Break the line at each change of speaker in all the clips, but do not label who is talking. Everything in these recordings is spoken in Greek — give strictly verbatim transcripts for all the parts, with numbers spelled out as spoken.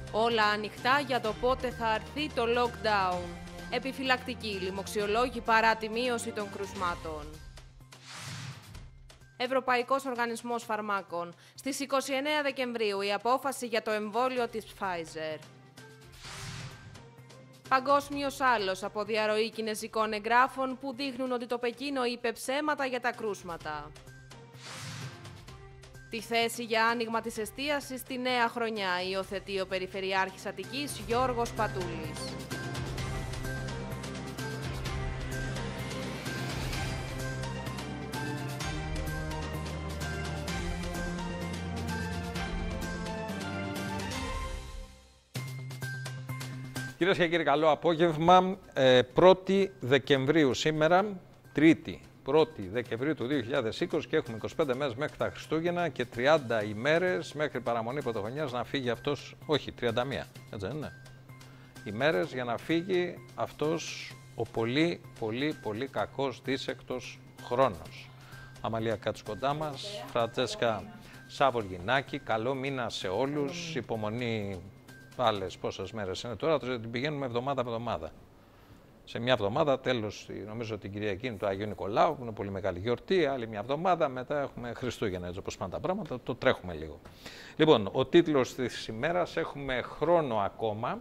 Όλα ανοιχτά για το πότε θα αρθεί το lockdown. Επιφυλακτικοί λοιμοξιολόγοι παρά τη μείωση των κρουσμάτων. Ευρωπαϊκός Οργανισμός Φαρμάκων. Στις είκοσι εννέα Δεκεμβρίου η απόφαση για το εμβόλιο της Pfizer. Παγκόσμιος άλος από διαρροή κινεζικών εγγράφων που δείχνουν ότι το Πεκίνο είπε ψέματα για τα κρούσματα. Τη θέση για άνοιγμα της εστίασης στη νέα χρονιά υιοθετεί ο Περιφερειάρχης Αττικής Γιώργος Πατούλης.
Κυρίες και κύριοι, καλό απόγευμα. Ε, πρώτη Δεκεμβρίου σήμερα, Τρίτη, πρώτη Δεκεμβρίου του δύο χιλιάδες είκοσι και έχουμε είκοσι πέντε μέρες μέχρι τα Χριστούγεννα και τριάντα ημέρες μέχρι παραμονή πρωτοχρονιάς να φύγει αυτός, όχι τριάντα μία, έτσι δεν είναι, ημέρες για να φύγει αυτός ο πολύ, πολύ, πολύ κακός δίσεκτος χρόνος. Αμαλία κάτσε κοντά μας, Φραντσέσκα Σαβοργινάκη, καλό μήνα σε όλους, υπομονή. Άλλες πόσες μέρες είναι τώρα, την πηγαίνουμε εβδομάδα με εβδομάδα. Σε μια εβδομάδα, τέλος, νομίζω την Κυριακή είναι του Αγίου Νικολάου, που είναι πολύ μεγάλη γιορτή, άλλη μια εβδομάδα, μετά έχουμε Χριστούγεννα, έτσι όπως πάνε τα πράγματα, το τρέχουμε λίγο. Λοιπόν, ο τίτλος της ημέρας, έχουμε χρόνο ακόμα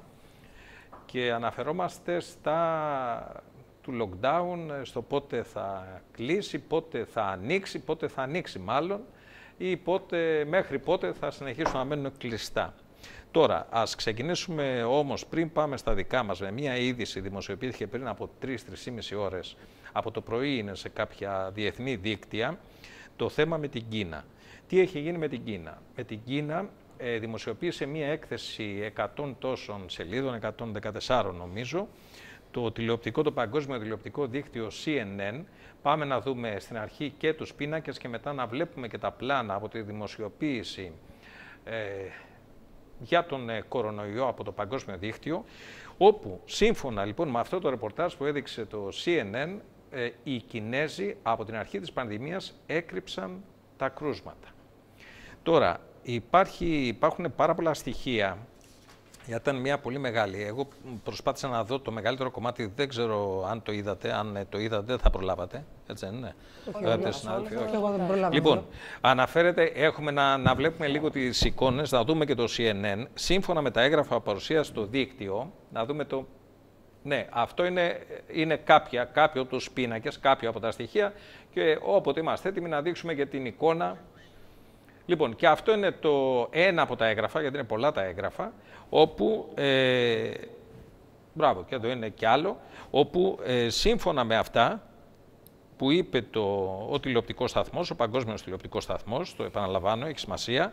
και αναφερόμαστε στα του lockdown, στο πότε θα κλείσει, πότε θα ανοίξει, πότε θα ανοίξει μάλλον, ή πότε, μέχρι πότε θα συνεχίσουν να μένουν κλειστά. Τώρα, ας ξεκινήσουμε όμως, πριν πάμε στα δικά μας, με μια είδηση δημοσιοποιήθηκε πριν από τρεις με τρεις και μισή ώρες, από το πρωί είναι σε κάποια διεθνή δίκτυα, το θέμα με την Κίνα. Τι έχει γίνει με την Κίνα? Με την Κίνα ε, δημοσιοποίησε μια έκθεση εκατό τόσων σελίδων, εκατόν δεκατέσσερα νομίζω, το τηλεοπτικό, το παγκόσμιο τηλεοπτικό δίκτυο σι εν εν. Πάμε να δούμε στην αρχή και τους πίνακες και μετά να βλέπουμε και τα πλάνα από τη δημοσιοποίηση ε, για τον ε, κορονοϊό από το παγκόσμιο δίκτυο, όπου σύμφωνα λοιπόν με αυτό το ρεπορτάζ που έδειξε το σι εν εν, ε, οι Κινέζοι από την αρχή της πανδημίας έκρυψαν τα κρούσματα. Τώρα, υπάρχει, υπάρχουν πάρα πολλά στοιχεία, ήταν μια πολύ μεγάλη. Εγώ προσπάθησα να δω το μεγαλύτερο κομμάτι, δεν ξέρω αν το είδατε, αν το είδατε δεν θα προλάβατε, έτσι δεν είναι? Λοιπόν, αναφέρεται, έχουμε να, να βλέπουμε λίγο τις εικόνες, να δούμε και το σι εν εν, σύμφωνα με τα έγγραφα που παρουσίασε στο δίκτυο, να δούμε το... Ναι, αυτό είναι, είναι κάποια, κάποιο από τους πίνακες, κάποιο από τα στοιχεία και όποτε είμαστε έτοιμοι να δείξουμε και την εικόνα. Λοιπόν, και αυτό είναι το ένα από τα έγγραφα, γιατί είναι πολλά τα έγγραφα, όπου, ε, μπράβο, και εδώ είναι και άλλο, όπου ε, σύμφωνα με αυτά που είπε το, ο τηλεοπτικός σταθμός, ο παγκόσμιος τηλεοπτικός σταθμός, το επαναλαμβάνω, έχει σημασία,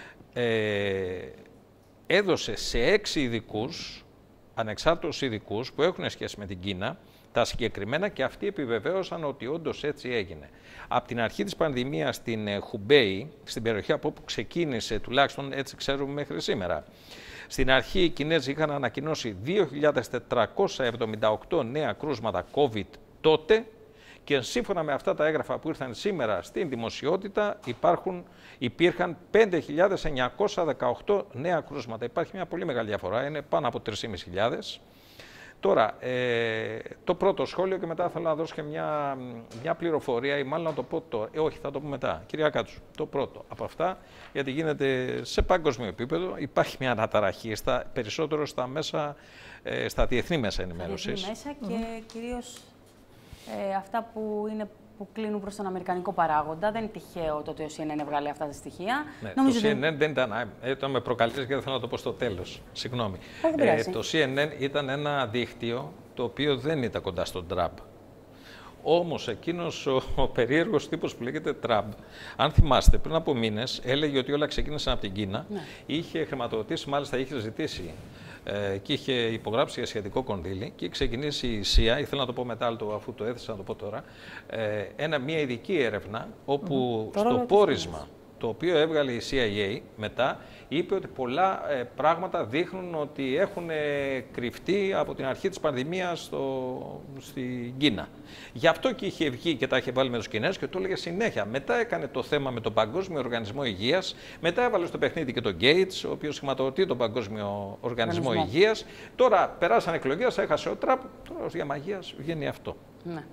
ε, έδωσε σε έξι ειδικούς, ανεξάρτητους ειδικούς που έχουν σχέση με την Κίνα, τα συγκεκριμένα και αυτοί επιβεβαίωσαν ότι όντως έτσι έγινε. Από την αρχή της πανδημίας στην Χουμπέι, στην περιοχή από όπου ξεκίνησε, τουλάχιστον έτσι ξέρουμε μέχρι σήμερα, στην αρχή οι Κινέζοι είχαν ανακοινώσει δύο χιλιάδες τετρακόσια εβδομήντα οκτώ νέα κρούσματα COVID τότε και σύμφωνα με αυτά τα έγγραφα που ήρθαν σήμερα στην δημοσιότητα υπάρχουν, υπήρχαν πέντε χιλιάδες εννιακόσια δεκαοκτώ νέα κρούσματα. Υπάρχει μια πολύ μεγάλη διαφορά, είναι πάνω από τρεις χιλιάδες πεντακόσια. Τώρα, ε, το πρώτο σχόλιο και μετά θέλω να δώσω και μια, μια πληροφορία ή μάλλον να το πω τώρα. Ε, όχι, θα το πω μετά. Κυρία Κάτσου, το πρώτο από αυτά, γιατί γίνεται σε παγκόσμιο επίπεδο, υπάρχει μια αναταραχή, στα, περισσότερο στα, μέσα, ε, στα διεθνή μέσα ενημέρωσης.
Στα διεθνή μέσα και mm. κυρίως ε, αυτά που είναι που κλείνουν προς τον αμερικανικό παράγοντα. Δεν είναι τυχαίο το ότι ο σι εν εν έβγαλε αυτά τα στοιχεία.
Ναι,
Νομίζω
το σι εν εν δεν ήταν. Ήταν με προκαλείς και δεν θέλω να το πω στο τέλος. Συγγνώμη.
Ε,
το σι εν εν ήταν ένα δίκτυο το οποίο δεν ήταν κοντά στον Τραμπ. Όμως εκείνος ο, ο περίεργος τύπος που λέγεται Τραμπ, αν θυμάστε, πριν από μήνες έλεγε ότι όλα ξεκίνησαν από την Κίνα. Ναι. Είχε χρηματοδοτήσει, μάλιστα είχε ζητήσει ε, και είχε υπογράψει για σχετικό κονδύλι και είχε ξεκινήσει η ΣΥΑ, ήθελα να το πω μετά, αφού το έθεσα να το πω τώρα, ε, ένα, μια ειδική έρευνα όπου mm -hmm. στο πόρισμα το οποίο έβγαλε η σι άι έι μετά, είπε ότι πολλά ε, πράγματα δείχνουν ότι έχουν ε, κρυφτεί από την αρχή της πανδημίας στο, στην Κίνα. Γι' αυτό και είχε βγει και τα είχε βάλει με τους Κινέζους και το έλεγε συνέχεια. Μετά έκανε το θέμα με τον Παγκόσμιο Οργανισμό Υγείας, μετά έβαλε στο παιχνίδι και τον Gates, ο οποίος χρηματοδοτεί τον Παγκόσμιο Οργανισμό
Οργανισμό.
Υγείας. Τώρα περάσαν εκλογές, έχασε ο Τραμπ, τώρα ως διαμαγείας βγαίνει αυτό.
Ναι.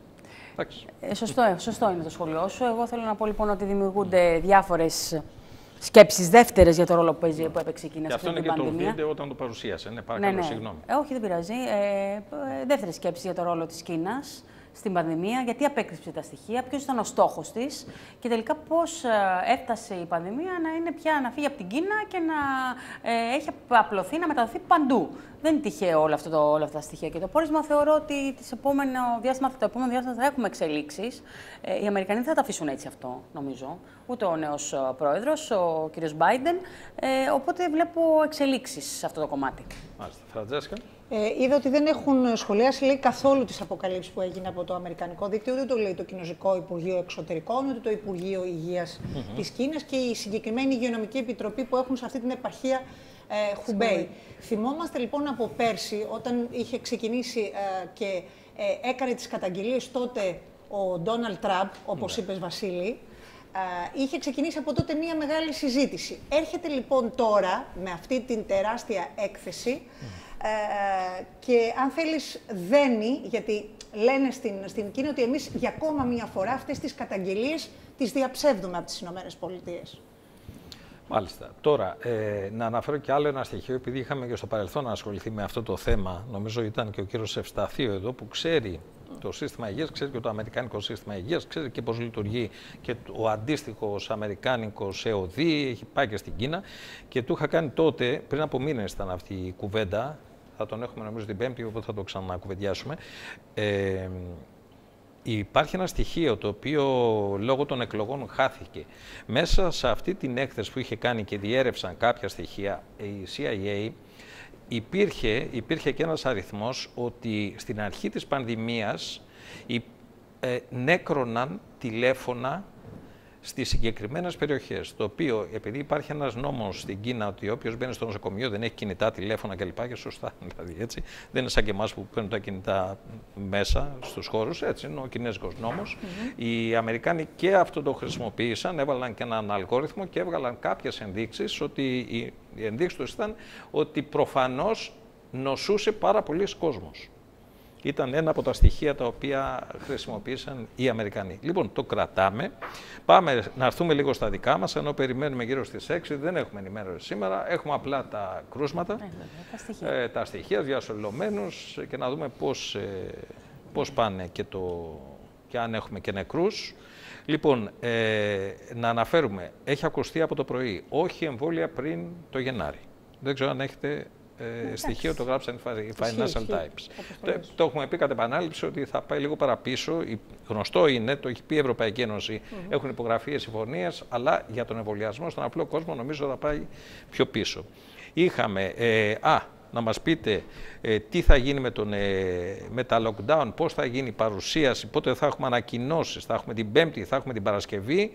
Ε,
σωστό, σωστό είναι το σχολείο σου. Εγώ θέλω να πω λοιπόν ότι δημιουργούνται διάφορες σκέψεις δεύτερες για το ρόλο που, παίζει, που έπαιξε η Κίνα σε αυτή την πανδημία.
Και αυτό είναι και το βίντεο όταν το παρουσίασε. Ναι, παρακαλώ,
ναι, ναι.
συγγνώμη.
Ε, όχι, δεν πειράζει. Ε, δεύτερες σκέψεις για το ρόλο της Κίνας στην πανδημία, γιατί απέκρυψε τα στοιχεία, ποιος ήταν ο στόχος της και τελικά πώς έφτασε η πανδημία να είναι πια να φύγει από την Κίνα και να ε, έχει απλωθεί, να μεταδοθεί παντού. Δεν είναι τυχαίο όλα, αυτό το, όλα αυτά τα στοιχεία. Και το πόρισμα θεωρώ ότι τις επόμενο διάστημα, το επόμενο διάστημα θα έχουμε εξελίξεις. Ε, οι Αμερικανοί δεν θα τα αφήσουν έτσι αυτό, νομίζω. Ούτε ο νέος πρόεδρος, ο κ. Biden. Ε, οπότε βλέπω εξελίξεις σε αυτό το κομμάτι.
Μάλιστα. Φραντζέσκα.
Ε, είδα ότι δεν έχουν σχολιάσει λέει, καθόλου τις αποκαλύψεις που έγινε από το Αμερικανικό δίκτυο, ούτε το λέει το Κινέζικο Υπουργείο Εξωτερικών, ούτε το Υπουργείο Υγείας mm-hmm. της Κίνας και η συγκεκριμένη υγειονομική επιτροπή που έχουν σε αυτή την επαρχία ε, Χουμπέι. Θυμόμαστε λοιπόν από πέρσι, όταν είχε ξεκινήσει ε, και ε, έκανε τις καταγγελίες τότε ο Ντόναλντ Τραμπ, όπως mm-hmm. είπες Βασίλη, Uh, είχε ξεκινήσει από τότε μία μεγάλη συζήτηση. Έρχεται λοιπόν τώρα με αυτή την τεράστια έκθεση mm. uh, και αν θέλεις δένει, γιατί λένε στην, στην Κίνα ότι εμείς για ακόμα μία φορά αυτές τις καταγγελίες τις διαψεύδουμε από τις Ηνωμένες Πολιτείες.
Μάλιστα. Τώρα, ε, να αναφέρω και άλλο ένα στοιχείο, επειδή είχαμε και στο παρελθόν να ασχοληθεί με αυτό το θέμα. Νομίζω ήταν και ο κύριος Ευσταθίου εδώ που ξέρει το σύστημα υγείας, ξέρει και το αμερικάνικο σύστημα υγείας, ξέρει και πώς λειτουργεί και ο αντίστοιχος αμερικάνικος ΕΟΔΗ, έχει πάει και στην Κίνα και του είχα κάνει τότε, πριν από μήνες ήταν αυτή η κουβέντα, θα τον έχουμε νομίζω την Πέμπτη, οπότε θα το ξανακουβεντιάσουμε. Ε, Υπάρχει ένα στοιχείο το οποίο λόγω των εκλογών χάθηκε. Μέσα σε αυτή την έκθεση που είχε κάνει και διέρευσαν κάποια στοιχεία η σι άι έι, υπήρχε, υπήρχε και ένας αριθμός ότι στην αρχή της πανδημίας η, ε, νέκροναν τηλέφωνα στις συγκεκριμένες περιοχές, το οποίο, επειδή υπάρχει ένας νόμος στην Κίνα ότι όποιος μπαίνει στο νοσοκομείο δεν έχει κινητά, τηλέφωνα κλπ. Και σωστά, δηλαδή, έτσι. Δεν είναι σαν και εμάς που παίρνουν τα κινητά μέσα στους χώρους, έτσι είναι ο κινέζικος νόμος. Mm-hmm. Οι Αμερικάνοι και αυτό το χρησιμοποίησαν, έβαλαν και έναν αλγόριθμο και έβγαλαν κάποιες ενδείξεις, ότι οι ενδείξεις τους ήταν ότι προφανώς νοσούσε πάρα πολλοί κόσμος. Ήταν ένα από τα στοιχεία τα οποία χρησιμοποίησαν οι Αμερικανοί. Λοιπόν, το κρατάμε. Πάμε να έρθουμε λίγο στα δικά μας, ενώ περιμένουμε γύρω στις έξι. Δεν έχουμε ενημέρωση σήμερα. Έχουμε απλά τα κρούσματα,
ε, τα στοιχεία,
ε, τα στοιχεία διασωλωμένους και να δούμε πώς, ε, πώς πάνε και, το, και αν έχουμε και νεκρούς. Λοιπόν, ε, να αναφέρουμε, έχει ακουστεί από το πρωί, όχι εμβόλια πριν το Γενάρη. Δεν ξέρω αν έχετε... Ε, στοιχείο το γράψαν οι Financial Times. Το, το έχουμε πει κατ' επανάληψη ότι θα πάει λίγο παραπίσω. Γνωστό είναι, το έχει πει η Ευρωπαϊκή Ένωση, mm-hmm. έχουν υπογραφεί συμφωνίες, αλλά για τον εμβολιασμό στον απλό κόσμο νομίζω θα πάει πιο πίσω. Είχαμε, ε, α, να μας πείτε ε, τι θα γίνει με, τον, ε, με τα lockdown, πώς θα γίνει η παρουσίαση, πότε θα έχουμε ανακοινώσεις, θα έχουμε την Πέμπτη, θα έχουμε την Παρασκευή.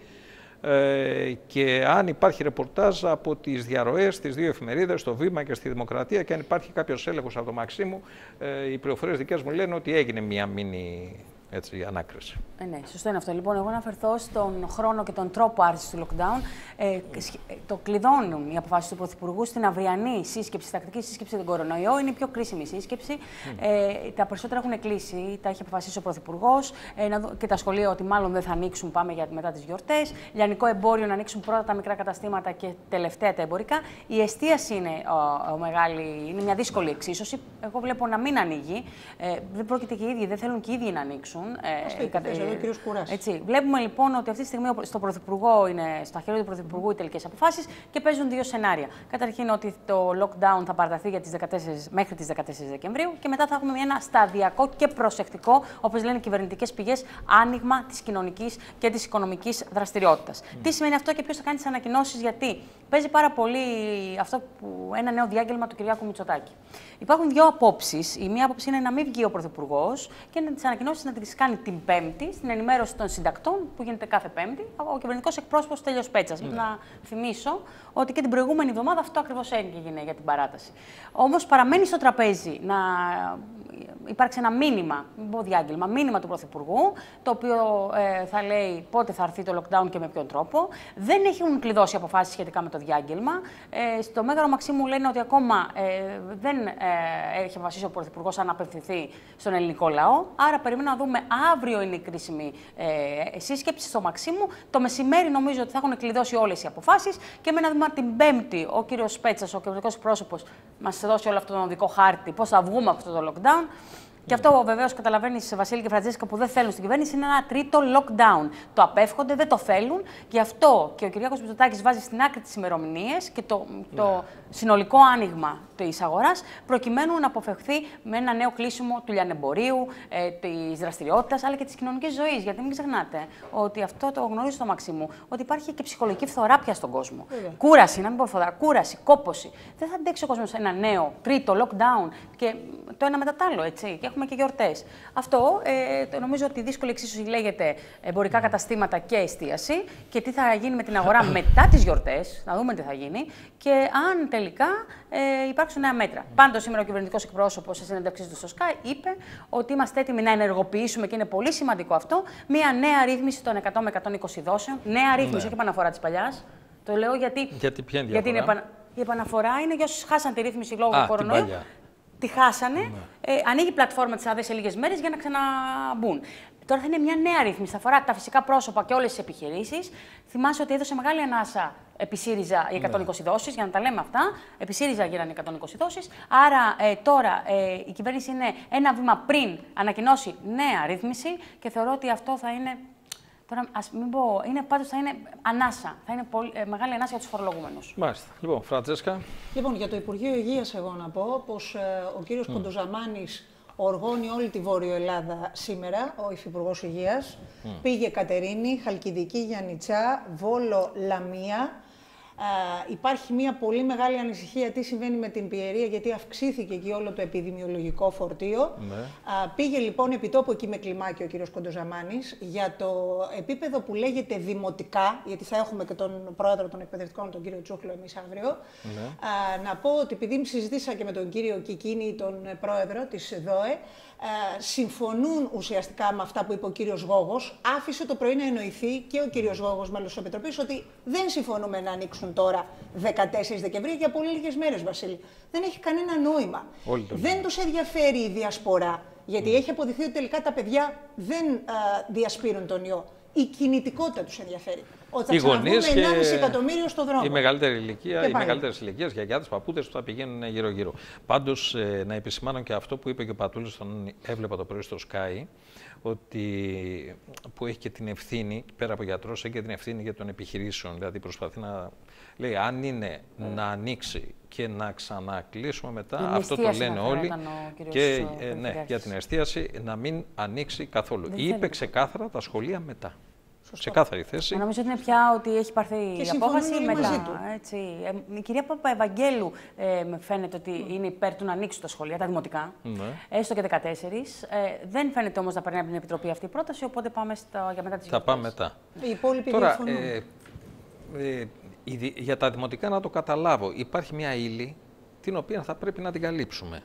Ε, και αν υπάρχει ρεπορτάζ από τις διαρροές στις δύο εφημερίδες, στο Βήμα και στη Δημοκρατία, και αν υπάρχει κάποιος έλεγχος από το Μαξίμου, ε, οι πληροφορίες δικές μου λένε ότι έγινε μία μίνι έτσι, ανάκριση.
Ε, ναι, σωστό είναι αυτό. Λοιπόν, εγώ αναφερθώ στον χρόνο και τον τρόπο άρσης του lockdown. Ε, το κλειδώνουν οι αποφάσεις του Πρωθυπουργού στην αυριανή σύσκεψη, τακτική σύσκεψη για τον κορονοϊό. Είναι η πιο κρίσιμη σύσκεψη. Mm. Ε, τα περισσότερα έχουν κλείσει, τα έχει αποφασίσει ο Πρωθυπουργός ε, και τα σχολεία ότι μάλλον δεν θα ανοίξουν, πάμε για μετά τις γιορτές. Λιανικό εμπόριο να ανοίξουν πρώτα τα μικρά καταστήματα και τελευταία τα εμπορικά. Η εστίαση είναι, ο, ο μεγάλη, είναι μια δύσκολη εξίσωση. Εγώ βλέπω να μην ανοίγει. Ε, δεν πρόκειται και οι ίδιοι, δεν θέλουν και οι ίδιοι να ανοίξουν.
Ε, ε, εδώ, κύριος Κουράς.
Έτσι. Βλέπουμε λοιπόν ότι αυτή τη στιγμή στο Πρωθυπουργό είναι, στα χέρια του Πρωθυπουργού οι τελικές αποφάσεις και παίζουν δύο σενάρια. Καταρχήν ότι το lockdown θα παραταθεί για τις δεκατέσσερις, μέχρι τις δεκατέσσερις Δεκεμβρίου και μετά θα έχουμε ένα σταδιακό και προσεκτικό, όπως λένε κυβερνητικές πηγές, άνοιγμα της κοινωνικής και της οικονομικής δραστηριότητας. Mm. Τι σημαίνει αυτό και ποιος θα κάνει τις ανακοινώσεις, γιατί παίζει πάρα πολύ αυτό που ένα νέο διάγγελμα του Κυριάκου Μητσοτάκη. Υπάρχουν δύο απόψεις. Η μία άποψη είναι να μην βγει ο Πρωθυπουργός και να τις ανακοινώσεις να τις τις κάνει την Πέμπτη, στην ενημέρωση των συντακτών που γίνεται κάθε Πέμπτη, ο κυβερνητικός εκπρόσωπος Στέλιος Πέτσας. Ναι. Να θυμίσω ότι και την προηγούμενη εβδομάδα αυτό ακριβώς έγινε για την παράταση. Όμως παραμένει στο τραπέζι να υπάρξει ένα μήνυμα, μην πω διάγγελμα, μήνυμα του Πρωθυπουργού, το οποίο ε, θα λέει πότε θα έρθει το lockdown και με ποιον τρόπο. Δεν έχουν κλειδώσει αποφάσεις σχετικά με το διάγγελμα. Ε, στο Μέγαρο Μαξίμου λένε ότι ακόμα ε, δεν ε, έχει αποφασίσει ο Πρωθυπουργός αν απευθυνθεί στον ελληνικό λαό. Άρα περιμένω να δούμε, αύριο είναι η κρίσιμη ε, σύσκεψη στο Μαξίμου. Το μεσημέρι νομίζω ότι θα έχουν κλειδώσει όλες οι αποφάσεις και με ένα βήμα την Πέμπτη ο κύριος Πέτσας, ο κυβερνητικός πρόσωπος, μας δώσει όλο αυτό τον οδικό χάρτη, πώς θα βγούμε από αυτό το lockdown. Και αυτό βεβαίως καταλαβαίνεις, Βασίλη και Φραντζέσικα, που δεν θέλουν στην κυβέρνηση, είναι ένα τρίτο lockdown. Το απέφχονται, δεν το θέλουν. Γι' αυτό και ο Κυριάκος Μητσοτάκης βάζει στην άκρη τις ημερομηνίες και το, το ναι. συνολικό άνοιγμα της αγοράς, προκειμένου να αποφευχθεί με ένα νέο κλείσιμο του λιανεμπορίου, ε, της δραστηριότητας, αλλά και της κοινωνικής ζωής. Γιατί μην ξεχνάτε ότι αυτό το γνωρίζω στο Μαξίμου, ότι υπάρχει και ψυχολογική φθορά πια στον κόσμο. Yeah. Κούραση, να μην πω φθορά, κούραση, κόπωση. Δεν θα αντέξει ο κόσμος ένα νέο τρίτο lockdown και το ένα μετά το άλλο, έτσι. Και έχουμε και γιορτές. Αυτό ε, το νομίζω ότι η δύσκολη εξίσωση λέγεται εμπορικά καταστήματα και εστίαση και τι θα γίνει με την αγορά μετά τις γιορτές, να δούμε τι θα γίνει και αν τελικά ε, υπάρξουν νέα μέτρα. Πάντως, σήμερα ο κυβερνητικός εκπρόσωπος σε συνέντευξή του στο Sky είπε ότι είμαστε έτοιμοι να ενεργοποιήσουμε, και είναι πολύ σημαντικό αυτό, μια νέα ρύθμιση των εκατό με εκατόν είκοσι δόσεων. Νέα ρύθμιση, ναι. όχι επαναφορά της παλιάς. Το λέω γιατί.
Γιατί ποια είναι η
γιατί
διαφορά?
επανα... η επαναφορά είναι για όσους χάσαν τη ρύθμιση λόγω του κορονοϊού. Τη χάσανε, ναι. ε, ανοίγει η πλατφόρμα της ΑΔΕ σε λίγες μέρες για να ξαναμπούν. Τώρα θα είναι μια νέα ρύθμιση, θα αφορά τα φυσικά πρόσωπα και όλες τις επιχειρήσεις. Θυμάσαι ότι έδωσε μεγάλη ανάσα επί ΣΥΡΙΖΑ οι εκατόν είκοσι ναι. δόσεις, για να τα λέμε αυτά. Επί ΣΥΡΙΖΑ γίνανε εκατόν είκοσι δόσεις. Άρα ε, τώρα ε, η κυβέρνηση είναι ένα βήμα πριν ανακοινώσει νέα ρύθμιση και θεωρώ ότι αυτό θα είναι. Τώρα, ας μην πω, είναι πάντως θα είναι ανάσα. Θα είναι πολύ, ε, μεγάλη ανάσα για τους φορολογούμενους.
Μάλιστα. Λοιπόν, Φραντζέσκα.
Λοιπόν, για το Υπουργείο Υγείας, εγώ να πω πως ε, ο κύριος mm. Κοντοζαμάνης οργώνει όλη τη Βόρειο Ελλάδα σήμερα, ο Υφυπουργός Υγείας. Mm. Πήγε Κατερίνη, Χαλκιδική, Γιαννιτσά, Βόλο, Λαμία. Uh, υπάρχει μια πολύ μεγάλη ανησυχία τι συμβαίνει με την Πιερία, γιατί αυξήθηκε εκεί όλο το επιδημιολογικό φορτίο. Ναι. Uh, πήγε λοιπόν επί τόπου εκεί με κλιμάκι ο κύριος Κοντοζαμάνης για το επίπεδο που λέγεται δημοτικά, γιατί θα έχουμε και τον πρόεδρο των εκπαιδευτικών, τον κύριο Τσούχλο, εμείς αύριο. Ναι. Uh, να πω ότι επειδή συζητήσα και με τον κύριο Κικίνη, τον πρόεδρο της ΔΟΕ, Uh, συμφωνούν ουσιαστικά με αυτά που είπε ο κύριος Γόγος. Άφησε το πρωί να εννοηθεί και ο κύριος Γόγος, μέλος της Επιτροπής, ότι δεν συμφωνούμε να ανοίξουν τώρα δεκατέσσερις Δεκεμβρίου για πολύ λίγες μέρες, Βασίλη. Δεν έχει κανένα νόημα. Δεν τους ενδιαφέρει η διασπορά, γιατί mm. έχει αποδειχθεί ότι τελικά τα παιδιά δεν uh, διασπείρουν τον ιό. Η κινητικότητα τους ενδιαφέρει. Ότι θα ξαναβγούμε ενάμιση εκατομμύριο στο δρόμο.
Η μεγαλύτερη ηλικία, οι μεγαλύτερες ηλικίες, γιαγιάδες, παππούδες που θα πηγαίνουν γύρω-γύρω. Πάντως, ε, να επισημάνω και αυτό που είπε και ο Πατούλης, τον έβλεπα το πρωί στο Sky, ότι που έχει και την ευθύνη, πέρα από γιατρός, έχει και την ευθύνη για των επιχειρήσεων. Δηλαδή, προσπαθεί να λέει, αν είναι mm. να ανοίξει και να ξανακλείσουμε μετά, η αυτό το λένε όλοι. Και ε, ναι, για την εστίαση να μην ανοίξει καθόλου. Δεν είπε ξεκάθαρα τα σχολεία μετά. Σωστό. Σε κάθε θέση.
Νομίζω ότι είναι πια ότι έχει πάρθει η απόφαση μετά. Έτσι. Ε, η κυρία Παπαευαγγέλου ε, με φαίνεται ότι mm. είναι υπέρ του να ανοίξουν τα σχολεία, τα δημοτικά, mm. έστω και δεκατέσσερις. Ε, δεν φαίνεται όμως να περνάει από την Επιτροπή αυτή η πρόταση, οπότε πάμε στα, για μετά τις
Θα πάμε μετά.
Οι υπόλοιποι
Τώρα, ε, ε, για τα δημοτικά να το καταλάβω, υπάρχει μια ύλη την οποία θα πρέπει να την καλύψουμε.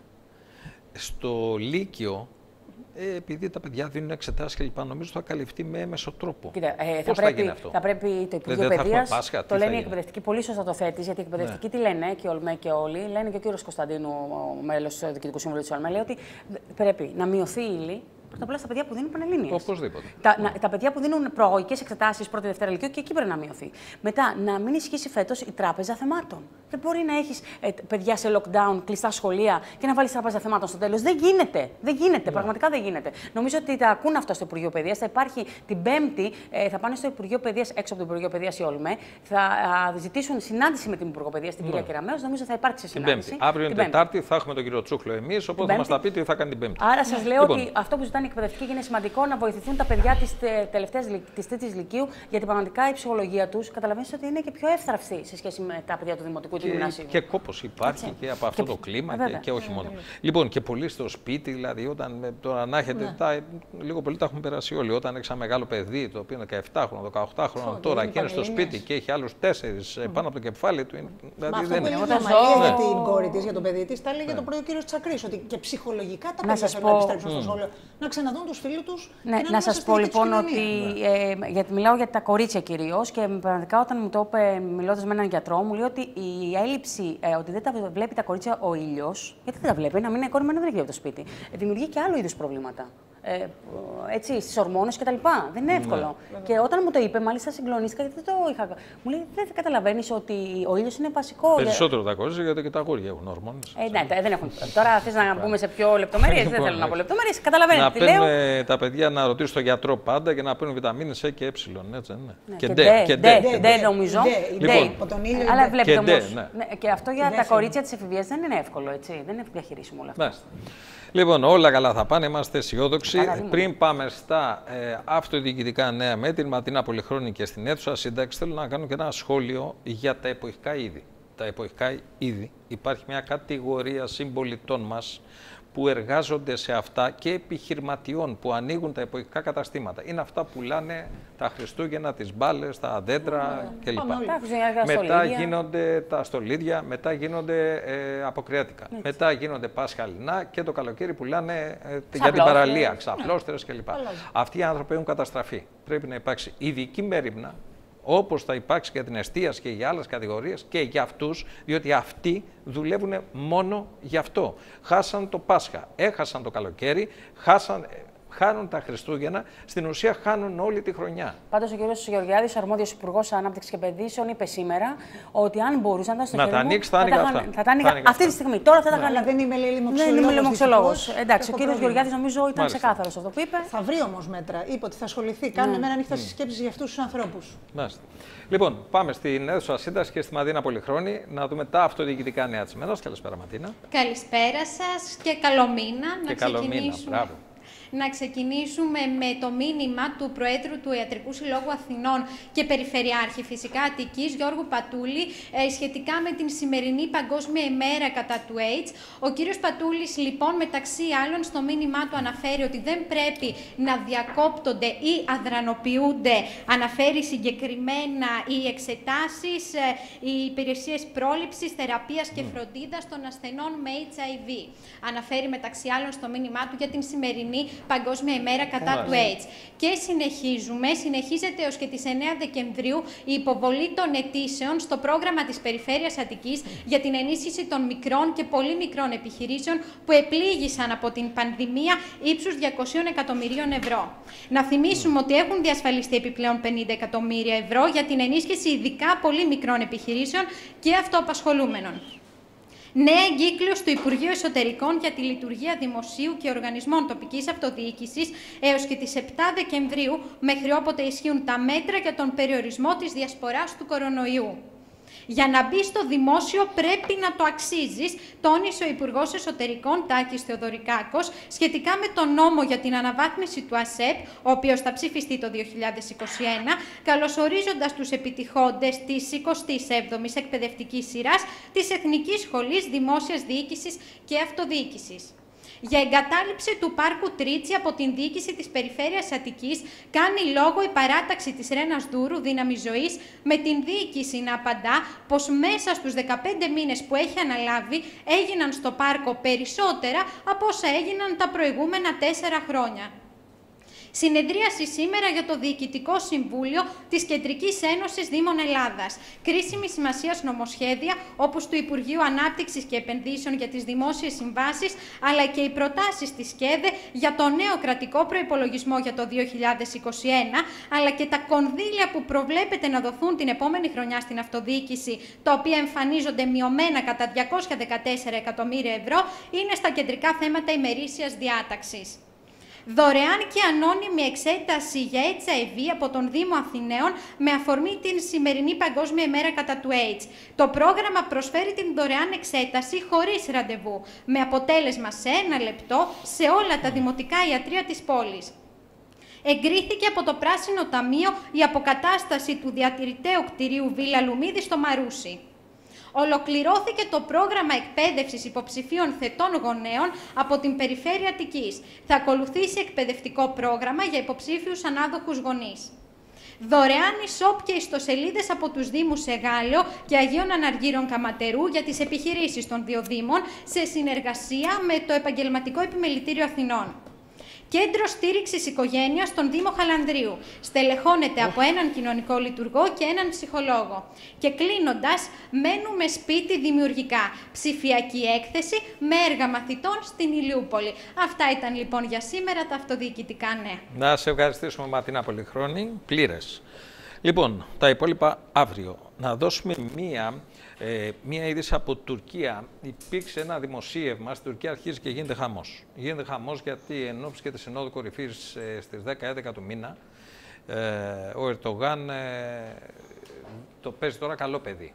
Στο Λύκειο, Ε, επειδή τα παιδιά δίνουν εξετάσεις και λοιπά, νομίζω θα καλυφθεί με έμεσο τρόπο.
Κοίτα, ε,
Πώς
θα,
θα
πρέπει,
γίνει αυτό?
Θα πρέπει το Υπουργείο Παιδείας, το λένε οι εκπαιδευτικοί, πολύ σωστά το θέτεις, γιατί οι εκπαιδευτικοί ναι. τι λένε και ολμέ και όλοι, λένε και ο κύριος Κωνσταντίνου, ο μέλος του Διοικητικού Συμβουλίου της ΟΛΜΕ, λέει ότι πρέπει να μειωθεί η ύλη. Πρώτα απ' όλα στα παιδιά που δίνουν πανελλήνιες.
Οπωσδήποτε.
Τα, να, τα παιδιά που δίνουν προαγωγικές εξετάσεις πρώτη Δευτέρα Λυκείου και εκεί πρέπει να μειωθεί. Μετά, να μην ισχύσει φέτος η τράπεζα θεμάτων. Δεν μπορεί να έχεις ε, παιδιά σε lockdown, κλειστά σχολεία και να βάλεις τράπεζα θεμάτων στο τέλος. Δεν γίνεται. Δεν γίνεται. Yeah. Πραγματικά δεν γίνεται. Νομίζω ότι τα ακούν αυτό στο Υπουργείο Παιδείας. Θα υπάρχει την Πέμπτη, ε, θα πάνε στο Υπουργείο Παιδείας, έξω από το Υπουργείο Παιδείας η ΟΛΜΕ, θα α, ζητήσουν συνάντηση με την Υπουργό Παιδείας, την yeah. κυρία Κεραμέως. Νομίζω θα υπάρξει συνάντηση.
Την Αύριο είναι Τετάρτη, θα έχουμε τον κύριο Τσούχλο εμείς, οπότε θα μας τα πείτε τι θα κάνει την Πέμπτη.
Άρα σας λέω λοιπόν. ότι αυτό που ζητάνε οι εκπαιδευτικοί είναι σημαντικό να βοηθηθούν τα παιδιά της τελευταίας της τρίτης Λυκείου, γιατί πραγματικά η ψυχολογία τους καταλαβαίνεις ότι είναι και πιο εύθραυστη σε σχέση με τα παιδιά του Δημοτικού ή του γυμνασίου.
Και κόπος υπάρχει
Έτσι.
και από αυτό
και,
το κλίμα
ε,
και, και όχι μόνο. Λοιπόν, και πολλοί στο σπίτι, δηλαδή, όταν τώρα να έχετε.
Ναι.
Τα, λίγο πολύ τα έχουν περάσει όλοι. Όταν έχει ένα μεγάλο παιδί, το οποίο είναι δεκαεπτά χρονών, δεκαοκτώ χρονών, τώρα και είναι στο σπίτι και έχει άλλους τέσσερις mm. πάνω από το κεφάλι του. Δηλαδή,
Μα αυτό
δεν
που
είναι.
έλεγε η Μαρία για την κόρη της, για το παιδί της, τα έλεγε το πρωί ο κύριος Τσακρής, ότι και ψυχολογικά τα παιδιά θέλουν να επιστρέψουν στο σχολείο, να ξαναδούν τους φίλους τους.
Ναι, να σας πω λοιπόν ότι, ε, γιατί μιλάω για τα κορίτσια κυρίως και πραγματικά όταν μου το είπε μιλώντας με έναν γιατρό, μου λέει ότι η έλλειψη, ε, ότι δεν τα βλέπει τα κορίτσια ο ήλιος, γιατί δεν τα βλέπει, να μην είναι κόρη με να βρει από το σπίτι, ε, δημιουργεί και άλλο είδους προβλήματα. Ε, έτσι, στις ορμόνες και τα λοιπά. Δεν είναι εύκολο. Ναι. Και όταν μου το είπε, μάλιστα συγκλονίστηκα γιατί δεν το είχα. Μου λέει: Δεν καταλαβαίνεις ότι ο ήλιος είναι βασικό.
Περισσότερο τα κορίτσια γιατί και τα αγόρια έχουν ορμόνες.
Ε, ναι, δεν έχουν. Τώρα θες να μπούμε σε πιο λεπτομέρειες, δεν θέλω να πω λεπτομέρειες. Καταλαβαίνετε
να
τι λέω.
Να τα παιδιά να ρωτήσουν τον γιατρό πάντα και να παίρνουν βιταμίνες E και Ε. Έτσι, ναι.
Και D. Και D, νομίζω. Αλλά βλέπετε όμως. Και αυτό για τα κορίτσια της εφηβείας δεν είναι εύκολο, έτσι. Δεν είναι διαχειρίσιμο όλα αυτά.
Λοιπόν, όλα καλά θα πάνε, είμαστε αισιόδοξοι. Πριν πάμε στα ε, αυτοδιοικητικά νέα μέτρημα, την απολυχρόνη και στην αίθουσα σύνταξη, θέλω να κάνω και ένα σχόλιο για τα εποχικά είδη. Τα εποχικά είδη, υπάρχει μια κατηγορία συμπολιτών μας που εργάζονται σε αυτά και επιχειρηματιών που ανοίγουν τα εποχικά καταστήματα. Είναι αυτά που πουλάνε τα Χριστούγεννα, τις μπάλες, τα δέντρα mm, κλπ. Μετά γίνονται τα στολίδια, μετά γίνονται ε, αποκριάτικα. Έτσι. Μετά γίνονται πασχαλινά και το καλοκαίρι πουλάνε ε, για την παραλία, ξαπλώστερες κλπ. Αυτοί οι άνθρωποι έχουν καταστραφεί. Πρέπει να υπάρξει ειδική μέριμνα, όπως θα υπάρξει για την εστίαση και για άλλες κατηγορίες και για αυτούς, διότι αυτοί δουλεύουν μόνο γι' αυτό. Χάσαν το Πάσχα, έχασαν το καλοκαίρι, χάσαν, χάνουν τα Χριστούγεννα, στην ουσία χάνουν όλη τη χρονιά.
Πάντως ο κ. Γεωργιάδης, αρμόδιος Υπουργός Ανάπτυξης και Επενδύσεων, είπε σήμερα ότι αν μπορούσαν να τα
να τα ανοίξει, θα άνοιγα αυτά.
Θα τα άνοιγα αυτή τη στιγμή. Τώρα θα τα
ναι. Αλλά δεν είμαι
λοιμοξιολόγος. Εντάξει, ο κ. Γεωργιάδης νομίζω ήταν ξεκάθαρος αυτό που είπε.
Θα βρει όμως μέτρα. Είπε ότι θα ασχοληθεί. Κάνουμε μέρα νύχτα συσκέψεις για αυτούς τους ανθρώπους.
Λοιπόν, πάμε στην αίθουσα σύνταξη και στη Μαντίνα Πολυχρόνη να δούμε τα αυτοδιοικητικά νέα της ημέρας. Καλησπέρα, Μαντίνα.
Καλησπέρα σας και καλό μήνα.
Και καλό μήνα, μπράβο.
Να ξεκινήσουμε με το μήνυμα του Προέδρου του Ιατρικού Συλλόγου Αθηνών και Περιφερειάρχη φυσικά Αττικής, Γιώργου Πατούλη, ε, σχετικά με την σημερινή Παγκόσμια ημέρα κατά του AIDS. Ο κύριος Πατούλης, λοιπόν, μεταξύ άλλων, στο μήνυμά του αναφέρει ότι δεν πρέπει να διακόπτονται ή αδρανοποιούνται, αναφέρει συγκεκριμένα οι εξετάσεις, ε, οι υπηρεσίες πρόληψης, θεραπείας και φροντίδας των ασθενών με έιτς άι βι. Αναφέρει μεταξύ άλλων στο μήνυμά του για την σημερινή Παγκόσμια ημέρα κατά του AIDS. Και συνεχίζουμε, συνεχίζεται έως και τις εννέα Δεκεμβρίου η υποβολή των αιτήσεων στο πρόγραμμα της Περιφέρειας Αττικής για την ενίσχυση των μικρών και πολύ μικρών επιχειρήσεων που επλήγησαν από την πανδημία ύψους διακόσια εκατομμυρίων ευρώ. Να θυμίσουμε ότι έχουν διασφαλιστεί επιπλέον πενήντα εκατομμύρια ευρώ για την ενίσχυση ειδικά πολύ μικρών επιχειρήσεων και αυτοαπασχολούμενων. Νέα εγκύκλειος του Υπουργείου Εσωτερικών για τη λειτουργία δημοσίου και οργανισμών τοπικής αυτοδιοίκησης έως και τις επτά Δεκεμβρίου, μέχρι όποτε ισχύουν τα μέτρα για τον περιορισμό της διασποράς του κορονοϊού. Για να μπει στο δημόσιο πρέπει να το αξίζεις, τόνισε ο Υπουργός Εσωτερικών Τάκης Θεοδωρικάκος σχετικά με τον νόμο για την αναβάθμιση του ΑΣΕΠ, ο οποίος θα ψηφιστεί το δύο χιλιάδες είκοσι ένα, καλωσορίζοντας τους επιτυχόντες της εικοστής έβδομης εκπαιδευτικής σειράς της Εθνικής Σχολής Δημόσιας Διοίκησης και Αυτοδιοίκησης. Για εγκατάλειψη του πάρκου Τρίτσι από την διοίκηση της Περιφέρειας Αττικής κάνει λόγο η παράταξη της Ρένας Δούρου Δύναμη Ζωής, με την διοίκηση να απαντά πως μέσα στους δεκαπέντε μήνες που έχει αναλάβει έγιναν στο πάρκο περισσότερα από όσα έγιναν τα προηγούμενα τέσσερα χρόνια. Συνεδρίαση σήμερα για το Διοικητικό Συμβούλιο της Κεντρικής Ένωσης Δήμων Ελλάδας. Κρίσιμη σημασίας νομοσχέδια, όπως του Υπουργείου Ανάπτυξης και Επενδύσεων για τις δημόσιες συμβάσεις, αλλά και οι προτάσεις της ΚΕΔΕ για το νέο κρατικό προϋπολογισμό για το δύο χιλιάδες είκοσι ένα, αλλά και τα κονδύλια που προβλέπεται να δοθούν την επόμενη χρονιά στην αυτοδιοίκηση, τα οποία εμφανίζονται μειωμένα κατά διακόσια δεκατέσσερα εκατομμύρια ευρώ, είναι στα κεντρικά θέματα ημερήσιας διάταξης. Δωρεάν και ανώνυμη εξέταση για έιτς άι βι από τον Δήμο Αθηναίων με αφορμή την σημερινή Παγκόσμια ημέρα κατά του AIDS. Το πρόγραμμα προσφέρει την δωρεάν εξέταση χωρίς ραντεβού, με αποτέλεσμα σε ένα λεπτό σε όλα τα δημοτικά ιατρεία της πόλης. Εγκρίθηκε από το Πράσινο Ταμείο η αποκατάσταση του διατηρηταίου κτηρίου Βίλα Λουμίδη στο Μαρούσι. Ολοκληρώθηκε το πρόγραμμα εκπαίδευσης υποψηφίων θετών γονέων από την Περιφέρεια Αττικής. Θα ακολουθήσει εκπαιδευτικό πρόγραμμα για υποψήφιους ανάδοχους γονείς. Δωρεάν e-shop και ιστοσελίδες από τους Δήμους Εγάλεο και Αγίων Αναργύρων Καματερού για τις επιχειρήσεις των δύο Δήμων σε συνεργασία με το Επαγγελματικό Επιμελητήριο Αθηνών. Κέντρο στήριξης οικογένειας στον Δήμο Χαλανδρίου. Στελεχώνεται από έναν κοινωνικό λειτουργό και έναν ψυχολόγο. Και κλείνοντας, μένουμε σπίτι δημιουργικά. Ψηφιακή έκθεση με έργα μαθητών στην Ηλιούπολη. Αυτά ήταν λοιπόν για σήμερα τα αυτοδιοικητικά νέα.
Να σε ευχαριστήσουμε, Ματίνα Πολυχρόνη. Πλήρες. Λοιπόν, τα υπόλοιπα αύριο. Να δώσουμε μία, ε, μία είδηση από Τουρκία. Υπήρξε ένα δημοσίευμα, στην Τουρκία αρχίζει και γίνεται χαμός. Γίνεται χαμός γιατί εν ώψη και τη Συνόδου Κορυφής ε, στις δέκα έντεκα του μήνα, ε, ο Ερντογάν ε, το παίζει τώρα καλό παιδί.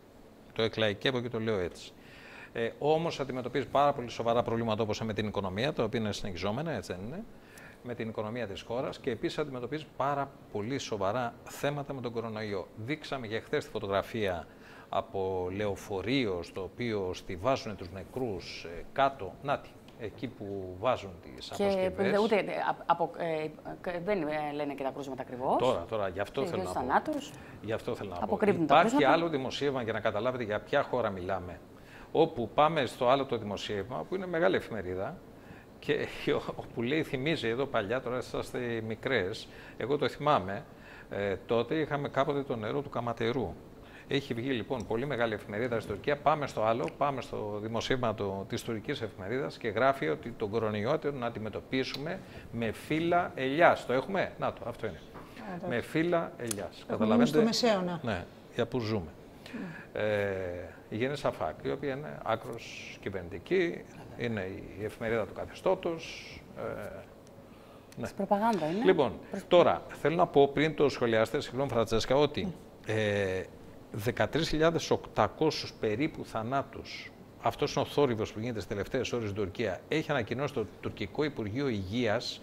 Το εκλαϊκεύω και το λέω έτσι. Ε, όμως αντιμετωπίζει πάρα πολύ σοβαρά προβλήματα όπως με την οικονομία, τα οποία είναι συνεχιζόμενα, έτσι δεν είναι, με την οικονομία της χώρας και επίσης αντιμετωπίζει πάρα πολύ σοβαρά θέματα με τον κορονοϊό. Δείξαμε και χθες τη φωτογραφία από λεωφορείο στο οποίο στιβάζουν τους νεκρούς ε, κάτω, νάτι, εκεί που βάζουν τις αποσκευές.
Και ούτε, απο, ε, δεν λένε και τα κρούσματα ακριβώς.
Τώρα, τώρα, γι' αυτό θέλω να
θανάτους.
πω. Γι' αυτό θέλω να πω.
Υπάρχει
άλλο δημοσίευμα για να καταλάβετε για ποια χώρα μιλάμε, όπου πάμε στο άλλο το δημοσίευμα, που είναι μεγάλη εφημερίδα, και όπου λέει, θυμίζει εδώ παλιά, τώρα είσαστε μικρές, εγώ το θυμάμαι, ε, τότε είχαμε κάποτε το νερό του Καματερού. Έχει βγει λοιπόν πολύ μεγάλη εφημερίδα στην Τουρκία. Πάμε στο άλλο, πάμε στο δημοσίευμα το, της τουρκικής εφημερίδας και γράφει ότι τον κορονοϊό να αντιμετωπίσουμε με φύλλα ελιάς. Το έχουμε? Να το, αυτό είναι. Α, με φύλλα ελιάς.
Καταλαβαίνετε. Στο Μεσαίωνα.
Ναι, για που ζούμε. Mm. Ε, η Γέννη Σαφάκ, η οποία είναι άκρος κυβερνητική, είναι η εφημερίδα του καθεστώτος. Ε, ναι.
Προπαγάνδα είναι.
Λοιπόν, τώρα θέλω να πω πριν το σχολιάσετε, συγγνώμη Φραντσέσκα, ότι ε, δεκατρείς χιλιάδες οκτακόσιους περίπου θανάτους, αυτός είναι ο θόρυβος που γίνεται στις τελευταίες ώρες στην Τουρκία, έχει ανακοινώσει το Τουρκικό Υπουργείο Υγείας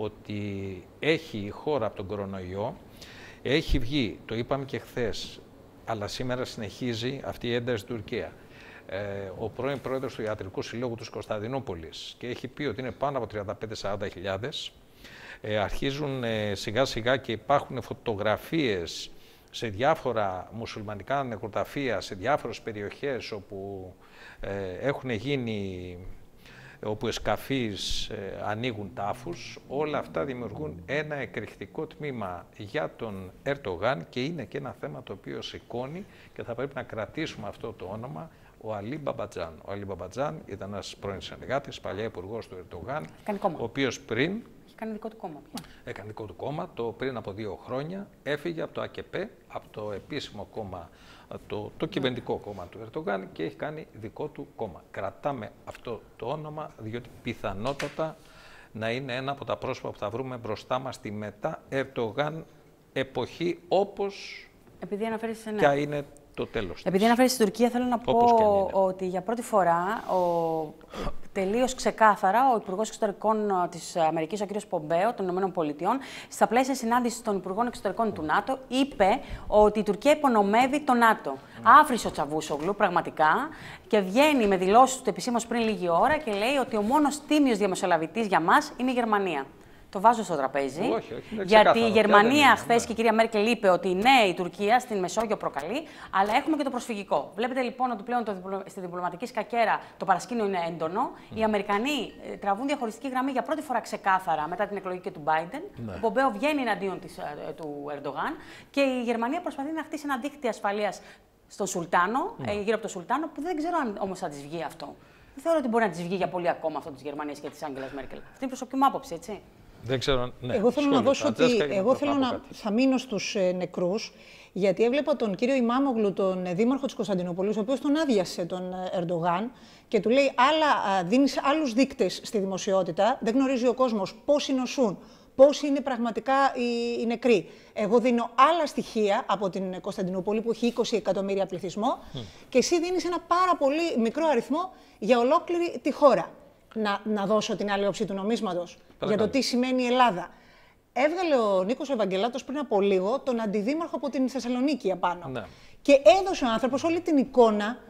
ότι έχει η χώρα από τον κορονοϊό, έχει βγει, το είπαμε και χθες, αλλά σήμερα συνεχίζει αυτή η ένταση στην Τουρκία. Ε, ο πρώην πρόεδρος του Ιατρικού Συλλόγου της Κωνσταντινούπολης και έχει πει ότι είναι πάνω από τριάντα πέντε με σαράντα χιλιάδες. Ε, αρχίζουν ε, σιγά σιγά και υπάρχουν φωτογραφίες σε διάφορα μουσουλμανικά νεκροταφεία, σε διάφορες περιοχές όπου ε, έχουν γίνει, όπου εσκαφείς ε, ανοίγουν τάφους. Όλα αυτά δημιουργούν ένα εκρηκτικό τμήμα για τον Ερντογάν και είναι και ένα θέμα το οποίο σηκώνει και θα πρέπει να κρατήσουμε αυτό το όνομα, ο Αλή Μπαμπατζάν. Ο Αλή Μπαμπατζάν ήταν ένας πρώην συνεργάτης, παλιά υπουργός του Ερντογάν, ο οποίος πριν
Έκανε δικό του κόμμα.
Έκανε δικό του κόμμα, το πριν από δύο χρόνια έφυγε από το ΑΚΕΠΕ, από το επίσημο κόμμα, το, το κυβερνητικό κόμμα του Ερντογάν και έχει κάνει δικό του κόμμα. Κρατάμε αυτό το όνομα, διότι πιθανότατα να είναι ένα από τα πρόσωπα που θα βρούμε μπροστά μας στη μετά Ερντογάν εποχή, όπως
Επειδή αναφέρεις σε ναι.
ποια είναι το τέλος.
Επειδή αναφέρεις στην Τουρκία, θέλω να πω ότι για πρώτη φορά ο... τελείως ξεκάθαρα ο Υπουργός Εξωτερικών της Αμερικής, ο κ. Πομπέο των ΗΠΑ, στα πλαίσια συνάντησης των Υπουργών Εξωτερικών του ΝΑΤΟ, είπε ότι η Τουρκία υπονομεύει το ΝΑΤΟ. Mm. Άφησε ο Τσαβούσογλου πραγματικά και βγαίνει με δηλώσεις του επισήμως πριν λίγη ώρα και λέει ότι ο μόνος τίμιος διαμεσολαβητής για μας είναι η Γερμανία. Το βάζω στο τραπέζι.
Όχι, όχι,
γιατί η Γερμανία χθες και η κυρία Μέρκελ είπε ότι ναι, η Τουρκία στην Μεσόγειο προκαλεί, αλλά έχουμε και το προσφυγικό. Βλέπετε λοιπόν ότι πλέον το, στη διπλωματική σκακέρα το παρασκήνιο είναι έντονο. Mm. Οι Αμερικανοί ε, τραβούν διαχωριστική γραμμή για πρώτη φορά ξεκάθαρα μετά την εκλογή και του Biden. Ναι. Ο Πομπέο βγαίνει εναντίον της, ε, του Ερντογάν και η Γερμανία προσπαθεί να χτίσει ένα δίκτυο ασφαλείας στον Σουλτάνο, mm. ε, γύρω από τον Σουλτάνο, που δεν ξέρω αν όμως θα της βγει αυτό. Δεν θεωρώ ότι μπορεί να της βγει για πολύ ακόμα αυτό της Γερμανίας και της Άγγελας Μέρκελ. Αυτή είναι η προσωπική μου άποψη, έτσι.
Δεν ξέρω, ναι.
Εγώ θέλω να δώσω ότι εγώ θέλω να θα μείνω στους ε, νεκρούς, γιατί έβλεπα τον κύριο Ιμάμογλου, τον ε, δήμαρχο της Κωνσταντινούπολης, ο οποίος τον άδειασε τον ε, Ερντογάν και του λέει άλλα, ε, δίνεις άλλους δείκτες στη δημοσιότητα, δεν γνωρίζει ο κόσμος πόσοι νοσούν, πόσοι είναι πραγματικά οι, οι νεκροί. Εγώ δίνω άλλα στοιχεία από την Κωνσταντινούπολη που έχει είκοσι εκατομμύρια πληθυσμό mm. και εσύ δίνεις ένα πάρα πολύ μικρό αριθμό για ολόκληρη τη χώρα. Να, να δώσω την άλλη όψη του νομίσματος, για το τι σημαίνει η Ελλάδα. έβγαλε ο Νίκος Ευαγγελάτος πριν από λίγο τον αντιδήμαρχο από την Θεσσαλονίκη απάνω.
Ναι.
Και έδωσε ο άνθρωπος όλη την εικόνα α,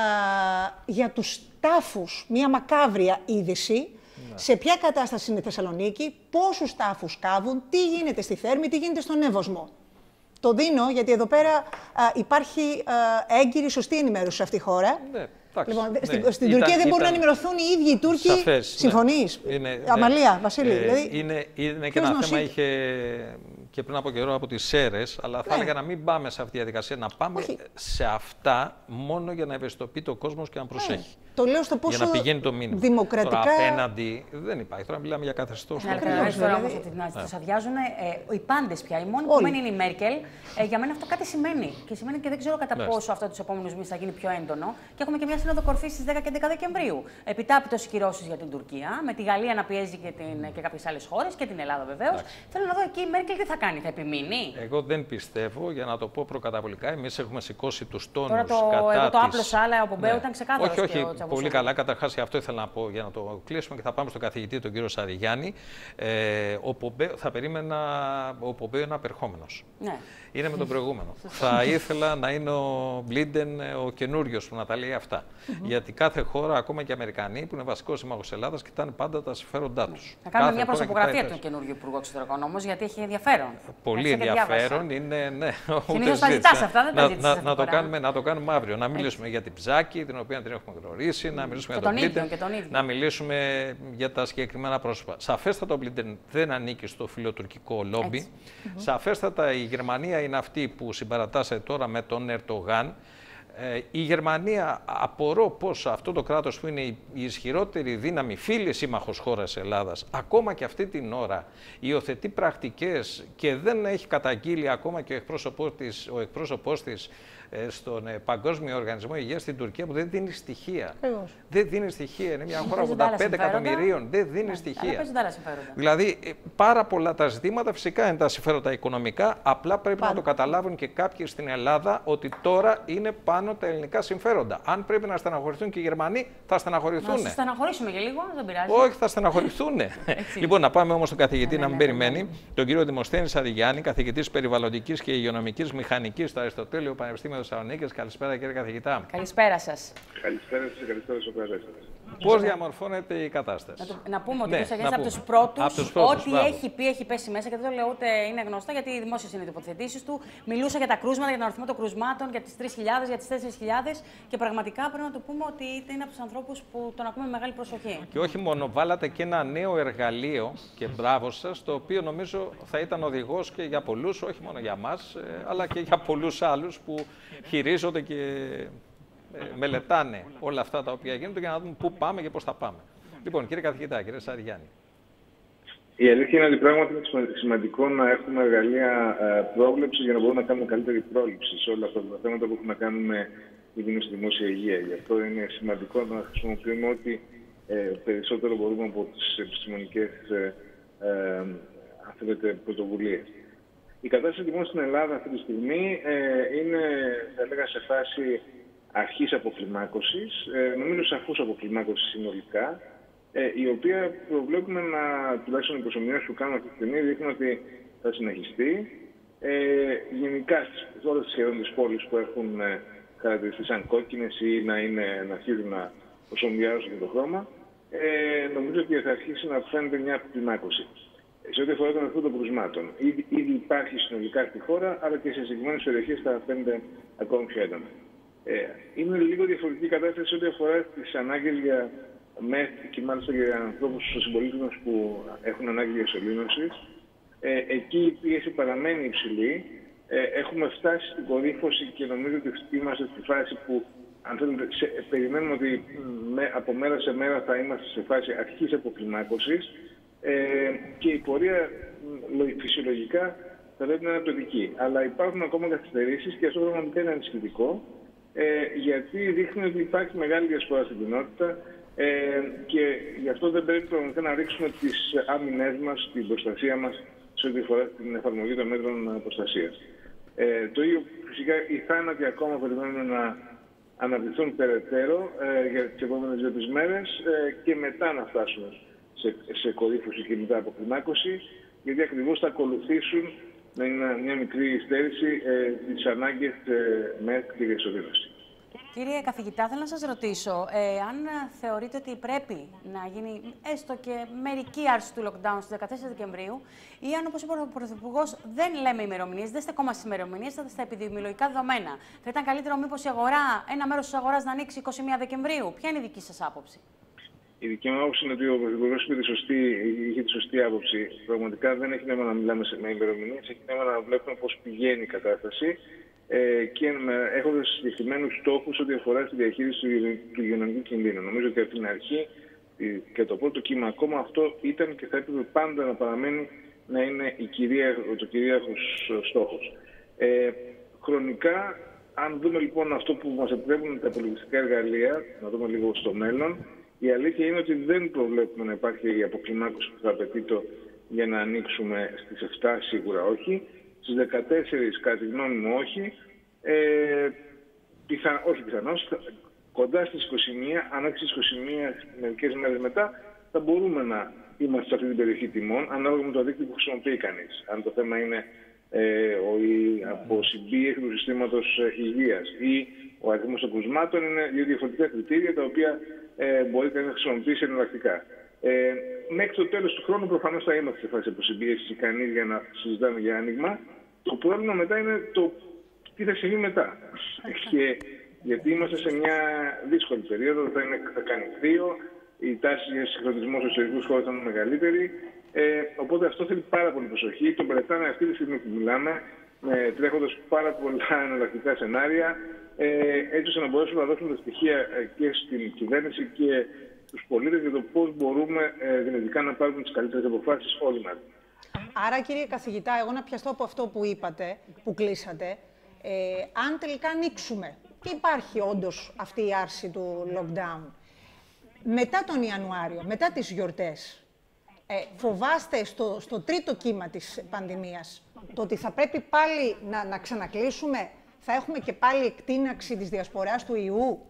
για τους τάφους, μια μακάβρια είδηση, ναι. σε ποια κατάσταση είναι η Θεσσαλονίκη, πόσους τάφους κάβουν, τι γίνεται στη Θέρμη, τι γίνεται στον Εύωσμο. Το δίνω γιατί εδώ πέρα α, υπάρχει α, έγκυρη, σωστή ενημέρωση σε αυτή τη χώρα. Ναι. Λοιπόν, ναι, στην στην ήταν, Τουρκία δεν μπορούν ήταν... να ενημερωθούν οι ίδιοι οι Τούρκοι. Σαφές, συμφωνείς. Ναι. Είναι, Αμαλία, ναι. Βασίλη. Ε, δηλαδή,
είναι είναι και ένα νοσή... θέμα είχε και πριν από καιρό από τις ΣΕΡΕΣ, αλλά ναι. θα έλεγα να μην πάμε σε αυτή τη διαδικασία, να πάμε Όχι. σε αυτά μόνο για να ευαισθητοποιεί το κόσμος και να προσέχει. Ναι.
Το λέω στο πόσο
για να πηγαίνει το μήνυμα.
Δημοκρατικά...
Τώρα απέναντι δεν υπάρχει. Τώρα μιλάμε για καθεστώς.
Ναι, αλλά τώρα όμως ότι τους αδειάζουν ε, οι πάντες πια. Η μόνη που μένει είναι η Μέρκελ. Ε, για μένα αυτό κάτι σημαίνει. Και σημαίνει και δεν ξέρω κατά ναι. πόσο αυτό τους επόμενους μήνες θα γίνει πιο έντονο. Και έχουμε και μια σύνοδο κορυφής στις δέκα και έντεκα Δεκεμβρίου. Επιτάπητος κυρώσεις για την Τουρκία, με τη Γαλλία να πιέζει και, την, και κάποιες άλλες χώρες και την Ελλάδα βεβαίως. Θέλω να δω εκεί η Μέρκελ τι θα κάνει, θα επιμείνει.
Εγώ δεν πιστεύω, για να το πω προκαταβολικά, εμείς έχουμε σηκώσει τους τόνους.
Τώρα το,
κατά
εγώ το
της...
άπλωσα, αλλά ο Πομπέο ήταν ξεκάθαρος.
Όχι, όχι, πολύ καλά. Καταρχάς, αυτό ήθελα να πω για να το κλείσουμε και θα πάμε στον καθηγητή, τον κύριο Σαριγιάννη. Ε, ο Πομπέο, θα περίμενα ο Πομπέο είναι απερχόμενος. Ναι. Είναι με τον προηγούμενο. Θα ήθελα να είναι ο Μπλίντεν ο καινούριος που να τα λέει αυτά. Mm-hmm. Γιατί κάθε χώρα, ακόμα και οι Αμερικανοί, που είναι βασικός σύμμαχος της Ελλάδας, κοιτάνε πάντα τα συμφέροντά τους.
Θα κάνουμε μια προσωπογραφία από τον καινούριο Υπουργό Εξωτερικών όμως, γιατί έχει ενδιαφέρον.
Πολύ ενδιαφέρον. Είναι, ναι,
συνήθως τα ζητάς αυτά, δεν τα ζητάς.
Να, να, το κάνουμε, να το κάνουμε αύριο. Να μιλήσουμε για την Ψάκη, την οποία την έχουμε γνωρίσει, mm. να μιλήσουμε
και
για τον
Μπλίντεν,
να μιλήσουμε για τα συγκεκριμένα πρόσωπα. Σαφέστατα ο Μπλίντεν δεν ανήκει στο φιλοτουρκικό λόμπι. Mm-hmm. Σαφέστατα η Γερμανία είναι αυτή που συμπαρατάσσεται τώρα με τον Ερντογάν. Ε, η Γερμανία, απορώ πως αυτό το κράτος που είναι η ισχυρότερη δύναμη φίλη σύμμαχος χώρας Ελλάδας, ακόμα και αυτή την ώρα υιοθετεί πρακτικές και δεν έχει καταγγείλει ακόμα και ο εκπρόσωπός της, ο εκπρόσωπός της ε, στον ε, Παγκόσμιο Οργανισμό Υγείας στην Τουρκία, που δεν δίνει στοιχεία. Εγώς. Δεν δίνει στοιχεία. Είναι μια χώρα ογδόντα πέντε εκατομμυρίων. Δεν δίνει ναι, στοιχεία. Δηλαδή, ε, πάρα πολλά τα ζητήματα φυσικά είναι τα συμφέροντα οικονομικά. Απλά πρέπει Πάνω. να το καταλάβουν και κάποιοι στην Ελλάδα ότι τώρα είναι πάνω τα ελληνικά συμφέροντα. Αν πρέπει να στεναχωρηθούν και οι Γερμανοί, θα στεναχωρηθούν.
Να στεναχωρήσουμε και λίγο, δεν πειράζει.
Όχι, θα στεναχωρηθούν. Λοιπόν, να πάμε όμως στον καθηγητή ναι, να μην ναι, περιμένει. Ναι, ναι. Τον κύριο Δημοσθένη Σαριγιάννη, καθηγητής περιβαλλοντικής και υγειονομικής μηχανικής στο Αριστοτέλειο Πανεπιστήμιο Θεσσαλονίκης. Καλησπέρα, κύριε καθηγητά.
Καλησπέρα σας.
Καλησπέρα σας, καλησπέρα στους οπεράτες.
Πώς διαμορφώνεται η κατάσταση.
Να, το, να πούμε ότι
ναι,
ο Σαγιάννης από τους πρώτους, ό,τι
μπράβο.
έχει πει έχει πέσει μέσα και δεν το λέω ούτε είναι γνωστό γιατί οι δημόσιες είναι οι τοποθετήσεις του. Μιλούσε για τα κρούσματα, για τον αριθμό των κρουσμάτων, για τις τρεις χιλιάδες, για τις τέσσερις χιλιάδες και πραγματικά πρέπει να το πούμε ότι είναι από τους ανθρώπους που τον ακούμε με μεγάλη προσοχή.
Και όχι μόνο, βάλατε και ένα νέο εργαλείο και μπράβο σας, το οποίο νομίζω θα ήταν οδηγός και για πολλούς, όχι μόνο για μας, αλλά και για πολλούς άλλους που χειρίζονται και μελετάνε όλα αυτά τα οποία γίνονται για να δούμε πού πάμε και πώς θα πάμε. Λοιπόν, κύριε καθηγητά, κύριε Σαριγιάννη.
Η αλήθεια είναι ότι πράγματι είναι σημαντικό να έχουμε εργαλεία πρόβλεψη για να μπορούμε να κάνουμε καλύτερη πρόληψη σε όλα αυτά τα θέματα που έχουν να κάνουν με τη δημόσια υγεία. Γι' αυτό είναι σημαντικό να χρησιμοποιούμε ό,τι ε, περισσότερο μπορούμε από τις επιστημονικές ε, ε, πρωτοβουλίες. Η κατάσταση λοιπόν στην Ελλάδα αυτή τη στιγμή ε, είναι, θα έλεγα, σε φάση αρχής αποκλιμάκωσης, ε, νομίζω σαφούς αποκλιμάκωσης συνολικά, ε, η οποία προβλέπουμε να, τουλάχιστον οι προσωμιώσεις που κάνουμε αυτή τη στιγμή, δείχνουν ότι θα συνεχιστεί. Ε, γενικά στις όλες τις σχεδόν τις πόλεις που έχουν ε, χαρακτηριστεί σαν κόκκινες ή να, είναι, να αρχίζουν να προσωμιάζουν το χρώμα, ε, νομίζω ότι θα αρχίσει να φαίνεται μια αποκλιμάκωση. Σε ό,τι αφορά τον αριθμό των κρουσμάτων, ήδη, ήδη υπάρχει συνολικά στη χώρα, αλλά και σε συγκεκριμένες περιοχές θα φαίνεται ακόμη πιο έντονα. Ε, είναι λίγο διαφορετική κατάσταση σε ό,τι αφορά τις ανάγκες για μεθ και μάλιστα για ανθρώπους στους συμπολίτες μας που έχουν ανάγκη για σωλήνωση. Ε, εκεί η πίεση παραμένει υψηλή. Ε, έχουμε φτάσει στην κορύφωση και νομίζω ότι είμαστε στη φάση που, αν θέλετε, σε, περιμένουμε ότι με, από μέρα σε μέρα θα είμαστε σε φάση αρχής αποκλιμάκωσης ε, και η πορεία φυσιολογικά θα πρέπει να είναι απαιτητική. Αλλά υπάρχουν ακόμα καθυστερήσεις και αυτό πραγματικά είναι ανησυχητικό. Ε, γιατί δείχνει ότι υπάρχει μεγάλη διασπορά στην κοινότητα ε, και γι' αυτό δεν πρέπει πραγματικά να ρίξουμε τις άμυνές μας, την προστασία μας σε ό,τι αφορά την εφαρμογή των μέτρων προστασίας. Ε, το ίδιο φυσικά οι θάνατοι ακόμα περιμένουν να αναπτυχθούν περαιτέρω ε, για τις επόμενες δύο τρεις μέρες ε, και μετά να φτάσουμε σε, σε κορύφωση και μετά από κλιμάκωση. γιατί ακριβώς θα ακολουθήσουν με μια μικρή υστέρηση ε, τις ανάγκες ε, με τη διεξοδήλωση.
Κύριε καθηγητά, θέλω να σας ρωτήσω, ε, αν θεωρείτε ότι πρέπει να γίνει έστω και μερική άρση του lockdown στις δεκατέσσερις Δεκεμβρίου, ή αν, όπως είπε ο Πρωθυπουργός, δεν λέμε ημερομηνίες, δεν στεκόμαστε στις ημερομηνίες, θα στα επιδημιολογικά δεδομένα. Θα ήταν καλύτερο μήπως η αγορά, ένα μέρος της αγοράς να ανοίξει είκοσι μία Δεκεμβρίου? Ποια είναι η δική σας άποψη?
Η δική μου άποψη είναι ότι ο Πρωθυπουργός είχε τη σωστή άποψη. Πραγματικά δεν έχει νόημα να μιλάμε με ημερομηνίες, έχει νόημα να βλέπουμε πώς πηγαίνει η κατάσταση. Ε, και έχοντας συγκεκριμένους στόχους ό,τι αφορά στη διαχείριση του υγειονομικού κινδύνου. Νομίζω ότι από την αρχή και το πρώτο κύμα ακόμα αυτό ήταν και θα έπρεπε πάντα να παραμένει να είναι η κυρία, το κυρίαρχος στόχος. Ε, χρονικά, αν δούμε λοιπόν αυτό που μας επιτρέπουν τα πολιτιστικά εργαλεία, να δούμε λίγο στο μέλλον, η αλήθεια είναι ότι δεν προβλέπουμε να υπάρχει η αποκλιμάκωση που θα απαιτεί το για να ανοίξουμε στις εφτά, σίγουρα όχι. Στις δεκατέσσερις, κατά τη γνώμη μου, όχι. Ε, πιθα... Όχι πιθανώς. Κοντά στις είκοσι μία, αν όχι στις είκοσι μία μερικές μέρες μετά, θα μπορούμε να είμαστε σε αυτή την περιοχή τιμών, ανάλογα με το δίκτυο που χρησιμοποιεί κανείς. Αν το θέμα είναι ε, ο, η αποσυμπίεση του συστήματος υγείας ή ο αριθμός των κρουσμάτων, είναι δύο διαφορετικά κριτήρια τα οποία ε, μπορεί κανείς να χρησιμοποιήσει εναλλακτικά. Ε, μέχρι το τέλος του χρόνου προφανώς θα είμαστε σε φάση αποσυμπίεσης ικανής για να συζητάμε για άνοιγμα. Το πρόβλημα μετά είναι το τι θα συμβεί μετά. Και, γιατί είμαστε σε μια δύσκολη περίοδο, θα, είναι, θα κάνει κρύο, η τάση για συγχρονισμό στους εσωτερικούς χώρους θα είναι μεγαλύτερη. Ε, οπότε αυτό θέλει πάρα πολύ προσοχή. Το μελετάμε αυτή τη στιγμή που μιλάμε, ε, τρέχοντας πάρα πολλά εναλλακτικά σενάρια, ε, έτσι ώστε να μπορέσουμε να δώσουμε τα στοιχεία ε, και στην κυβέρνηση και τους πολίτες για το πώς μπορούμε ε, δυνητικά να πάρουμε τις καλύτερες αποφάσεις όλοι μαζί.
Άρα, κύριε καθηγητά, εγώ να πιαστώ από αυτό που είπατε, που κλείσατε, ε, αν τελικά ανοίξουμε και υπάρχει όντως αυτή η άρση του lockdown, μετά τον Ιανουάριο, μετά τις γιορτές, ε, φοβάστε στο, στο τρίτο κύμα της πανδημίας το ότι θα πρέπει πάλι να, να ξανακλείσουμε, θα έχουμε και πάλι εκτείναξη της διασποράς του ιού?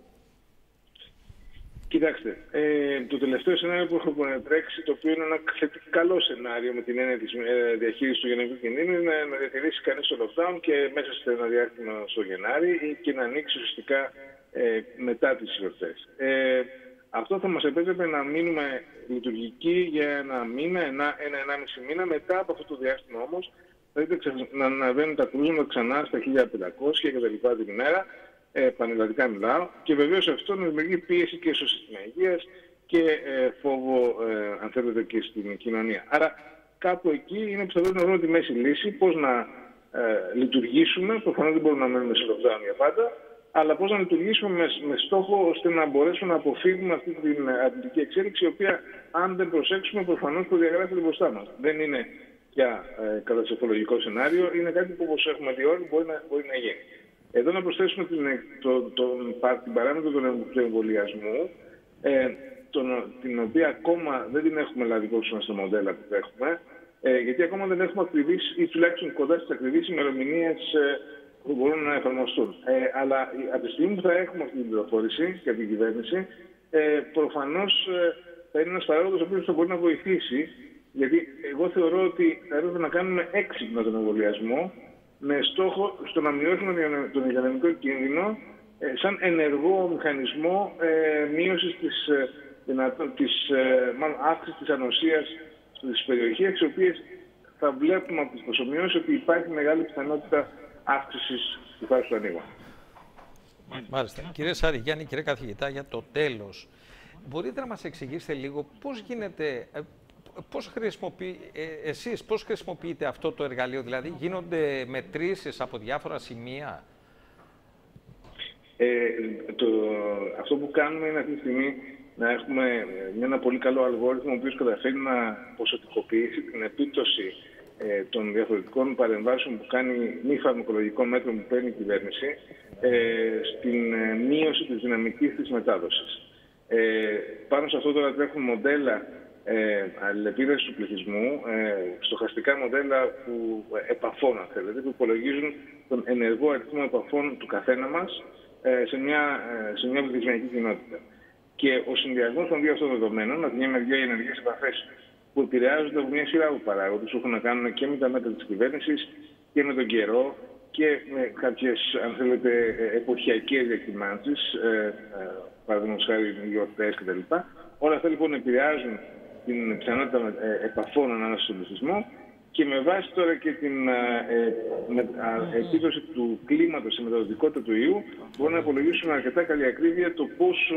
Κοιτάξτε, ε, το τελευταίο σενάριο που έχω τρέξει, το οποίο είναι ένα καλό σενάριο με την έννοια της ε, διαχείρισης του υγειονομικού κινδύνου, είναι να διατηρήσει κανείς το lockdown και μέσα σε ένα διάστημα στο Γενάρη και να ανοίξει ουσιαστικά ε, μετά τις γιορτές. Ε, αυτό θα μας επέτρεπε να μείνουμε λειτουργικοί για ένα μήνα, ένα, ένα, ενάμιση μήνα. Μετά από αυτό το διάστημα όμως, θα δείτε να αναβαίνουν τα κρούσματα ξανά στα χίλια πεντακόσια κτλ. Την ημέρα. Ε, πανελλαδικά μιλάω, και βεβαίως αυτό να δημιουργεί πίεση και στο σύστημα υγείας και ε, φόβο, ε, αν θέλετε, και στην κοινωνία. Άρα κάπου εκεί είναι που θα πρέπει να βρούμε τη μέση λύση, πώς να ε, λειτουργήσουμε, προφανώς δεν μπορούμε να μένουμε σε lockdown για πάντα, αλλά πώς να λειτουργήσουμε με, με στόχο ώστε να μπορέσουμε να αποφύγουμε αυτή την αρνητική εξέλιξη, η οποία αν δεν προσέξουμε προφανώς προδιαγράφεται μπροστά μας. Δεν είναι πια ε, καταστροφολογικό σενάριο, είναι κάτι που όπως έχουμε δει όλοι μπορεί να, μπορεί να γίνει. Εδώ να προσθέσουμε την, το, το, την παράμετρο του εμβολιασμού, ε, τον, την οποία ακόμα δεν την έχουμε λάβει υπόψη μας στα μοντέλα που έχουμε, ε, γιατί ακόμα δεν έχουμε ακριβείς ή τουλάχιστον κοντά στις ακριβείς ημερομηνίες ε, που μπορούν να εφαρμοστούν. Ε, αλλά από τη στιγμή που θα έχουμε αυτή την πληροφόρηση και από την κυβέρνηση, ε, προφανώς ε, θα είναι ένας παράγοντας ο οποίος θα μπορεί να βοηθήσει, γιατί εγώ θεωρώ ότι θα έπρεπε να κάνουμε έξυπνα τον εμβολιασμό, με στόχο στο να μειώσουμε τον υγειονομικό κίνδυνο ε, σαν ενεργό μηχανισμό ε, μείωσης της, ε, δυνατό, της ε, μάλλον αύξησης της ανοσίας στις περιοχές, τις οποίες θα βλέπουμε από τις προσωμιώσεις ότι υπάρχει μεγάλη πιθανότητα αύξησης στη φάση του ανοίγματος.
Μάλιστα. Κύριε Σαριγιάννη, κύριε καθηγητά, για το τέλος, μπορείτε να μας εξηγήσετε λίγο πώς γίνεται... Πώς χρησιμοποιεί, ε, εσείς πώς χρησιμοποιείτε αυτό το εργαλείο, δηλαδή γίνονται μετρήσεις από διάφορα σημεία?
Ε, το, αυτό που κάνουμε είναι αυτή τη στιγμή να έχουμε ένα πολύ καλό αλγόριθμο ο οποίος καταφέρει να ποσοτικοποιήσει την επίπτωση ε, των διαφορετικών παρεμβάσεων που κάνει μη φαρμακολογικών μέτρων που παίρνει η κυβέρνηση ε, στην ε, μείωση της δυναμικής της μετάδοσης. Ε, πάνω σε αυτό τώρα τρέχουν μοντέλα Ε, αλληλεπίδραση του πληθυσμού, ε, στοχαστικά μοντέλα που, ε, επαφών, αν θέλετε, που υπολογίζουν τον ενεργό αριθμό επαφών του καθένα μας ε, σε μια, ε, σε μια πληθυσμιακή κοινότητα. Και ο συνδυασμός των δύο αυτών δεδομένων, από τη μια μεριά οι ενεργές επαφές που επηρεάζονται από μια σειρά από παράγοντες που έχουν να κάνουν και με τα μέτρα της κυβέρνησης και με τον καιρό και με κάποιες, αν θέλετε, εποχιακές διακυμάνσεις, ε, ε, παραδείγματος χάρη γιορτές κτλ. Όλα αυτά λοιπόν επηρεάζουν την πιθανότητα ε, επαφών ανάμεσα στον πληθυσμό και με βάση τώρα και την ε, με, ε, επίδοση του κλίματος, η μεταδοτικότητα του ιού, μπορούμε να υπολογίσουμε αρκετά καλή ακρίβεια το πόσο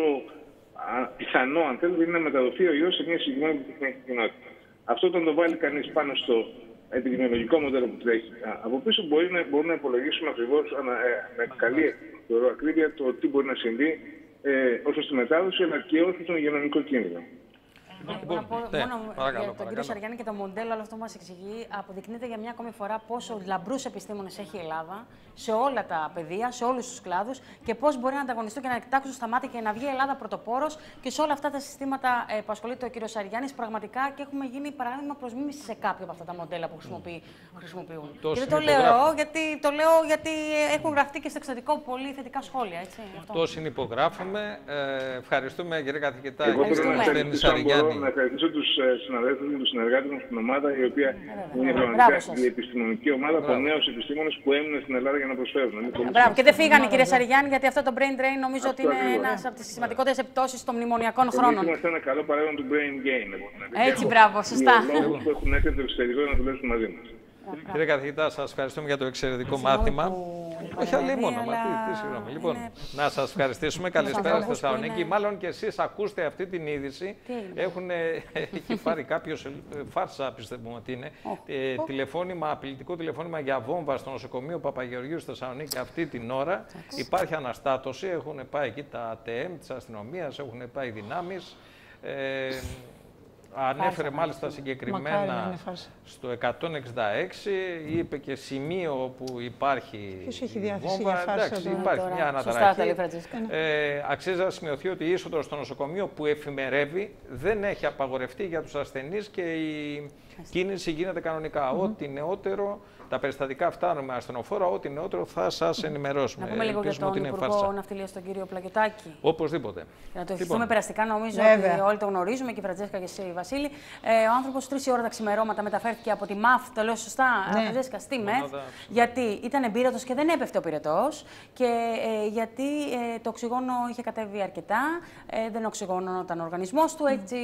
α, πιθανό, αν θέλετε, είναι να μεταδοθεί ο ιός σε μια συγκεκριμένη κοινότητα. Αυτό όταν το βάλει κανείς πάνω στο επιδημιολογικό μοντέλο που τρέχει από πίσω, μπορεί να, μπορούμε να υπολογίσουμε ακριβώς ε, με καλή θεωρώ, ακρίβεια το τι μπορεί να συμβεί ε, όσο στη μετάδοση, αλλά και όσο στον υγειονομικό κίνδυνο.
Λοιπόν, να πω ναι, μόνο παρακαλώ, για τον κύριο Σαριάννη και το μοντέλο, αλλά αυτό μας εξηγεί, αποδεικνύεται για μια ακόμη φορά πόσο λαμπρούς επιστήμονες έχει η Ελλάδα σε όλα τα πεδία, σε όλους τους κλάδους και πώς μπορεί να ανταγωνιστούν και να κοιτάξουν στα μάτια και να βγει η Ελλάδα πρωτοπόρος και σε όλα αυτά τα συστήματα ε, που ασχολείται ο κύριος Σαριάννης πραγματικά και έχουμε γίνει παράδειγμα προς μίμηση σε κάποια από αυτά τα μοντέλα που χρησιμοποιεί, χρησιμοποιούν. Mm. Και δεν το λέω, γιατί, το λέω γιατί έχουν γραφτεί και στο εξωτερικό πολύ θετικά σχόλια. Έτσι,
το συνυπογράφουμε. Ε, ευχαριστούμε κύριε καθηγητά.
Σαριάννη. Να ευχαριστήσω τους συναδέλφους μου, τους συνεργάτες μου στην ομάδα, η οποία είναι πραγματικά η επιστημονική ομάδα από νέους επιστήμονες που έμειναν στην Ελλάδα για να προσφέρουν.
Μπράβο. Και δεν φύγανε, κύριε Σαριάννη, γιατί αυτό το brain drain νομίζω ότι είναι ένας από τις σημαντικότερες επιπτώσεις των μνημονιακών χρόνων.
Είμαστε ένα καλό παράδειγμα του brain gain.
Έτσι, μπράβο, σωστά.
Λόγους που έχουν έρθει από το εξωτερικό να δουλέψουν μαζί μας.
Κύριε καθηγητά, σας ευχαριστούμε για το εξαιρετικό μάθημα. Όχι αλλήμον, μα τι συγγνώμη. Λοιπόν, να σας ευχαριστήσουμε. Καλησπέρα στη Θεσσαλονίκη. Μάλλον και εσείς ακούστε αυτή την είδηση. Έχουν, έχει πάρει κάποιος, φάρσα πιστεύουμε ότι είναι, ε, τηλεφώνημα, απειλητικό τηλεφώνημα για βόμβα στο νοσοκομείο Παπαγεωργίου στη Θεσσαλονίκη αυτή την ώρα. Υπάρχει αναστάτωση, έχουν πάει εκεί τα Α Τ Εμ της αστυνομίας, έχουν πάει δυνάμεις. Ε, Ανέφερε μάλιστα συγκεκριμένα στο εκατόν εξήντα έξι, είπε και σημείο όπου υπάρχει
Ποιος έχει διάθεση
βόμβα.
για φάρσα.
Εντάξει,
τώρα.
υπάρχει
τώρα.
μια αναταραχή. Ε, αξίζει να σημειωθεί ότι η είσοδο στο νοσοκομείο που εφημερεύει δεν έχει απαγορευτεί για τους ασθενείς και η κίνηση γίνεται κανονικά. Mm -hmm. Ό,τι νεότερο, τα περιστατικά φτάνουν με ασθενοφόρα, ό,τι νεότερο θα σας ενημερώσουμε.
Να πούμε λίγο για τον Υπουργό Ναυτιλίας, τον κύριο Πλακετάκη.
Οπωσδήποτε.
Για να το ευχηθούμε λοιπόν. περαστικά, νομίζω
Βέβαια.
ότι όλοι το γνωρίζουμε και η Φραντζέσκα και εσύ, Βασίλη. Ε, ο άνθρωπος τρεις η ώρα τα ξημερώματα μεταφέρθηκε από τη ΜΑΦ, το λέω σωστά, ναι. Φραντζέσκα, στη ΜΕΘ, γιατί ήταν εμπύρωτος και δεν έπεφτε ο πυρετός και ε, γιατί ε, το οξυγόνο είχε κατέβει αρκετά, ε, δεν οξυγόνωνταν ο οργανισμός του, έτσι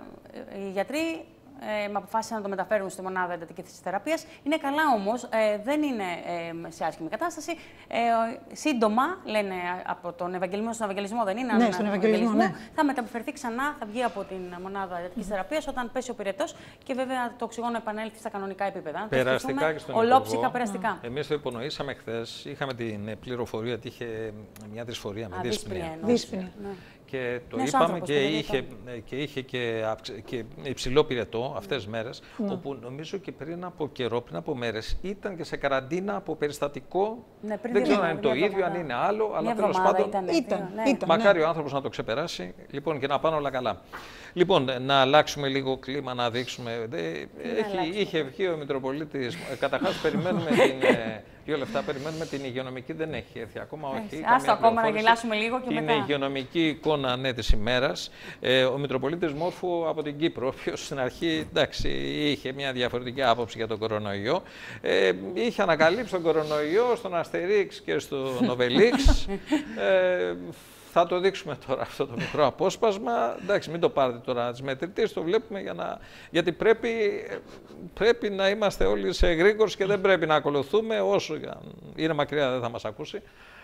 ε, οι γιατροί Ε, με αποφάσισαν να το μεταφέρουν στη μονάδα εντατικής θεραπείας. Είναι καλά όμως, ε, δεν είναι ε, σε άσχημη κατάσταση. Ε, σύντομα, λένε από τον Ευαγγελισμό στον Ευαγγελισμό, δεν είναι.
Ναι, στον Ευαγγελισμό, ναι.
Θα μεταφερθεί ξανά, θα βγει από την μονάδα εντατικής mm. θεραπείας όταν πέσει ο πυρετός και βέβαια το οξυγόνο επανέλθει στα κανονικά επίπεδα.
Περαστικά και στον
ολόψυχα περαστικά.
Mm. Εμείς το υπονοήσαμε χθες, είχαμε την πληροφορία ότι είχε μια δυσφορία με δύσπνοια. Και το Νέος είπαμε και είχε, και είχε και, και υψηλό πυρετό αυτές τις μέρες, mm. όπου νομίζω και πριν από καιρό, πριν από μέρες, ήταν και σε καραντίνα από περιστατικό. Ναι, δεν ξέρω αν είναι το ίδιο, αν είναι άλλο, αλλά τέλος πάντων
ήταν, ήταν, ναι. ήταν,
μακάρι
ναι.
ο άνθρωπος να το ξεπεράσει λοιπόν, και να πάνε όλα καλά. Λοιπόν, να αλλάξουμε λίγο κλίμα, να δείξουμε. Έχει, είχε βγει ο Μητροπολίτης. Καταρχάς, περιμένουμε την. Δύο λεπτά περιμένουμε την υγειονομική, δεν έχει έρθει ακόμα. Όχι.
Άστο ακόμα να γελάσουμε λίγο και
την
μετά.
Την υγειονομική εικόνα ναι, της ημέρας. Ε, ο Μητροπολίτης Μόρφου από την Κύπρο, ο οποίος στην αρχή εντάξει, είχε μια διαφορετική άποψη για τον κορονοϊό. Ε, είχε ανακαλύψει τον κορονοϊό στον Αστερίξ και στον Οβελίξ. ε, Θα το δείξουμε τώρα αυτό το μικρό απόσπασμα. Εντάξει, μην το πάρετε τώρα τις μετρητές, το βλέπουμε για να... γιατί πρέπει, πρέπει να είμαστε όλοι σε γρήγορες και δεν πρέπει να ακολουθούμε, όσο είναι μακριά δεν θα μας ακούσει,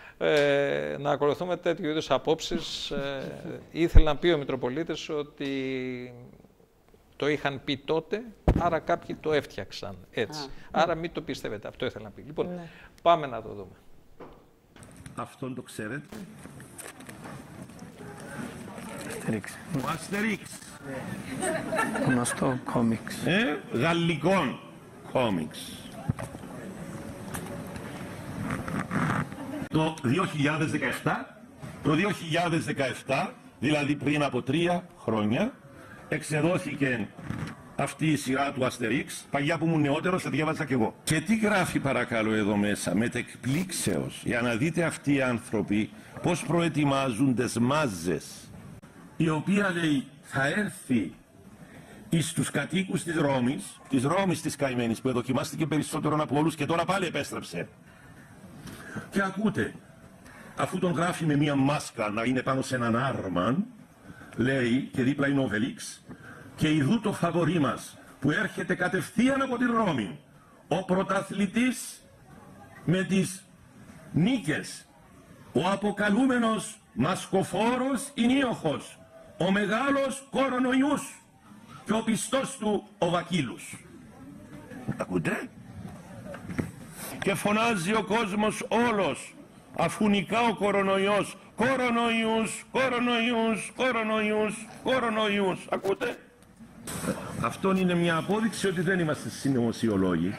ε, να ακολουθούμε τέτοιου είδους απόψεις. Ε, ήθελε να πει ο Μητροπολίτης ότι το είχαν πει τότε, άρα κάποιοι το έφτιαξαν έτσι. Α, άρα μην το πιστεύετε, αυτό ήθελε να πει. Λοιπόν, ναι. Πάμε να το δούμε.
Αυτόν το ξέρετε.
Αστερίξ.
Ο Αστερίξ.
Γνωστό κόμιξ.
Ε, γαλλικών κόμιξ. Το δύο χιλιάδες δεκαεπτά, το δύο χιλιάδες δεκαεπτά, δηλαδή πριν από τρία χρόνια, εξεδόθηκε αυτή η σειρά του Αστερίξ, παγιά που ήμουν νεότερος, θα διάβαζα κι εγώ. Και τι γράφει παρακαλώ εδώ μέσα, μετεκπλήξεως, για να δείτε αυτοί οι άνθρωποι πώς προετοιμάζουν τις μάζες, η οποία λέει θα έρθει εις τους κατοίκους της Ρώμης, της Ρώμης της καημένης που δοκιμάστηκε περισσότερο από όλους και τώρα πάλι επέστρεψε. Και ακούτε, αφού τον γράφει με μία μάσκα να είναι πάνω σε έναν άρμαν, λέει και δίπλα είναι ο Βελίξ, και ειδού το φαβορί μας που έρχεται κατευθείαν από τη Ρώμη, ο πρωταθλητής με τις νίκες, ο αποκαλούμενος μασκοφόρος Ινίοχος, ο μεγάλος κορονοϊούς και ο πιστός του ο Βακύλους. Ακούτε? Και φωνάζει ο κόσμος όλος, αφού νικά ο κορονοϊός, κορονοϊούς, κορονοϊούς, κορονοϊούς, κορονοϊούς. Ακούτε? Αυτό είναι μια απόδειξη ότι δεν είμαστε συνωμοσιολόγοι.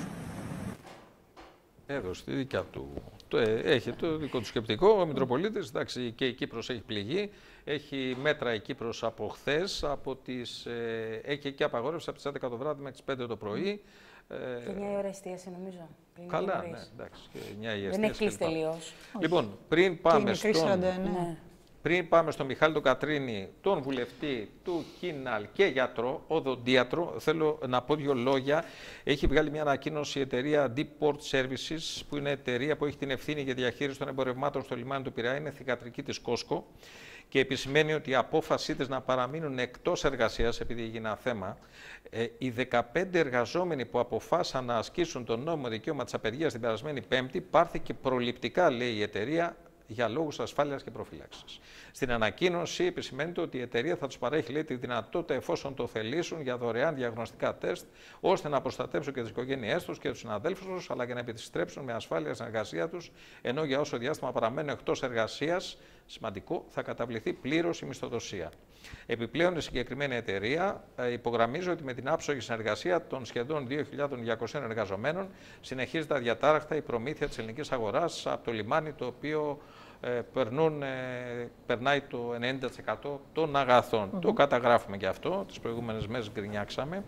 Έδωσε τη δικιά του. Το, ε, έχει το δικό του σκεπτικό. Ο Μητροπολίτης, εντάξει, και η Κύπρος έχει πληγεί. Έχει μέτρα η Κύπρος από χθες. Από τις, ε, έχει και απαγόρευση από τις έντεκα το βράδυ μέχρι τις πέντε το πρωί. Ε,
και εννιά η ώρα εστίαση, νομίζω.
Καλά, ναι, εντάξει. Και εννιά η
δεν έχει κλείσει τελείως.
Λοιπόν, πριν πάμε, στον,
ναι.
πριν πάμε στον Μιχάλη τον Κατρίνη, τον βουλευτή του Κίναλ και γιατρό, οδοντίατρο, θέλω να πω δύο λόγια. Έχει βγάλει μια ανακοίνωση η εταιρεία Deep Port Services, που είναι εταιρεία που έχει την ευθύνη για διαχείριση των εμπορευμάτων στο λιμάνι του Πειραιά, είναι θυγατρική της Κόσκο. Και επισημαίνει ότι η απόφασή της να παραμείνουν εκτός εργασίας, επειδή έγινε θέμα, ε, οι δεκαπέντε εργαζόμενοι που αποφάσισαν να ασκήσουν το νόμιμο δικαίωμα της απεργίας την περασμένη Πέμπτη, πάρθηκε προληπτικά, λέει η εταιρεία, για λόγους ασφάλειας και προφύλαξης. Στην ανακοίνωση επισημαίνεται ότι η εταιρεία θα τους παρέχει, λέει, τη δυνατότητα, εφόσον το θελήσουν, για δωρεάν διαγνωστικά τεστ, ώστε να προστατέψουν και τις οικογένειές τους και τους συναδέλφους τους, αλλά και να επιστρέψουν με ασφάλεια στην εργασία τους, ενώ για όσο διάστημα παραμένουν εκτός εργασίας, σημαντικό, θα καταβληθεί πλήρως η μισθοδοσία. Επιπλέον, η συγκεκριμένη εταιρεία ε, υπογραμμίζει ότι με την άψογη συνεργασία των σχεδόν δύο χιλιάδες διακοσίων εργαζομένων συνεχίζεται αδιατάραχτα η προμήθεια της ελληνικής αγοράς από το λιμάνι, το οποίο ε, περνούν, ε, περνάει το ενενήντα τοις εκατό των αγαθών. Mm-hmm. Το καταγράφουμε και αυτό, τις προηγούμενες μέρες γκρινιάξαμε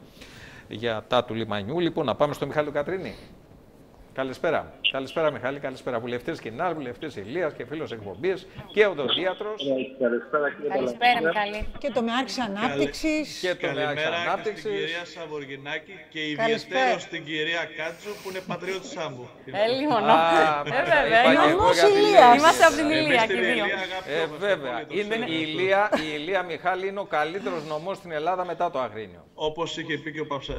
για τα του λιμανιού. Λοιπόν, να πάμε στο Μιχάλη Κατρίνη. Καλησπέρα. Καλησπέρα, Μιχάλη. Καλησπέρα, βουλευτής Κινάλ, βουλευτής Ηλίας και φίλος εκπομπής και οδοντίατρος.
Καλησπέρα, κύριε
Καλησπέρα, Μιχάλη.
Και το Άρχης Ανάπτυξης.
Και το
Καλημέρα
Ανάπτυξης.
και στην κυρία Σαβοργινάκη και ιδιαίτερα στην κυρία Κάτσου που είναι πατριώτης Σάμπου.
Ε, λιμονό. Ε, βέβαια.
Νομός Ηλίας.
Είμαστε από την Ηλία και δύο.
Ε, βέβαια. Είναι η Ηλία, η Ηλία, Μιχάλη, είναι ο καλύτερος νομός στην Ελλάδα μετά το Αγρίνιο.
Όπως είχε πει και ο Παψα...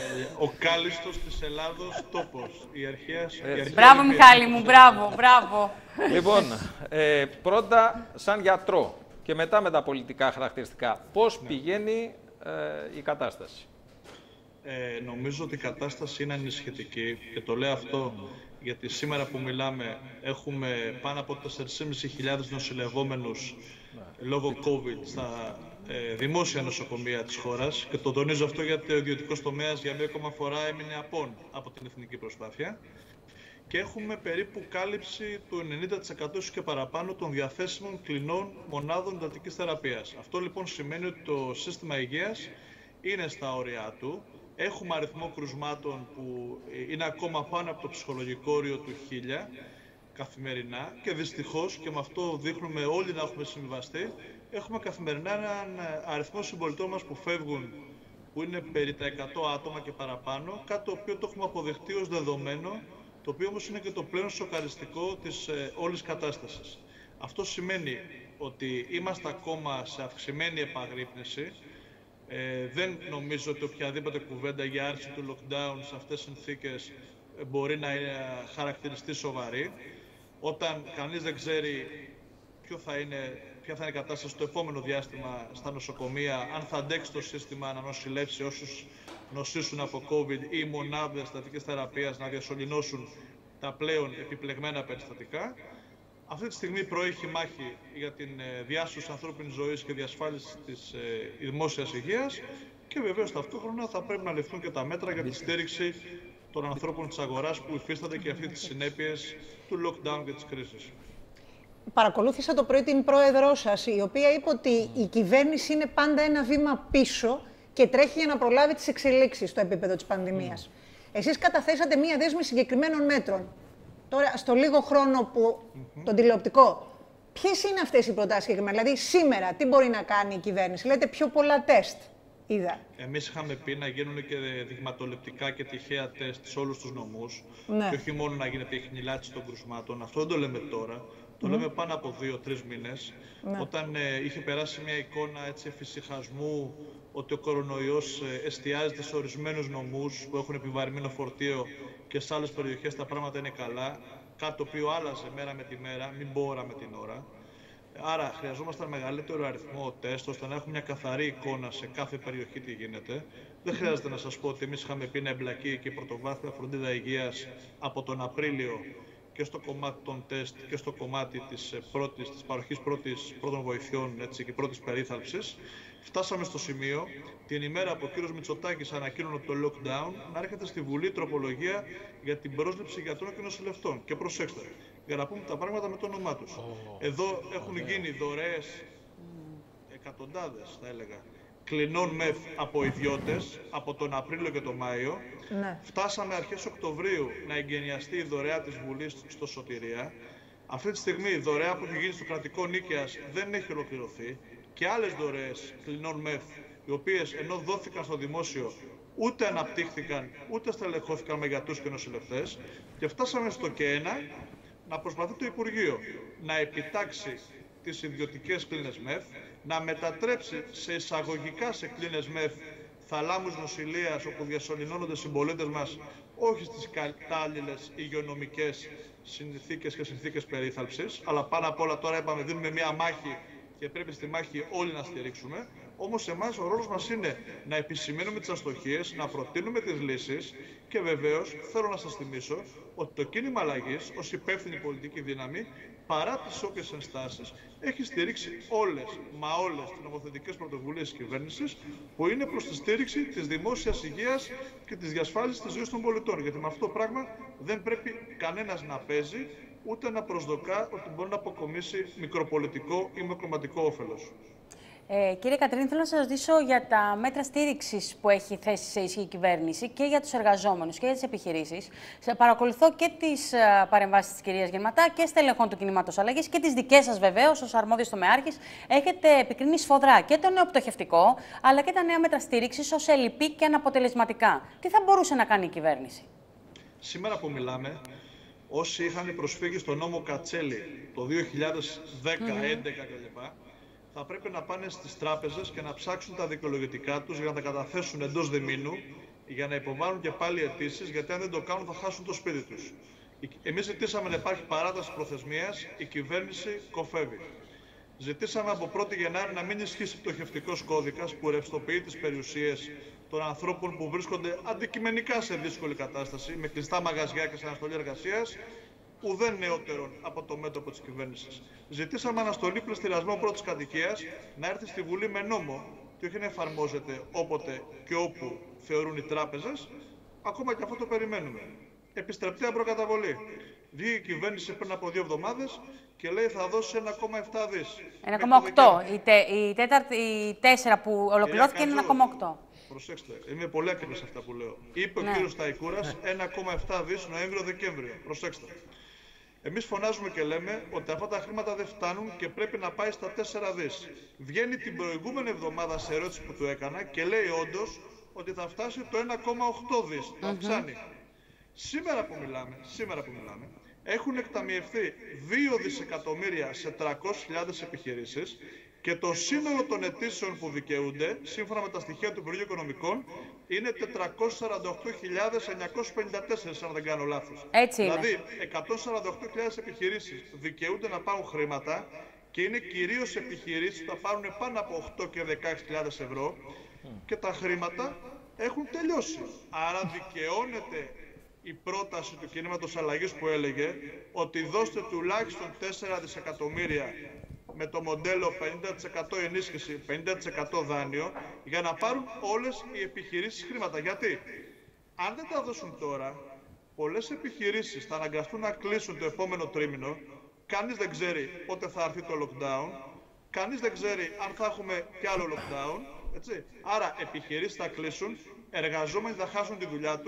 ο κάλιστος της Ελλάδος τόπος. Η αρχαία...
Μπράβο, Μιχάλη μου, μπράβο, μπράβο.
Λοιπόν, ε, πρώτα σαν γιατρό και μετά με τα πολιτικά χαρακτηριστικά, πώς πηγαίνει ε, η κατάσταση?
Ε, νομίζω ότι η κατάσταση είναι ανησυχητική και το λέω αυτό γιατί σήμερα που μιλάμε έχουμε πάνω από τέσσερις χιλιάδες πεντακόσιους νοσηλευόμενους λόγω COVID στα ε, δημόσια νοσοκομεία της χώρας και το τονίζω αυτό γιατί ο ιδιωτικός τομέας για μία ακόμα φορά έμεινε απόν από την εθνική προσπάθεια και έχουμε περίπου κάλυψη του ενενήντα τοις εκατό και παραπάνω των διαθέσιμων κλινών μονάδων εντατικής θεραπείας. Αυτό λοιπόν σημαίνει ότι το σύστημα υγείας είναι στα όρια του. Έχουμε αριθμό κρουσμάτων που είναι ακόμα πάνω από το ψυχολογικό όριο του χίλια καθημερινά και δυστυχώς, και με αυτό δείχνουμε όλοι να έχουμε συμβιβαστεί, έχουμε καθημερινά έναν αριθμό συμπολιτών μας που φεύγουν, που είναι περί τα εκατό άτομα και παραπάνω, κάτι το οποίο το έχουμε αποδεχτεί ως δεδομένο, το οποίο όμως είναι και το πλέον σοκαριστικό της ε, όλης κατάστασης. Αυτό σημαίνει ότι είμαστε ακόμα σε αυξημένη επαγρύπνηση. Ε, δεν νομίζω ότι οποιαδήποτε κουβέντα για άρση του lockdown σε αυτές τις συνθήκες μπορεί να είναι, χαρακτηριστεί σοβαρή. Όταν κανείς δεν ξέρει ποιο θα είναι, ποια θα είναι η κατάσταση στο επόμενο διάστημα στα νοσοκομεία, αν θα αντέξει το σύστημα να νοσηλεύσει όσους νοσήσουν από COVID ή οι μονάδες εντατικής θεραπείας να διασωληνώσουν τα πλέον επιπλεγμένα περιστατικά. Αυτή τη στιγμή προέχει μάχη για την διάσωση ανθρώπινης ζωής και διασφάλιση της ε, δημόσιας υγείας και βεβαίως ταυτόχρονα θα πρέπει να ληφθούν και τα μέτρα για τη στήριξη των ανθρώπων της αγοράς που υφίστανται και αυτές τις συνέπειες του lockdown και της κρίσης.
Παρακολούθησα το πρωί την πρόεδρό σας, η οποία είπε ότι η κυβέρνηση είναι πάντα ένα βήμα πίσω και τρέχει για να προλάβει τις εξελίξεις στο επίπεδο της πανδημίας. Mm. Εσείς καταθέσατε μία δέσμη συγκεκριμένων μέτρων. Τώρα, στο λίγο χρόνο που mm-hmm. τον τηλεοπτικό, ποιες είναι αυτές οι προτάσεις συγκεκριμένα? Δηλαδή, σήμερα, τι μπορεί να κάνει η κυβέρνηση? Λέτε πιο πολλά τεστ. Είδα.
Εμείς είχαμε πει να γίνουν και δειγματοληπτικά και τυχαία τεστ σε όλους τους νομούς.
Ναι.
Και όχι μόνο να γίνεται η χνηλάτιση των κρουσμάτων. Αυτό δεν το λέμε τώρα. Το mm. λέμε πάνω από δύο-τρεις μήνες. Ναι. Όταν ε, είχε περάσει μια εικόνα έτσι, εφησυχασμού ότι ο κορονοϊός ε, εστιάζεται σε ορισμένους νομούς που έχουν επιβαρημένο φορτίο και σε άλλες περιοχές τα πράγματα είναι καλά. Κάτι το οποίο άλλαζε μέρα με τη μέρα, μην πω ώρα με την ώρα. Άρα χρειαζόμασταν μεγαλύτερο αριθμό τεστ ώστε να έχουμε μια καθαρή εικόνα σε κάθε περιοχή τι γίνεται. Δεν χρειάζεται να σας πω ότι εμείς είχαμε πει να εμπλακεί και η πρωτοβάθμια φροντίδα υγείας από τον Απρίλιο και στο κομμάτι των τεστ και στο κομμάτι της, πρώτης, της παροχής πρώτης, πρώτων βοηθειών έτσι, και πρώτης περίθαλψης. Φτάσαμε στο σημείο την ημέρα που ο κύριος Μητσοτάκης ανακοίνωνε το lockdown να έρχεται στη Βουλή τροπολογία για την πρόσληψη γιατρών και νοσηλευτών. Και προσέξτε, για να πούμε τα πράγματα με το όνομά τους. Oh, Εδώ έχουν yeah. γίνει δωρεές, εκατοντάδες θα έλεγα, κλινών μεθ από ιδιώτες από τον Απρίλιο και τον Μάιο. Ναι. Φτάσαμε αρχές Οκτωβρίου να εγκαινιαστεί η δωρεά της Βουλής στο Σωτηρία. Αυτή τη στιγμή η δωρεά που έχει γίνει στο κρατικό νίκαιας δεν έχει ολοκληρωθεί και άλλες δωρεές κλινών μεθ, οι οποίες ενώ δόθηκαν στο δημόσιο ούτε αναπτύχθηκαν, ούτε στελεχώθηκαν με γιατρούς και νοσηλευτές. Και φτάσαμε στο ΚΕΕΝΑ να προσπαθεί το Υπουργείο να επιτάξει τις ιδιωτικές κλίνες μεθ, να μετατρέψει σε εισαγωγικά σε κλίνες μεθ θαλάμους νοσηλείας όπου διασωληνώνονται συμπολίτες μας, όχι στις κατάλληλες υγειονομικές συνθήκες και συνθήκες περίθαλψης, αλλά πάνω απ' όλα τώρα είπαμε δίνουμε μία μάχη και πρέπει στη μάχη όλοι να στηρίξουμε. Όμως εμάς ο ρόλος μας είναι να επισημαίνουμε τις αστοχίες, να προτείνουμε τις λύσεις και βεβαίως θέλω να σας θυμίσω ότι το κίνημα αλλαγής ως υπεύθυνη πολιτική δύναμη παρά τις όποιες ενστάσεις έχει στηρίξει όλες, μα όλες τις νομοθετικές πρωτοβουλίες της κυβέρνησης που είναι προς τη στήριξη της δημόσιας υγείας και της διασφάλισης της ζωής των πολιτών. Γιατί με αυτό το πράγμα δεν πρέπει κανένας να παίζει ούτε να προσδοκά ότι μπορεί να αποκομίσει μικροπολιτικό ή μικροκομματικό όφελος.
Ε, κύριε Κατρίνη, θέλω να σας ρωτήσω για τα μέτρα στήριξης που έχει θέσει σε ισχύ η κυβέρνηση και για τους εργαζόμενους και για τις επιχειρήσεις. Παρακολουθώ και τις παρεμβάσεις της κυρίας Γερματά και στελεχών του κινήματος αλλαγής και τις δικές σας βεβαίως, ως αρμόδιος τομεάρχης. Έχετε επικρίνει σφοδρά και το νέο πτωχευτικό, αλλά και τα νέα μέτρα στήριξης ως ελλειπή και αναποτελεσματικά. Τι θα μπορούσε να κάνει η κυβέρνηση?
Σήμερα που μιλάμε, όσοι είχαν προσφύγει στο νόμο Κατσέλη το δύο χιλιάδες δέκα, δύο χιλιάδες έντεκα κλπ. Θα πρέπει να πάνε στις τράπεζες και να ψάξουν τα δικαιολογητικά τους για να τα καταθέσουν εντός διμήνου, για να υποβάλουν και πάλι αιτήσεις, γιατί αν δεν το κάνουν θα χάσουν το σπίτι τους. Εμείς ζητήσαμε να υπάρχει παράταση προθεσμίας, η κυβέρνηση κοφεύει. Ζητήσαμε από πρώτη Γενάρη να μην ισχύσει πτωχευτικός κώδικας που ρευστοποιεί τις περιουσίες των ανθρώπων που βρίσκονται αντικειμενικά σε δύσκολη κατάσταση, με κλειστά μαγαζιά και σε αναστολή εργασίας, ουδέν νεότερον από το μέτωπο της κυβέρνησης. Ζητήσαμε αναστολή πληστηριασμού πρώτης κατοικίας να έρθει στη Βουλή με νόμο και όχι να εφαρμόζεται όποτε και όπου θεωρούν οι τράπεζες. Ακόμα και αυτό το περιμένουμε. Επιστρεπτέα προκαταβολή. Βγήκε η κυβέρνηση πριν από δύο εβδομάδες και λέει θα δώσει ένα κόμμα επτά δις.
ένα κόμμα οκτώ. Η, τε, η, τέταρτη, η τέσσερα που ολοκληρώθηκε είναι ένα κόμμα οκτώ.
Προσέξτε, είμαι πολύ ακριβής αυτά που λέω. Είπε ναι. ο κύριος Σταϊκούρας ένα κόμμα επτά δις Νοέμβριο-Δεκέμβριο. Προσέξτε. Εμείς φωνάζουμε και λέμε ότι αυτά τα χρήματα δεν φτάνουν και πρέπει να πάει στα τέσσερα δις. Βγαίνει την προηγούμενη εβδομάδα σε ερώτηση που του έκανα και λέει όντως ότι θα φτάσει το ένα κόμμα οκτώ δις. Το αυξάνει. Σήμερα που μιλάμε, σήμερα που μιλάμε, έχουν εκταμιευθεί δύο δισεκατομμύρια σε τριακόσιες χιλιάδες επιχειρήσεις και το σύνολο των αιτήσεων που δικαιούνται, σύμφωνα με τα στοιχεία του Υπουργείου Οικονομικών, είναι τετρακόσιες σαράντα οκτώ χιλιάδες εννιακόσιες πενήντα τέσσερα, αν δεν κάνω λάθος.
Έτσι είναι.
Δηλαδή, εκατόν σαράντα οκτώ χιλιάδες επιχειρήσεις δικαιούνται να πάρουν χρήματα και είναι κυρίως επιχειρήσεις που θα πάρουν πάνω από οκτώ και δεκαέξι χιλιάδες ευρώ και τα χρήματα έχουν τελειώσει. Άρα δικαιώνεται η πρόταση του κινήματος αλλαγής που έλεγε ότι δώστε τουλάχιστον τέσσερα δισεκατομμύρια με το μοντέλο πενήντα τοις εκατό ενίσχυση, πενήντα τοις εκατό δάνειο, για να πάρουν όλες οι επιχειρήσεις χρήματα. Γιατί αν δεν τα δώσουν τώρα, πολλές επιχειρήσεις θα αναγκαστούν να κλείσουν το επόμενο τρίμηνο, κανείς δεν ξέρει πότε θα έρθει το lockdown, κανείς δεν ξέρει αν θα έχουμε κι άλλο lockdown, έτσι. Άρα επιχειρήσεις θα κλείσουν, εργαζόμενοι θα χάσουν τη δουλειά τους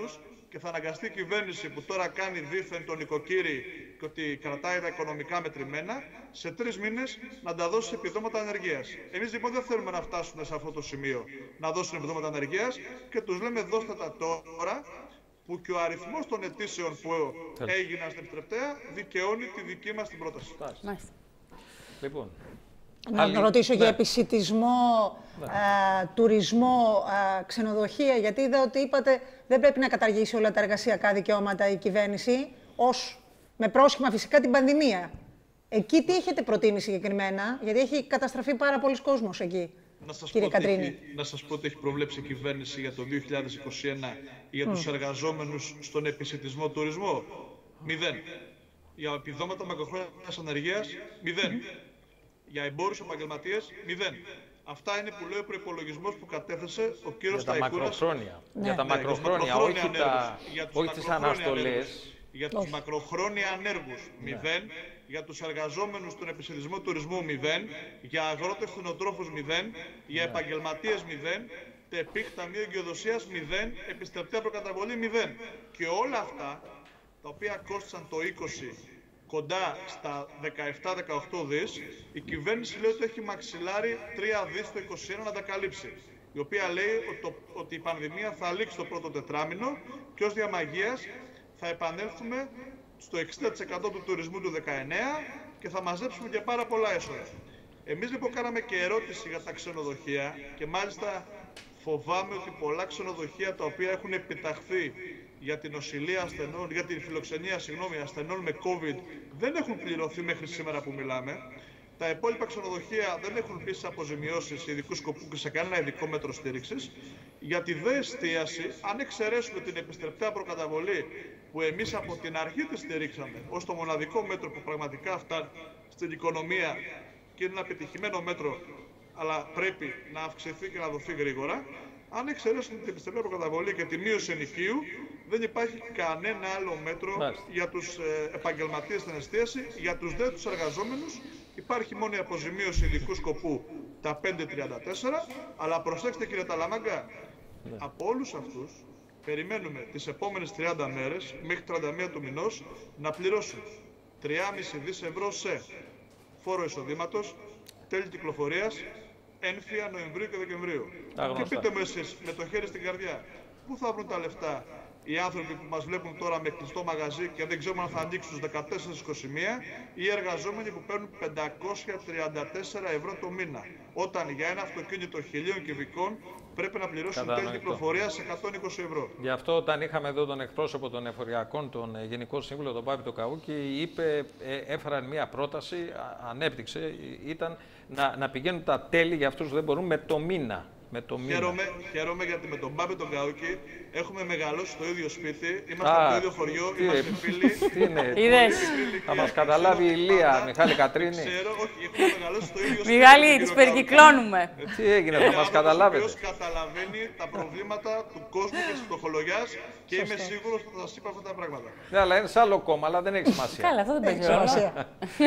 και θα αναγκαστεί η κυβέρνηση που τώρα κάνει δήθεν τον νοικοκύρη και ότι κρατάει τα οικονομικά μετρημένα, σε τρεις μήνες να τα δώσει σε επιδόματα ανεργίας. Εμείς λοιπόν δεν θέλουμε να φτάσουμε σε αυτό το σημείο, να δώσουν επιδόματα ανεργίας και τους λέμε δώστε τα τώρα, που και ο αριθμός των αιτήσεων που έγιναν στην επιτρεπτέα δικαιώνει τη δική μας την πρόταση.
Μάλιστα.
Λοιπόν.
Να
Άλλη...
ρωτήσω
ναι.
για επισιτισμό, ναι. α, τουρισμό, α, ξενοδοχεία, γιατί είδα ότι είπατε δεν πρέπει να καταργήσει όλα τα εργασιακά δικαιώματα η κυβέρνηση, ως, με πρόσχημα φυσικά την πανδημία. Εκεί τι έχετε προτείνει συγκεκριμένα, γιατί έχει καταστραφεί πάρα πολλοί κόσμος εκεί,
να σας
κύριε
πω
Κατρίνη.
Έχει, να σας πω ότι έχει προβλέψει η κυβέρνηση για το δύο χιλιάδες είκοσι ένα για mm. τους εργαζόμενους στον επισιτισμό τουρισμό. Μηδέν. Για επιδόματα μακροχρόνιας ανεργίας, μηδέν. Mm. Για εμπόρους επαγγελματίες, μηδέν. Αυτά είναι που λέει ο προϋπολογισμός που κατέθεσε ο κύριος Σταϊκούρας.
Για τα μακροχρόνια.
Ναι.
Για τα
ναι,
μακροχρόνια, όχι, τα... όχι τις αναστολές.
Για τους μακροχρόνια ανέργους, μηδέν. Ναι. Για τους εργαζόμενους στον επισιτισμό τουρισμού, μηδέν. Για αγρότες κτηνοτρόφους, μηδέν. Για ναι. επαγγελματίες, μηδέν. ΤΕΠΙΧ, Ταμείο Εγκυοδοσίας, μηδέν. Επιστρεπτέα προκαταβολή, μηδέν. Και όλα αυτά, τα οποία κόστησαν το είκοσι κοντά στα δεκαεπτά δεκαοκτώ δις, η κυβέρνηση λέει ότι έχει μαξιλάρι τρία δις το είκοσι ένα να τα καλύψει. Η οποία λέει ότι, το, ότι η πανδημία θα λήξει το πρώτο τετράμινο και ως διαμαγείας θα επανέλθουμε στο εξήντα τοις εκατό του τουρισμού του δεκαεννέα και θα μαζέψουμε και πάρα πολλά έσοδα. Εμείς λοιπόν κάναμε και ερώτηση για τα ξενοδοχεία και μάλιστα φοβάμαι ότι πολλά ξενοδοχεία τα οποία έχουν επιταχθεί για την νοσηλεία ασθενών, για την φιλοξενία συγγνώμη, ασθενών με COVID δεν έχουν πληρωθεί μέχρι σήμερα που μιλάμε. Τα υπόλοιπα ξενοδοχεία δεν έχουν επίσης αποζημιώσεις σε ειδικού σκοπού και σε κανένα ειδικό μέτρο στήριξης. Για τη δε εστίαση, αν εξαιρέσουμε την επιστρεπτέα προκαταβολή που εμείς από την αρχή τη στηρίξαμε ως το μοναδικό μέτρο που πραγματικά φτάνει στην οικονομία και είναι ένα επιτυχημένο μέτρο, αλλά πρέπει να αυξηθεί και να δοθεί γρήγορα. Αν εξαιρέσουμε την επιστρεπτέα προκαταβολή και τη μείωση ενοικίου, δεν υπάρχει κανένα άλλο μέτρο Μάλιστα. για τους ε, επαγγελματίες στην εστίαση. Για τους δε τους εργαζόμενους υπάρχει μόνο η αποζημίωση ειδικού σκοπού τα πέντε τριάντα τέσσερα, αλλά προσέξτε κύριε Ταλαμάγκα, ναι. από όλους αυτούς περιμένουμε τις επόμενες τριάντα μέρες μέχρι τριάντα μία του μηνός να πληρώσουν τρία κόμμα πέντε δις ευρώ σε φόρο εισοδήματος, τέλη κυκλοφορίας, ένφια Νοεμβρίου και Δεκεμβρίου. Και πείτε μου εσείς με το χέρι στην καρδιά, πού θα βρουν τα λεφτά οι άνθρωποι που μας βλέπουν τώρα με κλειστό μαγαζί και δεν ξέρουμε αν θα ανοίξουν στους δεκατέσσερα είκοσι μία ή οι εργαζόμενοι που παίρνουν πεντακόσια τριάντα τέσσερα ευρώ το μήνα. Όταν για ένα αυτοκίνητο χιλίων κυβικών πρέπει να πληρώσουν τέλη κυκλοφορία σε εκατόν είκοσι ευρώ.
Γι' αυτό όταν είχαμε εδώ τον εκπρόσωπο των εφοριακών, τον Γενικό Σύμβουλο, τον Πάπη τον Καούκη, είπε, έφεραν μία πρόταση, ανέπτυξε, ήταν να, να πηγαίνουν τα τέλη για αυτούς που δεν μπορούν με το μήνα. Με το
χαίρομαι, χαίρομαι γιατί με τον Πάπη τον Καούκη έχουμε μεγαλώσει στο ίδιο σπίτι, είμαστε Α, στο ίδιο χωριό, τι, είμαστε φίλοι.
Τι είναι, Είδες. Θα μας καταλάβει η Ηλία, Μιχάλη Κατρίνη.
Ξέρω, όχι, έχουμε μεγαλώσει στο ίδιο σπίτι.
Μιχάλη, τις περικυκλώνουμε.
Τι έγινε, θα μας καταλάβετε.
Ποιος καταλαβαίνει τα προβλήματα του κόσμου και της φτωχολογιάς και είμαι σίγουρος ότι θα σας είπα αυτά τα πράγματα.
Ναι, αλλά είναι σε άλλο κόμμα, αλλά δεν έχει σημασία.
Καλά, αυτό δεν παίζει σημασία.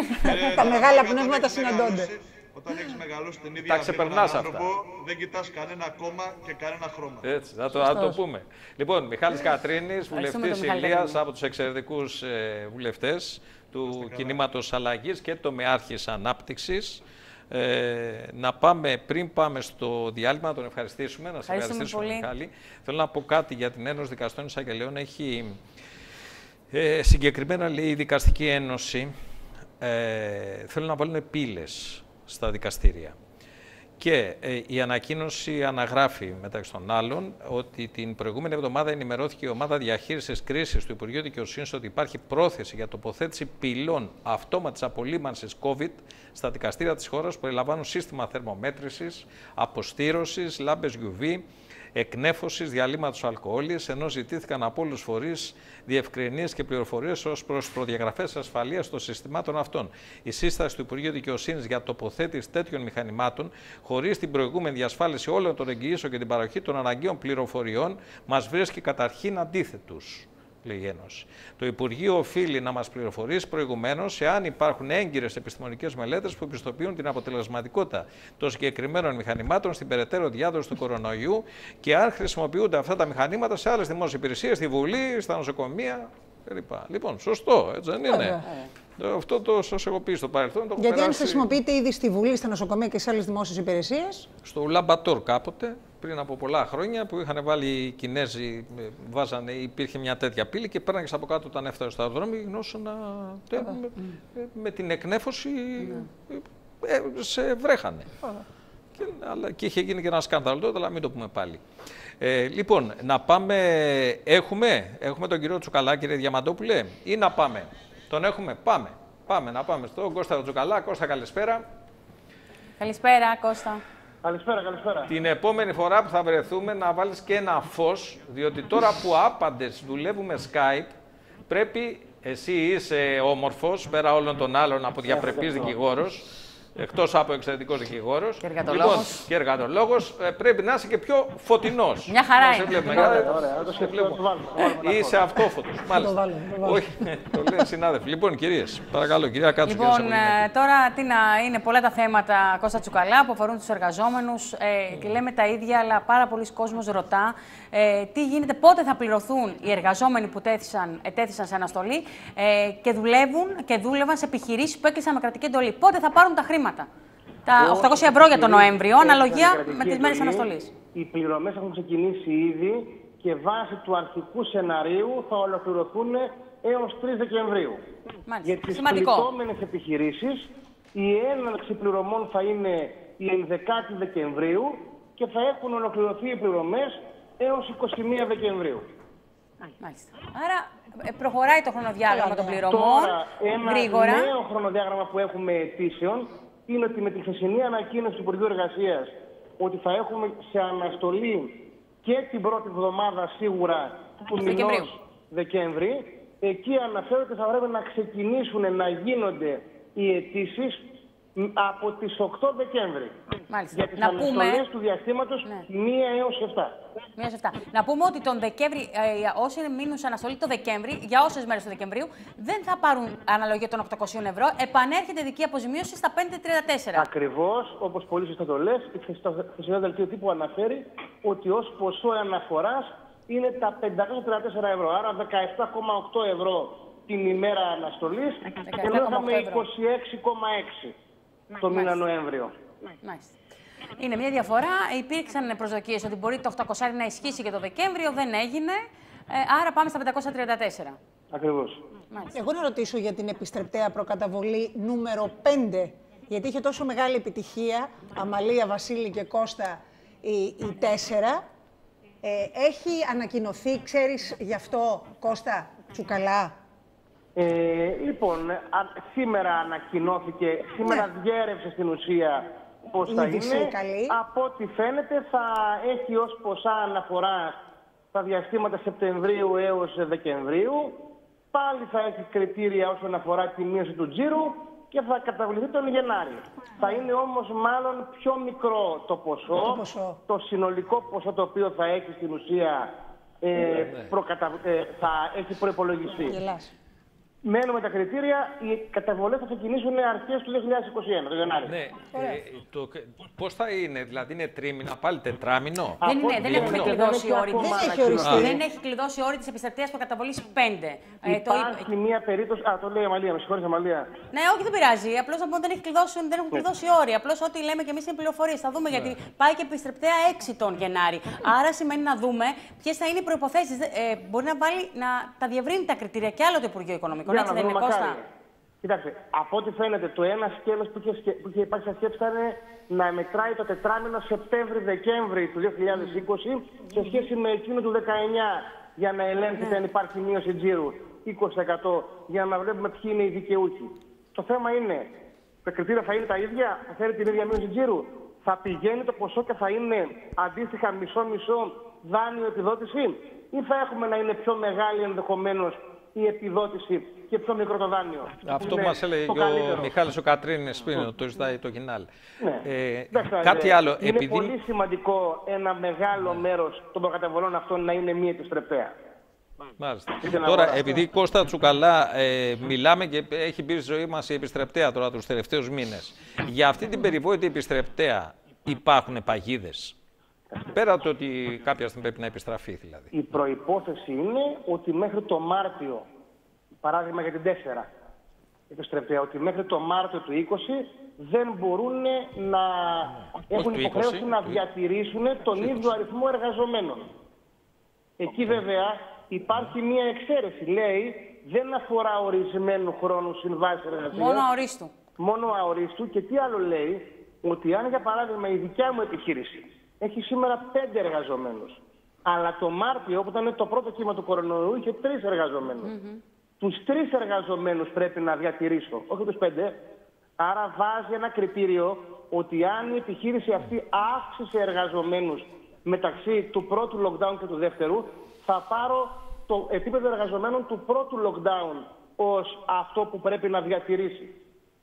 Τα μεγάλα πνεύματα συναντώνται.
Όταν έχεις μεγαλώσει την ίδια vida με έναν άνθρωπο, δεν κοιτάς κανένα κόμμα και κανένα χρώμα.
Έτσι, θα το, θα το πούμε. Λοιπόν, Μιχάλης Κατρίνης, βουλευτής Ηλίας, από τους εξαιρετικούς ε, βουλευτές του κινήματος Αλλαγής και τομεάρχης Ανάπτυξης. Ε, να πάμε, πριν πάμε στο διάλειμμα, να τον ευχαριστήσουμε, να σε ευχαριστήσουμε, Μιχάλη. Θέλω να πω κάτι για την Ένωση Δικαστών Εισαγγελέων. Έχει ε, συγκεκριμένα, λέει, η Δικαστική Ένωση, ε, θέλουν να βάλουν πύλες στα δικαστήρια. Και ε, η ανακοίνωση αναγράφει μεταξύ των άλλων ότι την προηγούμενη εβδομάδα ενημερώθηκε η ομάδα διαχείρισης κρίσης του Υπουργείου Δικαιοσύνης ότι υπάρχει πρόθεση για τοποθέτηση πυλών αυτόματης απολύμανσης COVID στα δικαστήρια της χώρας που περιλαμβάνουν σύστημα θερμομέτρησης, αποστήρωσης, λάμπες γιου βι, εκνέφωσης, διαλύματος αλκοόλης, ενώ ζητήθηκαν από όλους τους φορείς διευκρινήσεις και πληροφορίες ως προς προδιαγραφές ασφαλείας των συστημάτων αυτών. Η σύσταση του Υπουργείου Δικαιοσύνης για τοποθέτηση τέτοιων μηχανημάτων, χωρίς την προηγούμενη διασφάλιση όλων των εγγυήσεων και την παροχή των αναγκαίων πληροφοριών, μας βρίσκει καταρχήν αντίθετους. λέει η Ένωση. Το Υπουργείο οφείλει να μας πληροφορήσει προηγουμένως εάν υπάρχουν έγκυρες επιστημονικές μελέτες που επιστοποιούν την αποτελεσματικότητα των συγκεκριμένων μηχανημάτων στην περαιτέρω διάδοση του κορονοϊού και αν χρησιμοποιούνται αυτά τα μηχανήματα σε άλλες δημόσιες υπηρεσίες, στη Βουλή, στα νοσοκομεία κλπ. Λοιπόν, σωστό, έτσι δεν είναι? Yeah. Αυτό το σας έχω πει στο παρελθόν. Το
Γιατί
περάσει...
αν χρησιμοποιείται ήδη στη Βουλή, στα νοσοκομεία και σε άλλες δημόσιες υπηρεσίες.
Στο Ουλαμπατόρ κάποτε, πριν από πολλά χρόνια, που είχαν βάλει οι Κινέζοι, βάζανε, υπήρχε μια τέτοια πύλη και πέρναγε από κάτω όταν έφτασε στο αεροδρόμιο και γινόταν να... mm. με, με την εκνέφωση mm. ε, σε βρέχανε. Mm. Και, αλλά, και είχε γίνει και ένα σκάνδαλο τότε, αλλά μην το πούμε πάλι. Ε, λοιπόν, να πάμε, έχουμε, έχουμε τον κύριο Τσουκαλά, κύριε Διαμαντόπουλε, ή να πάμε? Τον έχουμε, πάμε, πάμε, να πάμε στον Κώστα Τσουκαλά. Κώστα, καλησπέρα.
Καλησπέρα, Κώστα.
Καλησπέρα, καλησπέρα.
Την επόμενη φορά που θα βρεθούμε να βάλεις και ένα φως, διότι τώρα που άπαντες δουλεύουμε Skype, πρέπει, εσύ είσαι όμορφος, πέρα όλων των άλλων από διαπρεπής δικηγόρος, εκτός από εξαιρετικός δικηγόρος.
Και εργατολόγος. Λοιπόν,
και εργατολόγος, πρέπει να είσαι και πιο φωτεινός.
Μια χαρά είναι.
Βλέπουμε, ωραία, ωραία, το σε βλέπουμε. Είσαι αυτόφωτος. Μάλιστα. Όχι, το λένε συνάδελφοι. Λοιπόν, κυρίες, παρακαλώ, κυρία Κάτσου.
Λοιπόν, τώρα τι να, είναι πολλά τα θέματα, Κώστα Τσουκαλά, που αφορούν τους εργαζόμενους. Ε, και λέμε τα ίδια, αλλά πάρα πολλοί κόσμος ρωτά ε, τι γίνεται, πότε θα πληρωθούν οι εργαζόμενοι που τέθησαν, ετέθησαν σε αναστολή ε, και δουλεύουν και δούλευαν σε επιχειρήσεις που έκλεισαν με κρατική εντολή. Πότε θα πάρουν τα χρήματα? Τα οκτακόσια ευρώ για τον Νοέμβριο, αναλογία με τις μέρες αναστολής.
Οι πληρωμές έχουν ξεκινήσει ήδη και βάσει του αρχικού σεναρίου θα ολοκληρωθούν έως τρεις Δεκεμβρίου.
Μάλιστα.
Για τις
Σημαντικό.
πληττόμενες επιχειρήσεις, η έναρξη πληρωμών θα είναι η ενδεκάτη Δεκεμβρίου και θα έχουν ολοκληρωθεί οι πληρωμές έως εικοστή πρώτη Δεκεμβρίου.
Μάλιστα. Άρα προχωράει το χρονοδιάγραμμα των πληρωμών.
Τώρα, ένα
γρήγορα.
νέο χρονοδιάγραμμα που έχουμε αιτήσεων είναι ότι με τη χθεσινή ανακοίνωση του Υπουργείου Εργασίας ότι θα έχουμε σε αναστολή και την πρώτη εβδομάδα σίγουρα του μηνός Δεκέμβρη, εκεί αναφέρω ότι θα πρέπει να ξεκινήσουν να γίνονται οι αιτήσεις από τις οκτώ Δεκέμβρη.
Μάλιστα.
Για τις
να
αναστολές
πούμε...
του διαστήματος
ναι.
μία έως επτά.
μία έως επτά. Να πούμε ότι τον Δεκέμβρη, ε, όσοι μείνουν σε αναστολή το Δεκέμβρη, για όσες μέρες του Δεκεμβρίου, δεν θα πάρουν αναλογία των οκτακόσια ευρώ. Επανέρχεται η ειδική αποζημίωση στα πεντακόσια τριάντα τέσσερα.
Ακριβώς, όπως πολύ σωστά το λες, το χθεσινό δελτίο τύπου αναφέρει ότι ως ποσό αναφοράς είναι τα πεντακόσια τριάντα τέσσερα ευρώ. Άρα δεκαεπτά κόμμα οκτώ ευρώ την ημέρα αναστολής, ενώ είχαμε είκοσι έξι κόμμα έξι το μήνα Νοέμβριο.
Μάλιστα. Είναι μια διαφορά. Υπήρξαν προσδοκίες ότι μπορεί το οκτακόσια να ισχύσει και το Δεκέμβριο, δεν έγινε. Ε, άρα πάμε στα πεντακόσια τριάντα τέσσερα.
Ακριβώς.
Μάλιστα.
Εγώ να ρωτήσω για την επιστρεπτέα προκαταβολή νούμερο πέντε, γιατί είχε τόσο μεγάλη επιτυχία, Αμαλία, Βασίλη και Κώστα, η, η τέσσερα. Ε, έχει ανακοινωθεί, ξέρεις γι' αυτό, Κώστα Τσουκαλά?
Ε, λοιπόν, α, σήμερα ανακοινώθηκε, σήμερα ναι. διέρευσε στην ουσία πώς θα είναι.
Καλή.
Από ό,τι φαίνεται θα έχει ως ποσά αναφορά τα διαστήματα Σεπτεμβρίου έως Δεκεμβρίου. Πάλι θα έχει κριτήρια όσον αφορά τη μείωση του τζίρου και θα καταβληθεί τον Γενάρη. Θα είναι όμως μάλλον πιο μικρό το ποσό, το, ποσό. το συνολικό ποσό το οποίο θα έχει στην ουσία ε, ναι. προκατα... ε, θα έχει προϋπολογιστεί.
Γελάς.
Μένουμε τα κριτήρια, οι καταβολές θα ξεκινήσουν αρχές του δύο χιλιάδες είκοσι ένα, το Γενάρη.
Ναι, ε, το, πώς θα είναι, δηλαδή είναι τρίμηνα, πάλι τετράμινο?
Δεν, είναι, δεν έχουμε κλειδώσει όροι.
Δεν έχει οριστεί.
Δεν έχει κλειδώσει όροι της επιστρεπτείας προκαταβολής πέντε.
Υπάρχει ε, το... μια περίπτωση. Α, το λέει η Αμαλία, με συγχωρείς Αμαλία.
Ναι, όχι, δεν πειράζει. Απλώς να πούμε δεν, έχει κλειδώσει, δεν έχουν κλειδώσει όροι. Απλώς ό,τι λέμε και εμείς είναι πληροφορίες. Θα δούμε γιατί πάει και επιστρεπτέα έξι τον Γενάρη. Άρα σημαίνει να δούμε ποιες θα είναι οι προϋποθέσεις. Ε, μπορεί να βάλει να τα διευρύνει τα κριτήρια και άλλο το Υπουργείο Οικονομικών.
Για έτσι, να δούμε, Κώστα. Κοιτάξτε, από ό,τι φαίνεται, το ένα σκέλος που είχε, που είχε υπάρξει σαν σκέψη ήταν να μετράει το τετράμινο Σεπτέμβρη-Δεκέμβρη του δύο χιλιάδες είκοσι σε σχέση με εκείνο του δεκαεννιά, για να ελέγχεται ναι. αν υπάρχει μείωση τζίρου είκοσι τοις εκατό, για να βλέπουμε ποιοι είναι οι δικαιούχοι. Το θέμα είναι, τα κριτήρια θα είναι τα ίδια, θα θέλει την ίδια μείωση τζίρου, θα πηγαίνει το ποσό και θα είναι αντίστοιχα μισό-μισό δάνειο επιδότηση, ή θα έχουμε να είναι πιο μεγάλη ενδεχομένως η επιδότηση και πιο μικρό το δάνειο.
Αυτό που μας έλεγε ο Μιχάλης ο Κατρίνης πριν, mm. το ζητάει το Γινάλ.
Ναι.
Ε,
Δέχτε,
κάτι άλλο.
Είναι
επειδή...
πολύ σημαντικό ένα μεγάλο ναι. μέρος των προκαταβολών αυτών να είναι μη επιστρεπτέα.
Μάλιστα. Τώρα, επειδή Κώστα Τσουκαλά ε, μιλάμε και έχει μπει στη ζωή μας η επιστρεπτέα τώρα τους τελευταίους μήνες. Για αυτή την περιβόητη επιστρεπτέα υπάρχουν παγίδες. Πέρα το ότι κάποια στιγμή πρέπει να επιστραφεί δηλαδή.
Η προϋπόθεση είναι ότι μέχρι το Μάρτιο, παράδειγμα για την τέσσερα, επιστρεπτέα, ότι μέχρι το Μάρτιο του είκοσι δεν μπορούν να έχουν υποχρέωση να διατηρήσουν τον ίδιο αριθμό εργαζομένων. Εκεί βέβαια υπάρχει μία εξαίρεση. Λέει δεν αφορά ορισμένου χρόνου συμβάσεις εργασίας.
Μόνο αορίστου.
Μόνο αορίστου. Και τι άλλο λέει, ότι αν για παράδειγμα η δικιά μου επιχείρηση έχει σήμερα πέντε εργαζομένους, αλλά το Μάρτιο, που ήταν το πρώτο κύμα του κορονοϊού, είχε τρεις εργαζομένους. Mm-hmm. Τους τρεις εργαζομένους πρέπει να διατηρήσω, όχι τους πέντε. Άρα βάζει ένα κριτήριο ότι αν η επιχείρηση αυτή αύξησε εργαζομένους μεταξύ του πρώτου lockdown και του δεύτερου, θα πάρω το επίπεδο εργαζομένων του πρώτου lockdown ως αυτό που πρέπει να διατηρήσει.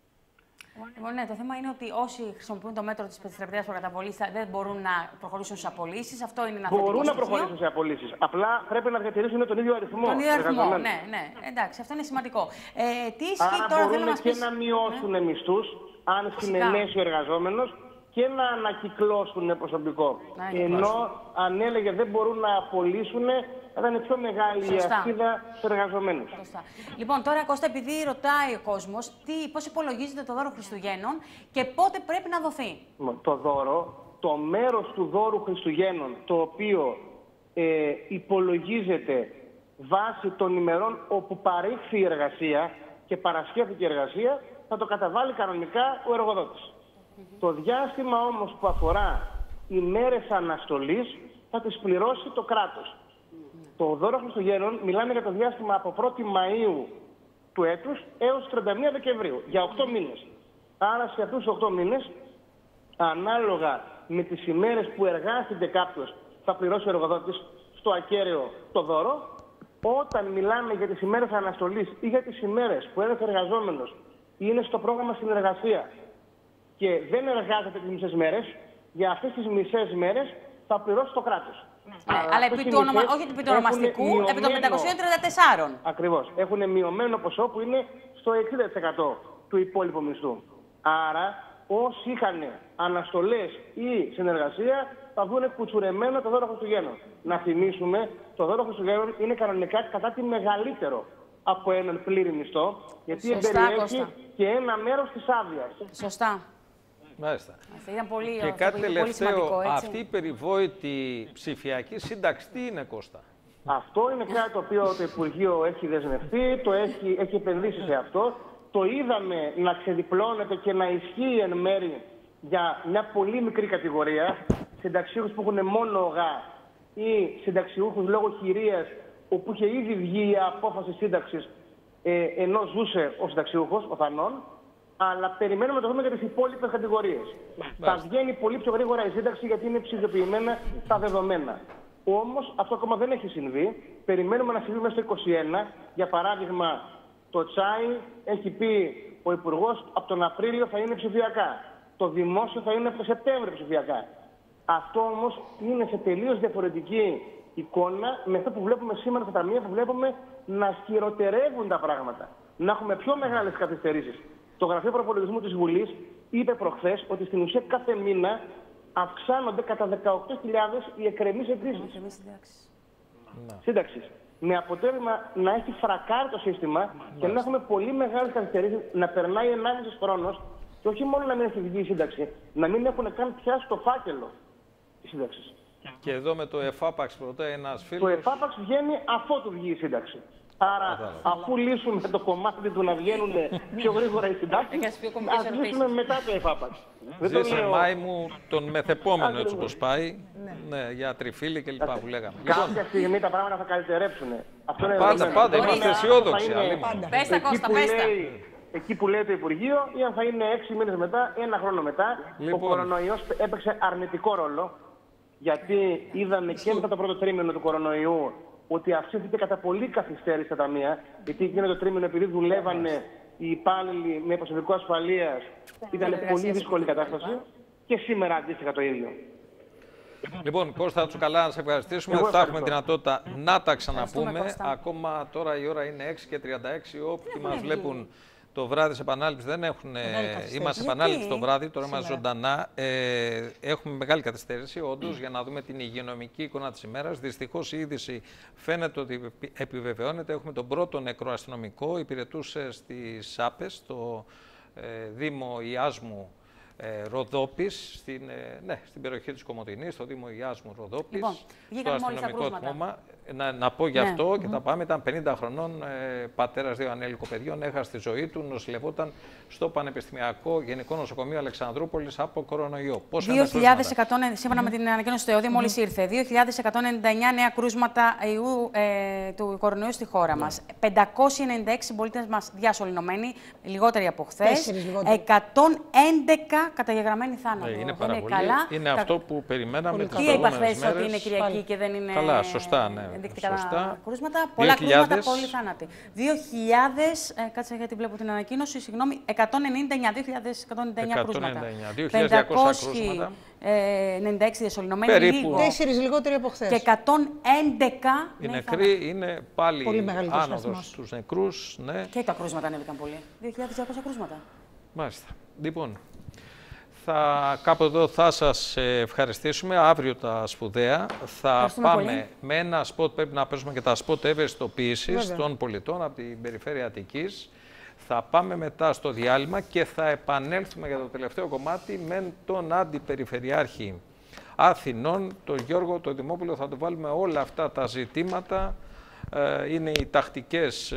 Λοιπόν, ναι, το θέμα είναι ότι όσοι χρησιμοποιούν το μέτρο της επιστρεπτέας προκαταβολής δεν μπορούν να προχωρήσουν στις απολύσεις. Αυτό είναι ένα θετικό
Μπορούν
στοιχείο.
να προχωρήσουν σε απολύσεις. Απλά πρέπει να διατηρήσουν τον ίδιο αριθμό.
Τον ίδιο αριθμό, ναι, ναι. Εντάξει, αυτό είναι σημαντικό. Ε, τι ισχύει
Άρα
τώρα,
μπορούν
θέλω να μας
και
πεις...
να μειώσουν ναι. μισθούς, αν συνενέσει ο εργαζόμενος, και να ανακυκλώσουν προσωπικό. Ναι, ενώ αν έλεγε δεν μπορούν να απολύσουν, θα ήταν πιο μεγάλη η ασπίδα στους εργαζομένους.
Σωστά. Λοιπόν, τώρα Κώστα, επειδή ρωτάει ο κόσμος, τι, πώς υπολογίζεται το δώρο Χριστουγέννων και πότε πρέπει να δοθεί.
Το δώρο, το μέρος του δώρου Χριστουγέννων, το οποίο ε, υπολογίζεται βάσει των ημερών όπου παρήχθη η εργασία και παρασχέθηκε η εργασία, θα το καταβάλει κανονικά ο εργοδότης. Mm-hmm. Το διάστημα όμως που αφορά ημέρες αναστολής θα τις πληρώσει το κράτος. Mm-hmm. Το δώρο Χριστουγέννων μιλάμε για το διάστημα από πρώτη Μαΐου του έτους έως τριάντα μία Δεκεμβρίου, για οκτώ μήνες. Άρα σε αυτούς τους οκτώ μήνες, ανάλογα με τις ημέρες που εργάστηκε κάποιος, θα πληρώσει ο εργοδότης στο ακέραιο το δώρο. Όταν μιλάμε για τις ημέρες αναστολής ή για τις ημέρες που ένας εργαζόμενος είναι στο πρόγραμμα συνεργασία και δεν εργάζεται τις μισές μέρες, για αυτές τις μισές μέρες θα πληρώσει το κράτος.
Ναι, αλλά, αλλά επί του ονομα... όχι επί του ονομαστικού,
μειωμένο...
επί των πεντακοσίων τριάντα τέσσερα.
Ακριβώς. Έχουν μειωμένο ποσό που είναι στο εξήντα τοις εκατό του υπόλοιπου μισθού. Άρα, όσοι είχαν αναστολές ή συνεργασία, θα δουν κουτσουρεμένο το δώρο Χριστουγέννων. Να θυμίσουμε, το δώρο Χριστουγέννων είναι κανονικά κατά τη μεγαλύτερο από έναν πλήρη μισθό, γιατί εμπεριέχει και ένα μέρος της άδειας.
Σωστά.
Μάλιστα.
Ήταν πολύ,
και κάτι
πολύ
τελευταίο, αυτή η περιβόητη ψηφιακή σύνταξη τι είναι, Κώστα?
Αυτό είναι κάτι το οποίο το Υπουργείο έχει δεσμευτεί, το έχει, έχει επενδύσει σε αυτό. Το είδαμε να ξεδιπλώνεται και να ισχύει εν μέρη για μια πολύ μικρή κατηγορία, συνταξιούχους που έχουν μόνο γα ή συνταξιούχους λόγω χειρίας, όπου είχε ήδη βγει η απόφαση σύνταξης ε, ενώ ζούσε ο συνταξιούχος, ο θανών. Αλλά περιμένουμε να το δούμε για τις υπόλοιπες κατηγορίες. Θα βγαίνει πολύ πιο γρήγορα η σύνταξη γιατί είναι ψηφιοποιημένα τα δεδομένα. Όμως αυτό ακόμα δεν έχει συμβεί. Περιμένουμε να συμβεί μέσα στο είκοσι ένα. Για παράδειγμα, το Τσάι έχει πει ο Υπουργός από τον Απρίλιο θα είναι ψηφιακά. Το δημόσιο θα είναι από τον Σεπτέμβριο ψηφιακά. Αυτό όμως είναι σε τελείως διαφορετική εικόνα με αυτό που βλέπουμε σήμερα στα ταμεία, που βλέπουμε να χειροτερεύουν τα πράγματα. Να έχουμε πιο μεγάλες καθυστερήσεις. Το Γραφείο Προπολογισμού της Βουλής είπε προχθές ότι στην ουσία κάθε μήνα αυξάνονται κατά δεκαοκτώ χιλιάδες οι εκκρεμείς αιτήσεις σύνταξης. Με αποτέλεσμα να έχει φρακάρει το σύστημα Μάλιστα. και να έχουμε πολύ μεγάλες καθυστερήσεις, να περνάει ενάμιση χρόνος και όχι μόνο να μην έχει βγει η σύνταξη, να μην έχουν καν πιάσει το φάκελο της σύνταξης.
Και εδώ με το εφάπαξ ρωτάει ένας φίλος.
Το εφάπαξ βγαίνει αφότου βγει η σύνταξη. Άρα, αφού λύσουμε το κομμάτι του να βγαίνουν πιο γρήγορα οι συντάξεις, ας λύσουμε μετά το εφάπαξ.
Ζήσε Μάη μου τον μεθεπόμενο έτσι όπως πάει, ναι, για τριφύλι και λοιπά που λέγαμε.
Κάποια στιγμή τα πράγματα θα καλυτερέψουν.
Πάντα, πάντα, είμαστε αισιόδοξοι.
Πες τα, Κώστα, πες τα.
Εκεί που λέει το Υπουργείο, ή αν θα είναι έξι μήνες μετά, ένα χρόνο μετά, ο κορονοϊός έπαιξε αρνητικό ρόλο, γιατί είδαμε και μετά το πρώτο τρίμηνο του κορονοϊού ότι αυξήθηκε κατά πολύ καθυστέρηση στα ταμεία, γιατί εκείνο το τρίμηνο επειδή δουλεύανε οι υπάλληλοι με προσωπικό ασφαλείας, ήταν πολύ δύσκολη κατάσταση και σήμερα αντίστοιχα το ίδιο.
Λοιπόν, Κώστα Τσουκαλά, να σε ευχαριστήσουμε.
Εγώ
Θα έχουμε
ευχαριστώ.
δυνατότητα να τα ξαναπούμε.
Κώστα.
Ακόμα τώρα η ώρα είναι έξι και τριάντα έξι. Όποιοι μας βλέπουν το βράδυ σε επανάληψη δεν έχουν. Είμαστε σε επανάληψη το βράδυ, τώρα είμαστε ζωντανά. Ε, έχουμε μεγάλη καθυστέρηση, όντως, για να δούμε την υγειονομική εικόνα της ημέρας. Δυστυχώς η είδηση φαίνεται ότι επιβεβαιώνεται. Έχουμε τον πρώτο νεκρό αστυνομικό, υπηρετούσε στις Άπες, στο ε, Δήμο Ιάσμου. Ε, Ροδόπης, στην, ε, ναι, στην περιοχή της Κομοτηνής, στο Δήμο Ιάσμου Ροδόπης,
Λοιπόν,
στο αστυνομικό τμήμα. Να, να πω γι' αυτό
ναι.
και mm -hmm. τα πάμε. Ήταν πενήντα χρονών, ε, πατέρας δύο ανέλικων παιδιών, έχασε τη ζωή του, νοσηλευόταν στο Πανεπιστημιακό Γενικό Νοσοκομείο Αλεξανδρούπολης από κορονοϊό. Πόσα
δύο χιλιάδες εκατό, σύμφωνα mm -hmm. με την ανακοίνωση του ΕΟΔΗ, μόλις mm -hmm. ήρθε, δύο χιλιάδες εκατόν ενενήντα εννέα νέα κρούσματα ιού, ε, του κορονοϊού στη χώρα mm -hmm. μας. πεντακόσιοι ενενήντα έξι συμπολίτες μας διασωληνωμένοι, λιγότεροι από χθες. εκατόν έντεκα καταγεγραμμένοι θάνατοι.
Ε, είναι πάρα πολύ. Καλά. Είναι αυτό που περιμέναμε τις
προηγούμενες μέρες. Τι είπα χθες ότι είναι Κυριακή και δεν είναι.
Καλά, σωστά, ναι.
Ενδεικτικά κρούσματα, πολλά κρούσματα, πολλοί θάνατοι. δύο χιλιάδες, ε, κάτσε γιατί βλέπω την ανακοίνωση, συγγνώμη, εκατόν ενενήντα εννέα, δύο χιλιάδες εκατόν ενενήντα εννέα κρούσματα.
δύο χιλιάδες διακόσια κρούσματα.
ενενήντα έξι διασωληνωμένοι,
περίπου.
Τέσσερις λιγότεροι από χθες.
Και εκατόν έντεκα
οι νεκροί είναι πάλι άνοδος στους νεκρούς. Ναι.
Και τα κρούσματα ανέβηκαν πολύ. δύο χιλιάδες διακόσια κρούσματα.
Μάλιστα. Λοιπόν, θα, κάπου εδώ θα σας ευχαριστήσουμε. Αύριο τα σπουδαία. Θα πάμε πολύ. Με ένα σποτ, πρέπει να παίζουμε και τα σποτ ευαισθητοποίησης των πολιτών από την περιφέρεια Αττικής. Θα πάμε μετά στο διάλειμμα και θα επανέλθουμε για το τελευταίο κομμάτι με τον Αντιπεριφερειάρχη Αθηνών, τον Γιώργο τον Δημόπουλο. Θα του βάλουμε όλα αυτά τα ζητήματα. Είναι οι τακτικές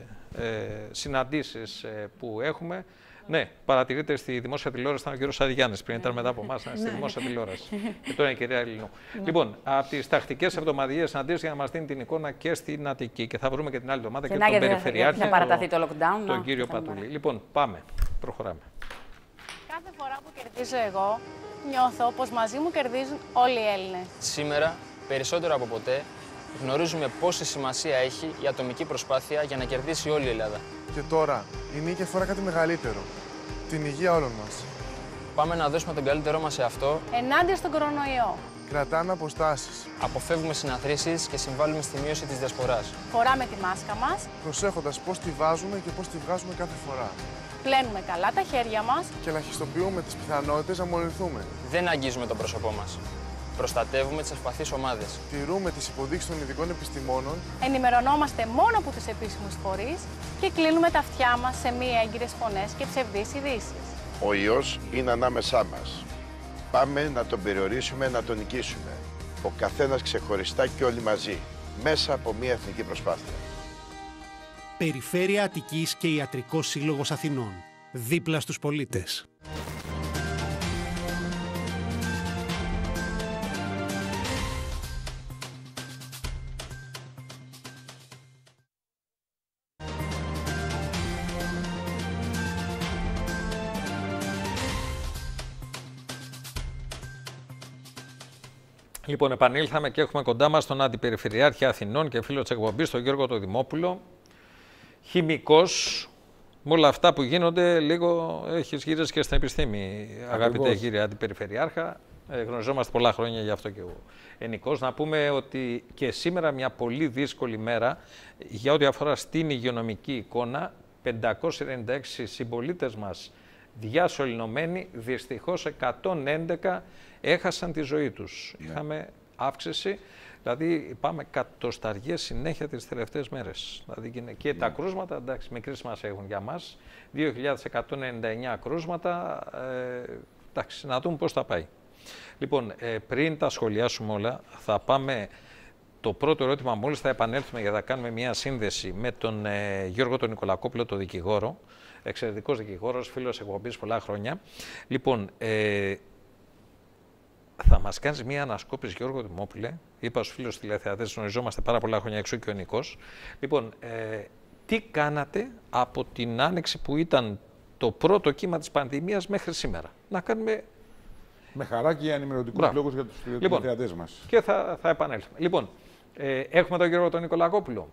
συναντήσεις που έχουμε. Ναι, παρατηρείτε στη δημόσια τηλεόραση ήταν ο κύριος Σαριγιάννης πριν, ήταν μετά από εμάς, ήταν στη δημόσια τηλεόραση. Και τώρα είναι η κυρία Ελληνού. Λοιπόν, από τις τακτικές εβδομαδιαίες συναντήσεις για να μας δίνει την εικόνα και στην Αττική. Και θα βρούμε και την άλλη εβδομάδα και, και τον Περιφερειάρχη,
θα παραταθεί το lockdown,
τον κύριο Πατούλη. Λοιπόν, πάμε. Προχωράμε.
Κάθε φορά που κερδίζω εγώ, νιώθω πως μαζί μου κερδίζουν όλοι οι Έλληνες.
Σήμερα, περισσότερο από ποτέ, γνωρίζουμε πόση σημασία έχει η ατομική προσπάθεια για να κερδίσει όλη η Ελλάδα.
Και τώρα, η νίκη αφορά κάτι μεγαλύτερο. Την υγεία όλων μας.
Πάμε να δώσουμε τον καλύτερό μας σε αυτό.
Ενάντια στον κορονοϊό.
Κρατάμε αποστάσεις.
Αποφεύγουμε συναθρήσεις και συμβάλλουμε στη μείωση της διασποράς.
Φοράμε τη μάσκα μας.
Προσέχοντας πώς τη βάζουμε και πώς τη βγάζουμε κάθε φορά.
Πλένουμε καλά τα χέρια μας.
Και ελαχιστοποιούμε τις πιθανότητες να μολυνθούμε.
Δεν αγγίζουμε το πρόσωπό μας. Προστατεύουμε τις ευπαθείς ομάδες.
Τηρούμε τις υποδείξεις των ειδικών επιστημόνων.
Ενημερωνόμαστε μόνο από τους επίσημους φορείς και κλείνουμε τα αυτιά μας σε μη έγκυρες φωνές και ψευδείς ειδήσεις.
Ο ιός είναι ανάμεσά μας. Πάμε να τον περιορίσουμε, να τον νικήσουμε. Ο καθένας ξεχωριστά και όλοι μαζί, μέσα από μια εθνική προσπάθεια.
Περιφέρεια Αττικής και Ιατρικός Σύλλογος Αθηνών. Δίπλα στους πολίτες.
Λοιπόν, επανήλθαμε και έχουμε κοντά μας τον Αντιπεριφερειάρχη Αθηνών και φίλο της εκπομπής, τον Γιώργο τον Δημόπουλο. Χημικός, με όλα αυτά που γίνονται, λίγο έχεις γύρες και στην επιστήμη, αγαπητέ κύριε Αντιπεριφερειάρχα. Ε, γνωριζόμαστε πολλά χρόνια γι' αυτό και ο Ενικός. Να πούμε ότι και σήμερα μια πολύ δύσκολη μέρα για ό,τι αφορά στην υγειονομική εικόνα. πεντακόσιοι ενενήντα έξι συμπολίτες μας διασωληνωμένοι, δυστυχώς εκατόν έντεκα έχασαν τη ζωή τους. Ναι. Είχαμε αύξηση, δηλαδή πάμε κατοσταριές συνέχεια τις τελευταίες μέρες. Δηλαδή και ναι. τα κρούσματα, εντάξει, μικρή σημασία έχουν για μας. δύο χιλιάδες εκατόν ενενήντα εννέα κρούσματα, ε, εντάξει, να δούμε πώς θα πάει. Λοιπόν, ε, πριν τα σχολιάσουμε όλα, θα πάμε... Το πρώτο ερώτημα, μόλις θα επανέλθουμε για να κάνουμε μια σύνδεση με τον ε, Γιώργο τον Νικολακόπουλο, τον δικηγόρο, εξαιρετικός δικηγόρος, φίλος εκπομπής πολλά χρόνια. Λοιπόν, ε, θα μας κάνεις μια ανασκόπηση, Γιώργο Δημόπουλε. Είπα στους φίλους τηλεθεατές, γνωριζόμαστε πάρα πολλά χρόνια, εξού και ο Νικός. Λοιπόν, ε, τι κάνατε από την άνοιξη που ήταν το πρώτο κύμα της πανδημίας μέχρι σήμερα? Να κάνουμε...
Με χαρά και ενημερωτικούς λόγους για τους
λοιπόν,
τηλεθεατές μας.
Και θα, θα επανέλθουμε. Λοιπόν, ε, έχουμε τον Γιώργο τον Νικολακόπουλο.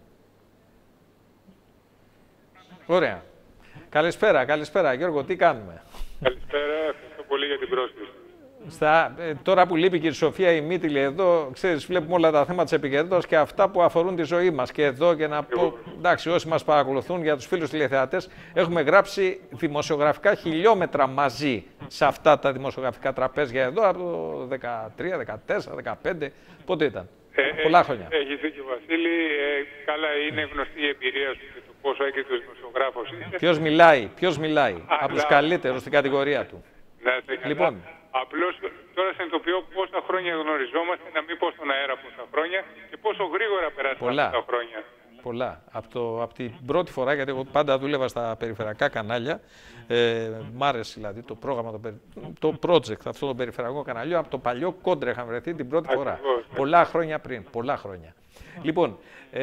Ωραία. Καλησπέρα, καλησπέρα. Γιώργο, τι κάνουμε?
Καλησπέρα, ευχαριστώ πολύ για την πρόσκληση.
Στα, ε, τώρα που λείπει και η Σοφία η Μήτυλη εδώ, ξέρεις, βλέπουμε όλα τα θέματα της επικαιρότητας και αυτά που αφορούν τη ζωή μας. Και εδώ και να πω, εντάξει, όσοι μας παρακολουθούν, για τους φίλους τηλεθεατές, έχουμε γράψει δημοσιογραφικά χιλιόμετρα μαζί σε αυτά τα δημοσιογραφικά τραπέζια εδώ από το δεκατρία, δεκατέσσερα, δεκαπέντε, πότε ήταν. Ε, Πολλά χρόνια.
Έχεις δίκιο, Βασίλη. Ε, καλά, είναι γνωστή η εμπειρία σου και το πόσο έγκριτος δημοσιογράφος είσαι.
Ποιος μιλάει, ποιος μιλάει, Αλλά... από τους καλύτερους στην κατηγορία του.
Να είστε καλά.
Λοιπόν.
Απλώς τώρα συνειδητοποιώ πόσα χρόνια γνωριζόμαστε, να μην πω στον αέρα πόσα χρόνια και πόσο γρήγορα περάσαν αυτά τα χρόνια.
Πολλά. Από, το, από την πρώτη φορά, γιατί εγώ πάντα δούλευα στα περιφερειακά κανάλια, ε, μ' άρεσε δηλαδή το πρόγραμμα, το, το project αυτό το περιφερειακό καναλιό, από το παλιό Κόντρα είχαμε βρεθεί την πρώτη φορά.
Ακριβώς.
Πολλά χρόνια πριν, πολλά χρόνια. Λοιπόν,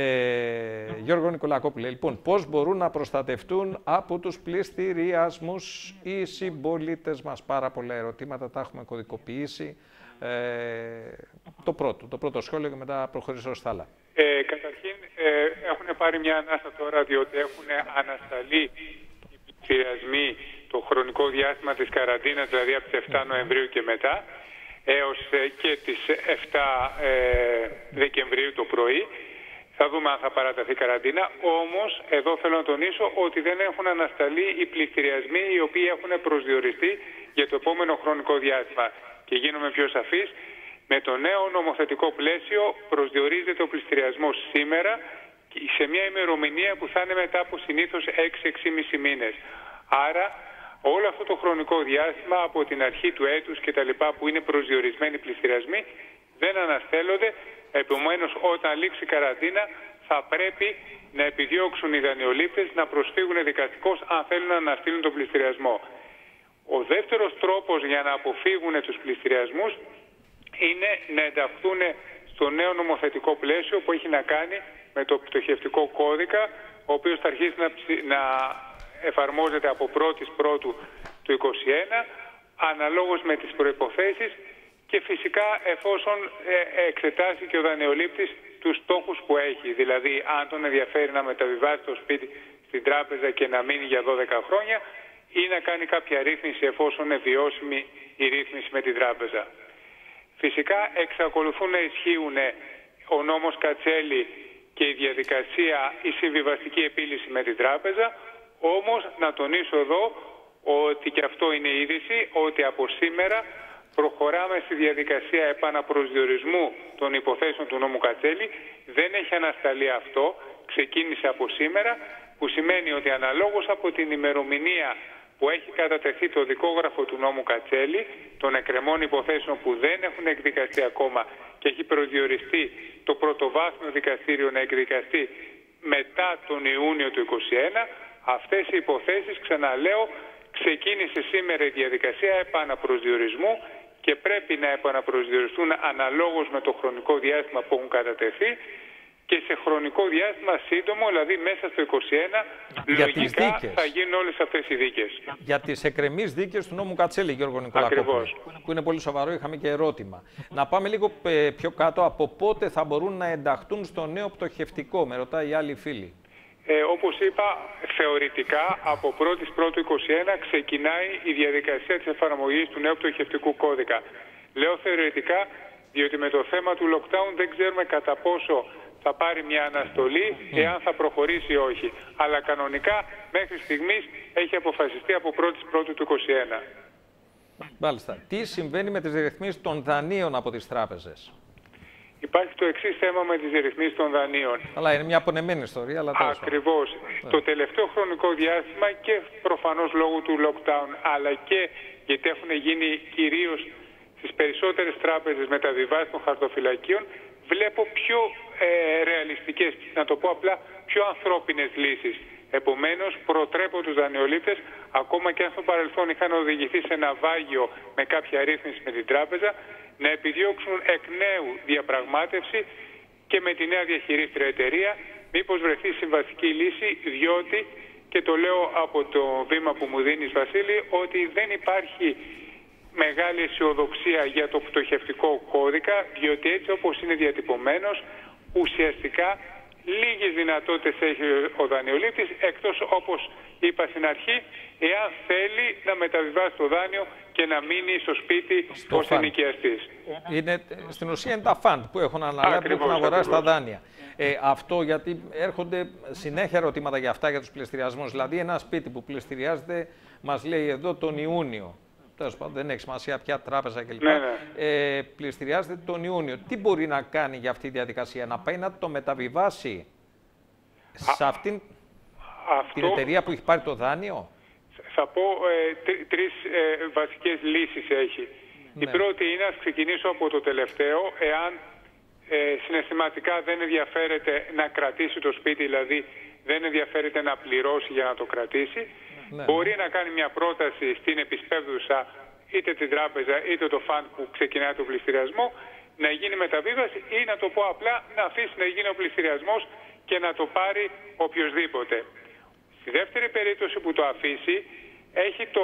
ε, Γιώργο Νικολακόπουλε, λοιπόν, πώς μπορούν να προστατευτούν από τους πληστηριασμούς οι συμπολίτες μας? Πάρα πολλά ερωτήματα, τα έχουμε κωδικοποιήσει. Ε, το πρώτο, το πρώτο σχόλιο και μετά προχωρήσω στα άλλα.
Ε, καταρχήν, ε, έχουν πάρει μια ανάσα τώρα, διότι έχουν ανασταλεί οι πληστηριασμοί το χρονικό διάστημα της καραντίνας, δηλαδή από τις εφτά Νοεμβρίου και μετά, έως ε, και τις εφτά ε, Δεκεμβρίου το πρωί. Θα δούμε αν θα παραταθεί η καραντίνα. Όμως, εδώ θέλω να τονίσω ότι δεν έχουν ανασταλεί οι πληστηριασμοί οι οποίοι έχουν προσδιοριστεί για το επόμενο χρονικό διάστημα. Και γίνομαι πιο σαφής, με το νέο νομοθετικό πλαίσιο προσδιορίζεται ο πληστηριασμός σήμερα σε μια ημερομηνία που θα είναι μετά από συνήθως έξι με έξι και μισό μήνες. Άρα, όλο αυτό το χρονικό διάστημα από την αρχή του έτους και τα λοιπά που είναι προσδιορισμένοι πληστηριασμοί δεν αναστέλλονται. Επομένως, όταν λήξει η καραντίνα θα πρέπει να επιδιώξουν οι δανειολήπτες να προσφύγουν δικαστικώς αν θέλουν να αναστείλουν τον πληστηριασμό. Ο δεύτερος τρόπος για να αποφύγουν τους πληστηριασμούς είναι να ενταχθούν στο νέο νομοθετικό πλαίσιο που έχει να κάνει με το πτωχευτικό κώδικα, ο οποίος θα αρχίσει να, να εφαρμόζεται από πρώτη Πρώτου του είκοσι ένα, αναλόγως με τις προϋποθέσεις και φυσικά εφόσον εξετάσει και ο δανειολήπτης τους στόχους που έχει. Δηλαδή, αν τον ενδιαφέρει να μεταβιβάσει το σπίτι στην τράπεζα και να μείνει για δώδεκα χρόνια ή να κάνει κάποια ρύθμιση εφόσον είναι βιώσιμη η ρύθμιση με την τράπεζα. Φυσικά εξακολουθούν να ισχύουν ο νόμος Κατσέλη και η διαδικασία, η συμβιβαστική επίλυση με την τράπεζα, όμως να τονίσω εδώ ότι και αυτό είναι είδηση, ότι από σήμερα προχωράμε στη διαδικασία επαναπροσδιορισμού των υποθέσεων του νόμου Κατσέλη. Δεν έχει ανασταλεί αυτό, ξεκίνησε από σήμερα, που σημαίνει ότι αναλόγως από την ημερομηνία που έχει κατατεθεί το δικόγραφο του νόμου Κατσέλη, των εκκρεμών υποθέσεων που δεν έχουν εκδικαστεί ακόμα και έχει προσδιοριστεί το πρωτοβάθμιο δικαστήριο να εκδικαστεί μετά τον Ιούνιο του είκοσι ένα, αυτές οι υποθέσεις, ξαναλέω, ξεκίνησε σήμερα η διαδικασία επαναπροσδιορισμού και πρέπει να επαναπροσδιοριστούν αναλόγως με το χρονικό διάστημα που έχουν κατατεθεί και σε χρονικό διάστημα σύντομο, δηλαδή μέσα στο είκοσι ένα, για λογικά θα γίνουν όλες αυτές οι δίκες.
Για τις εκκρεμείς δίκες του νόμου Κατσέλη, Γιώργο Νικολακόπουλε, που είναι πολύ σοβαρό, είχαμε και ερώτημα. Να πάμε λίγο πιο κάτω, από πότε θα μπορούν να ενταχθούν στο νέο πτωχευτικό, με ρωτάει η άλλη φίλη.
Ε, όπως είπα, θεωρητικά από πρώτη Πρώτου είκοσι ένα ξεκινάει η διαδικασία της εφαρμογής του νέου πτωχευτικού κώδικα. Λέω θεωρητικά, διότι με το θέμα του lockdown δεν ξέρουμε κατά πόσο θα πάρει μια αναστολή, εάν θα προχωρήσει ή όχι. Αλλά κανονικά μέχρι στιγμής έχει αποφασιστεί από πρώτη Πρώτου του είκοσι ένα.
Μάλιστα. Τι συμβαίνει με τις ρυθμίσεις των δανείων από τις τράπεζες?
Υπάρχει το εξής θέμα με τις ρυθμίσεις των δανείων.
Αλλά είναι μια απονεμένη ιστορία, αλλά τέλος.
Ακριβώς. Yeah. Το τελευταίο χρονικό διάστημα και προφανώς λόγω του lockdown, αλλά και γιατί έχουν γίνει κυρίως στις περισσότερες τράπεζες μεταβιβάσεις των χαρτοφυλακίων, βλέπω πιο ε, ρεαλιστικές, να το πω απλά, πιο ανθρώπινες λύσεις. Επομένως, προτρέπω τους δανειολήπτες, ακόμα και αν στο παρελθόν είχαν οδηγηθεί σε ένα βάγιο με κάποια ρύθμιση με την τράπεζα, να επιδιώξουν εκ νέου διαπραγμάτευση και με τη νέα διαχειρίστρια εταιρεία, μήπως βρεθεί συμβαστική λύση, διότι, και το λέω από το βήμα που μου δίνεις, Βασίλη, ότι δεν υπάρχει μεγάλη αισιοδοξία για το πτωχευτικό κώδικα, διότι έτσι όπως είναι διατυπωμένος, ουσιαστικά λίγες δυνατότητες έχει ο δανειολήπτης, εκτός όπως είπα στην αρχή, εάν θέλει να μεταβιβάσει το δάνειο και να μείνει στο σπίτι ως ενοικιαστής.
Είναι, στην ουσία είναι τα φαντ που έχουν αναλάβει, που έχουν αγοράσει τα δάνεια. Ε, αυτό γιατί έρχονται συνέχεια ερωτήματα για αυτά, για τους πληστηριασμούς. Δηλαδή ένα σπίτι που πληστηριάζεται, μας λέει εδώ τον Ιούνιο. Τέλος πάντων, δεν έχει σημασία ποια τράπεζα κλπ.
Ναι, ναι.
Ε, πληστηριάζεται τον Ιούνιο. Τι μπορεί να κάνει για αυτή τη διαδικασία, να πάει να το μεταβιβάσει Α, σε αυτήν αυτό... την εταιρεία που έχει πάρει το δάνειο?
Θα πω ε, τρι, τρεις ε, βασικές λύσεις έχει. Ναι. Η πρώτη είναι να ξεκινήσω από το τελευταίο. Εάν ε, συναισθηματικά δεν ενδιαφέρεται να κρατήσει το σπίτι, δηλαδή δεν ενδιαφέρεται να πληρώσει για να το κρατήσει, ναι, μπορεί να κάνει μια πρόταση στην επισπεύδουσα, είτε την τράπεζα είτε το φαντ που ξεκινάει τον πληστηριασμό, να γίνει μεταβίβαση, ή να το πω απλά, να αφήσει να γίνει ο πληστηριασμός και να το πάρει οποιοδήποτε. Στη δεύτερη περίπτωση που το αφήσει, έχει το,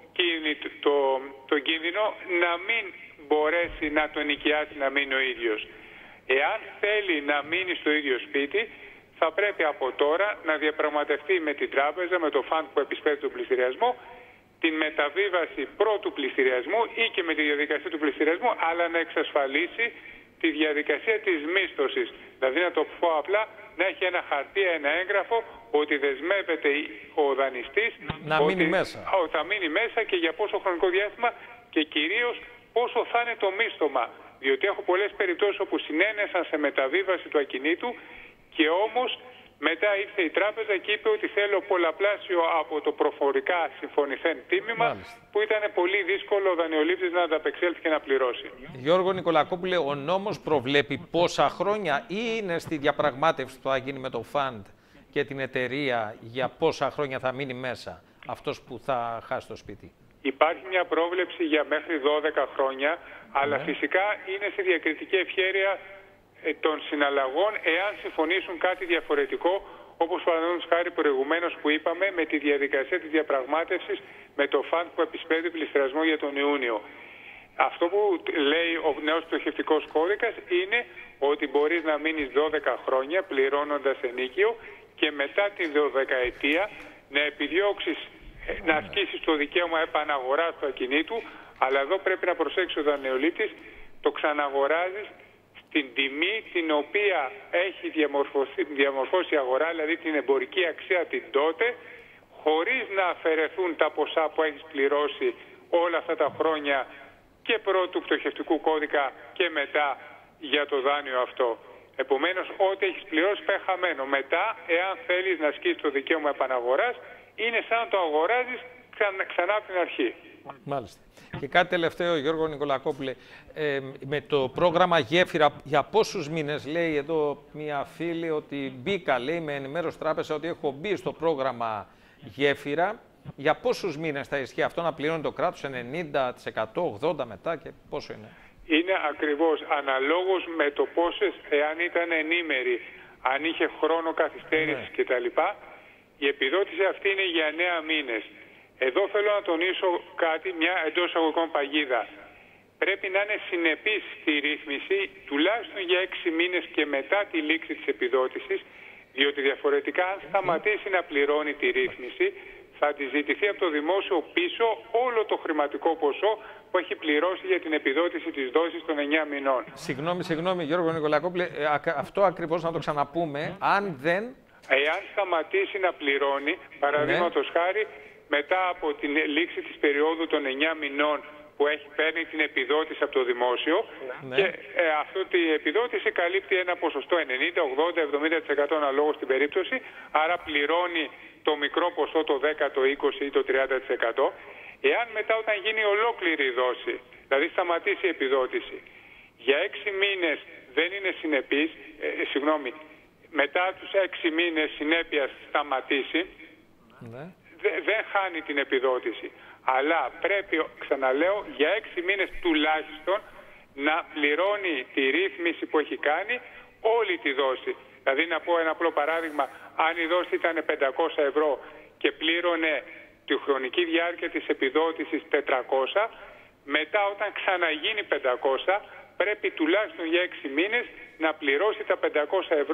το, το κίνδυνο να μην μπορέσει να το νοικιάσει, να μείνει ο ίδιος. Εάν θέλει να μείνει στο ίδιο σπίτι, θα πρέπει από τώρα να διαπραγματευτεί με την τράπεζα, με το φαντ που επισπεύδει τον πληστηριασμό, την μεταβίβαση πρώτου πληστηριασμού ή και με τη διαδικασία του πληστηριασμού, αλλά να εξασφαλίσει τη διαδικασία της μίσθωσης. Δηλαδή, να το πω απλά, να έχει ένα χαρτί, ένα έγγραφο, ότι δεσμεύεται ο δανειστής
να
ότι
μείνει μέσα.
θα μείνει μέσα και για πόσο χρονικό διάστημα, και κυρίως πόσο θα είναι το μίσθωμα. Διότι έχω πολλές περιπτώσεις όπου συνένεσαν σε μεταβίβαση του ακινήτου και όμως μετά ήρθε η τράπεζα και είπε ότι θέλω πολλαπλάσιο από το προφορικά συμφωνηθέν τίμημα. Μάλιστα. Που ήταν πολύ δύσκολο ο δανειολήπτης να ανταπεξέλθει και να πληρώσει.
Γιώργο Νικολακόπουλε, ο νόμος προβλέπει πόσα χρόνια ή είναι στη διαπραγμάτευση που θα γίνει με το φαντ και την εταιρεία για πόσα χρόνια θα μείνει μέσα αυτός που θα χάσει το σπίτι?
Υπάρχει μια πρόβλεψη για μέχρι δώδεκα χρόνια, αλλά ναι, φυσικά είναι στη διακριτική ευχέρεια των συναλλαγών, εάν συμφωνήσουν κάτι διαφορετικό, όπως παραδείγματος χάρη προηγουμένως που είπαμε, με τη διαδικασία της διαπραγμάτευσης με το φαντ που επισπεύδει πληστηριασμό για τον Ιούνιο. Αυτό που λέει ο νέος πτωχευτικός κώδικας είναι ότι μπορείς να μείνεις δώδεκα χρόνια πληρώνοντας ενίκιο και μετά την δωδεκαετία να επιδιώξεις να ασκήσεις το δικαίωμα επαναγοράς του ακινήτου, αλλά εδώ πρέπει να προσέξει ο δανειολήπτης, το ξαναγοράζεις την τιμή την οποία έχει διαμορφώσει, διαμορφώσει η αγορά, δηλαδή την εμπορική αξία την τότε, χωρίς να αφαιρεθούν τα ποσά που έχεις πληρώσει όλα αυτά τα χρόνια και πρώτου πτωχευτικού κώδικα και μετά για το δάνειο αυτό. Επομένως, ό,τι έχεις πληρώσει πάει χαμένο. Μετά, εάν θέλεις να ασκήσεις το δικαίωμα επαναγοράς, είναι σαν να το αγοράζεις ξανά, ξανά από την αρχή.
Μάλιστα. Και κάτι τελευταίο, Γιώργο Νικολακόπουλε, ε, με το πρόγραμμα Γέφυρα, για πόσους μήνες, λέει εδώ μια φίλη, ότι μπήκα, λέει, με ενημέρωση τράπεζα ότι έχω μπει στο πρόγραμμα Γέφυρα. Για πόσους μήνες θα ισχύει αυτό, να πληρώνει το κράτος ενενήντα τοις εκατό, ογδόντα τοις εκατό μετά και πόσο είναι?
Είναι ακριβώς αναλόγως με το πόσες, εάν ήταν ενήμερη, αν είχε χρόνο καθυστέρησης ναι, κτλ. Η επιδότηση αυτή είναι για εννέα μήνες. Εδώ θέλω να τονίσω κάτι, μια εντός εισαγωγικών παγίδα. Πρέπει να είναι συνεπής στη ρύθμιση τουλάχιστον για έξι μήνες και μετά τη λήξη της επιδότησης, διότι διαφορετικά αν σταματήσει να πληρώνει τη ρύθμιση, θα αντιζητηθεί από το δημόσιο πίσω όλο το χρηματικό ποσό που έχει πληρώσει για την επιδότηση της δόσης των εννέα μηνών.
Συγγνώμη, συγγνώμη Γιώργο Νικολακόπουλε, αυτό ακριβώς να το ξαναπούμε, αν δεν...
Εάν σταματήσει να πληρώνει, παραδείγματος ναι, χάρη, μετά από την λήξη της περίοδου των εννέα μηνών που έχει παίρνει την επιδότηση από το δημόσιο, ναι, και ε, αυτή η επιδότηση καλύπτει ένα ποσοστό ενενήντα, ογδόντα, εβδομήντα τοις εκατό αναλόγως στην περίπτωση, άρα πληρώνει το μικρό ποσό, το δέκα, το είκοσι ή το τριάντα τοις εκατό. Εάν μετά, όταν γίνει ολόκληρη η δόση, δηλαδή σταματήσει η επιδότηση, για έξι μήνες δεν είναι συνεπής, ε, συγγνώμη, μετά τους έξι μήνες συνέπειας σταματήσει, ναι, δε, δεν χάνει την επιδότηση. Αλλά πρέπει, ξαναλέω, για έξι μήνες τουλάχιστον να πληρώνει τη ρύθμιση που έχει κάνει όλη τη δόση. Δηλαδή, να πω ένα απλό παράδειγμα, αν η δόση ήταν πεντακόσια ευρώ και πλήρωνε τη χρονική διάρκεια της επιδότησης τετρακόσια, μετά όταν ξαναγίνει πεντακόσια, πρέπει τουλάχιστον για έξι μήνες να πληρώσει τα πεντακόσια ευρώ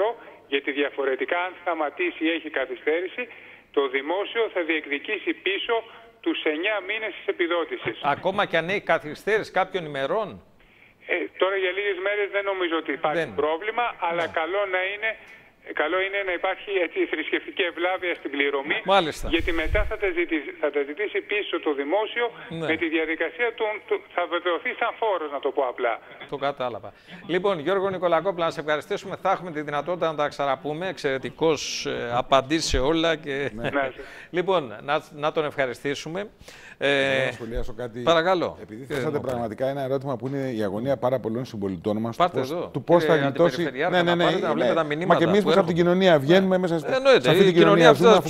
Γιατί διαφορετικά, αν σταματήσει ή έχει καθυστέρηση, το δημόσιο θα διεκδικήσει πίσω τους εννιά μήνες της επιδότησης.
Ακόμα και αν έχει καθυστέρηση κάποιων ημερών.
Ε, τώρα για λίγες μέρες δεν νομίζω ότι υπάρχει δεν. πρόβλημα, αλλά ναι. καλό να είναι... Καλό είναι να υπάρχει έτσι, θρησκευτική ευλάβεια στην πληρωμή.
Μάλιστα.
Γιατί μετά θα τα, ζητήσει, θα τα ζητήσει πίσω το δημόσιο ναι. με τη διαδικασία του, του. Θα βεβαιωθεί σαν φόρος, να το πω απλά.
Το κατάλαβα. Λοιπόν, Γιώργο Νικολακόπουλο, να σε ευχαριστήσουμε. Θα έχουμε τη δυνατότητα να τα ξαναπούμε. Εξαιρετικός ε, απαντήσει σε όλα. Και...
Ναι.
Λοιπόν, να, να τον ευχαριστήσουμε.
Ε, να σχολιάσω κάτι.
Παρακαλώ.
Επειδή θέσατε πραγματικά ένα ερώτημα που είναι η αγωνία πάρα πολλών συμπολιτών μας.
Πάρτε εδώ.
Του πώς θα γλιτώσει.
Ναι, ναι, ναι.
Μα και εμείς μέσα από την κοινωνία βγαίνουμε μέσα σε αυτή την κοινωνία,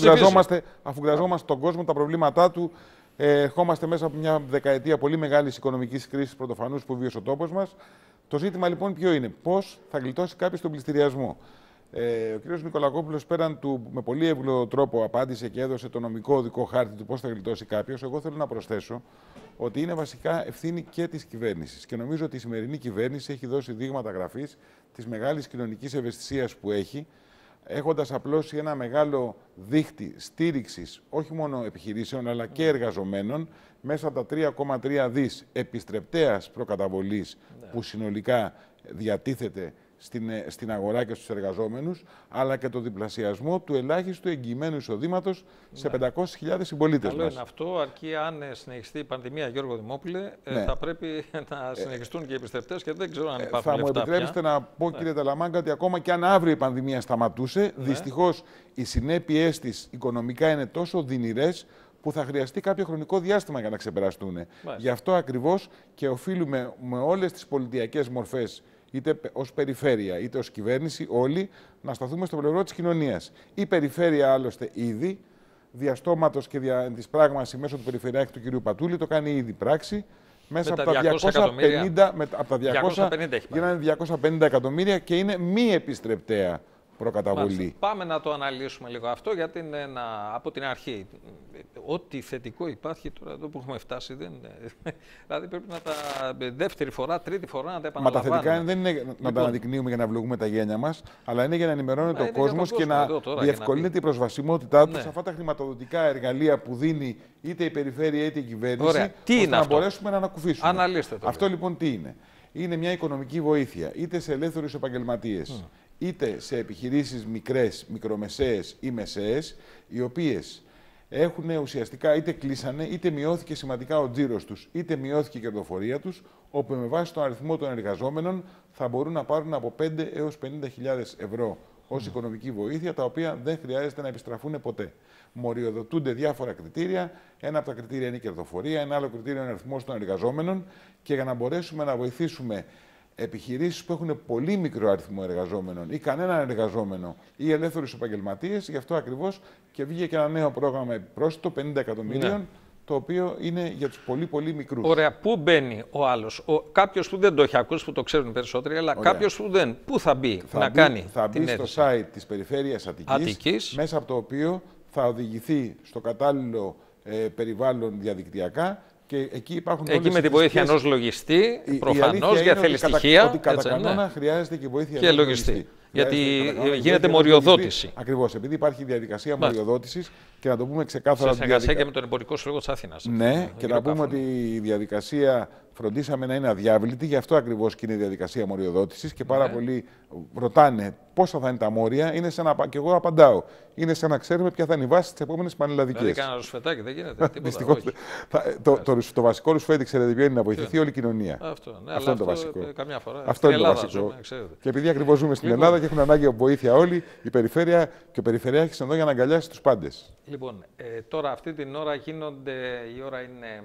αφού γραζόμαστε τον κόσμο, τα προβλήματά του. Ερχόμαστε μέσα από μια δεκαετία πολύ μεγάλης οικονομικής κρίσης πρωτοφανούς που βίωσε ο τόπος μας. Το ζήτημα λοιπόν ποιο είναι, πώς θα γλιτώσει κάποιος τον πληστηριασμό. Ε, ο κ. Νικολακόπουλος, πέραν του με πολύ εύγλωτο τρόπο απάντησε και έδωσε το νομικό οδικό χάρτη του πώς θα γλιτώσει κάποιος. Εγώ θέλω να προσθέσω ότι είναι βασικά ευθύνη και της κυβέρνησης. Και νομίζω ότι η σημερινή κυβέρνηση έχει δώσει δείγματα γραφής της μεγάλης κοινωνικής ευαισθησίας που έχει, έχοντας απλώσει ένα μεγάλο δίχτυ στήριξης όχι μόνο επιχειρήσεων αλλά και εργαζομένων μέσα από τα τρία κόμμα τρία δις επιστρεπτέας προκαταβολής ναι. που συνολικά διατίθεται στην, στην αγορά και στους εργαζόμενους, αλλά και το διπλασιασμό του ελάχιστου εγγυημένου εισοδήματος ναι. σε πεντακόσιες χιλιάδες συμπολίτες μας.
Καλό είναι αυτό, αρκεί αν συνεχιστεί η πανδημία, Γιώργο Δημόπουλε, ναι. θα πρέπει να συνεχιστούν ε, και οι επιστρεπτές και δεν ξέρω αν υπάρχουν
Θα μου επιτρέψετε πια. να πω, ναι. κύριε Ταλαμάγκα, ότι ακόμα και αν αύριο η πανδημία σταματούσε, ναι. δυστυχώς οι συνέπειές της οικονομικά είναι τόσο δεινηρές που θα χρειαστεί κάποιο χρονικό διάστημα για να ξεπεραστούν. Μάλιστα. Γι' αυτό ακριβώς και οφείλουμε με όλες τις πολιτιακές μορφές, είτε ως περιφέρεια είτε ως κυβέρνηση, όλοι να σταθούμε στο πλευρό της κοινωνίας. Η περιφέρεια άλλωστε ήδη, διαστόματος και δια, της πράγμασης μέσω του Περιφερειάρχη του κ. Πατούλη, το κάνει ήδη πράξη. Μέσα από τα διακόσια πενήντα, με, από τα διακόσια, γίνανε διακόσια πενήντα εκατομμύρια και είναι μη επιστρεπτέα προκαταβολή.
Μάλιστα. Πάμε να το αναλύσουμε λίγο αυτό, γιατί είναι ένα, από την αρχή. Ό,τι θετικό υπάρχει τώρα εδώ που έχουμε φτάσει, δεν είναι. Δηλαδή πρέπει να τα δεύτερη φορά, τρίτη φορά να τα επαναλαμβάνουμε.
Μα τα θετικά δεν είναι λοιπόν. να τα αναδεικνύουμε για να βλογούμε τα γένια μας, αλλά είναι για να ενημερώνεται ο κόσμος και να διευκολύνεται η προσβασιμότητά του ναι. σε αυτά τα χρηματοδοτικά εργαλεία που δίνει είτε η περιφέρεια είτε η κυβέρνηση,
Ωραία. Τι ώστε
να
αυτό?
μπορέσουμε να ανακουφίσουμε.
Αναλύστε το.
Αυτό λοιπόν τι είναι. Είναι μια οικονομική βοήθεια είτε σε ελεύθερους επαγγελματίες, mm. είτε σε επιχειρήσεις μικρές, μικρομεσαίες ή μεσαίες, οι οποίες έχουν ουσιαστικά είτε κλείσανε, είτε μειώθηκε σημαντικά ο τζίρος τους, είτε μειώθηκε η κερδοφορία τους, όπου με βάση τον αριθμό των εργαζόμενων θα μπορούν να πάρουν από πέντε έως πενήντα χιλιάδες ευρώ ως mm. οικονομική βοήθεια, τα οποία δεν χρειάζεται να επιστραφούν ποτέ. Μοριοδοτούνται διάφορα κριτήρια. Ένα από τα κριτήρια είναι η κερδοφορία, ένα άλλο κριτήριο είναι ο αριθμός των εργαζόμενων. Και για να μπορέσουμε να βοηθήσουμε επιχειρήσεις που έχουν πολύ μικρό αριθμό εργαζόμενων ή κανέναν εργαζόμενο ή ελεύθερους επαγγελματίες, γι' αυτό ακριβώς και βγήκε ένα νέο πρόγραμμα επιπρόσθετο πενήντα εκατομμυρίων, ναι. το οποίο είναι για τους πολύ πολύ μικρούς.
Ωραία. Πού μπαίνει ο άλλος, ο, κάποιος που δεν το έχει ακούσει, που το ξέρουν περισσότεροι, αλλά Ωραία. κάποιος που δεν, πού θα μπει
θα
να
μπει,
κάνει
θα
την
μπει στο site της Περιφέρειας Αττικής,
Αττικής,
μέσα από το οποίο θα οδηγηθεί στο κατάλληλο ε, περιβάλλον διαδικτυακά. Και εκεί υπάρχουν
εκεί με τη βοήθεια ενός λογιστή, προφανώς, για θέλει στοιχεία.
Ότι κατά κανόνα ναι. χρειάζεται και βοήθεια
και λογιστή. λογιστή. Γιατί γίνεται μοριοδότηση.
Ακριβώς, επειδή υπάρχει διαδικασία μοριοδότησης και να το πούμε ξεκάθαρα.
Σε συνεργασία διαδικα... και με τον Εμπορικό Σύλλογο της Αθήνας.
Ναι, και να πούμε ότι η διαδικασία φροντίσαμε να είναι αδιάβλητη, γι' αυτό ακριβώς και είναι η διαδικασία μοριοδότησης και πάρα ναι. πολλοί ρωτάνε πόσα θα είναι τα μόρια. Είναι σαν να... Και εγώ απαντάω. Είναι σαν να ξέρουμε ποια θα είναι η βάση της επόμενης πανελλαδικής.
Δηλαδή, κανένα ρουσφετάκι δεν γίνεται.
Δυστυχώς. Το, το, το βασικό ρουσφέτη, ξέρετε ποιο είναι, να βοηθηθεί όλη η κοινωνία.
Αυτό, ναι,
αυτό είναι το
αυτό,
βασικό.
Καμιά φορά.
Αυτό είναι το βασικό. Και επειδή ακριβώς ζούμε στην Ελλάδα και έχουν ανάγκη από βοήθεια όλοι, η περιφέρεια και ο Περιφερειάρχης εδώ για να αγκαλιάσει τους πάντες.
Λοιπόν, ε, τώρα αυτή την ώρα γίνονται, η ώρα είναι,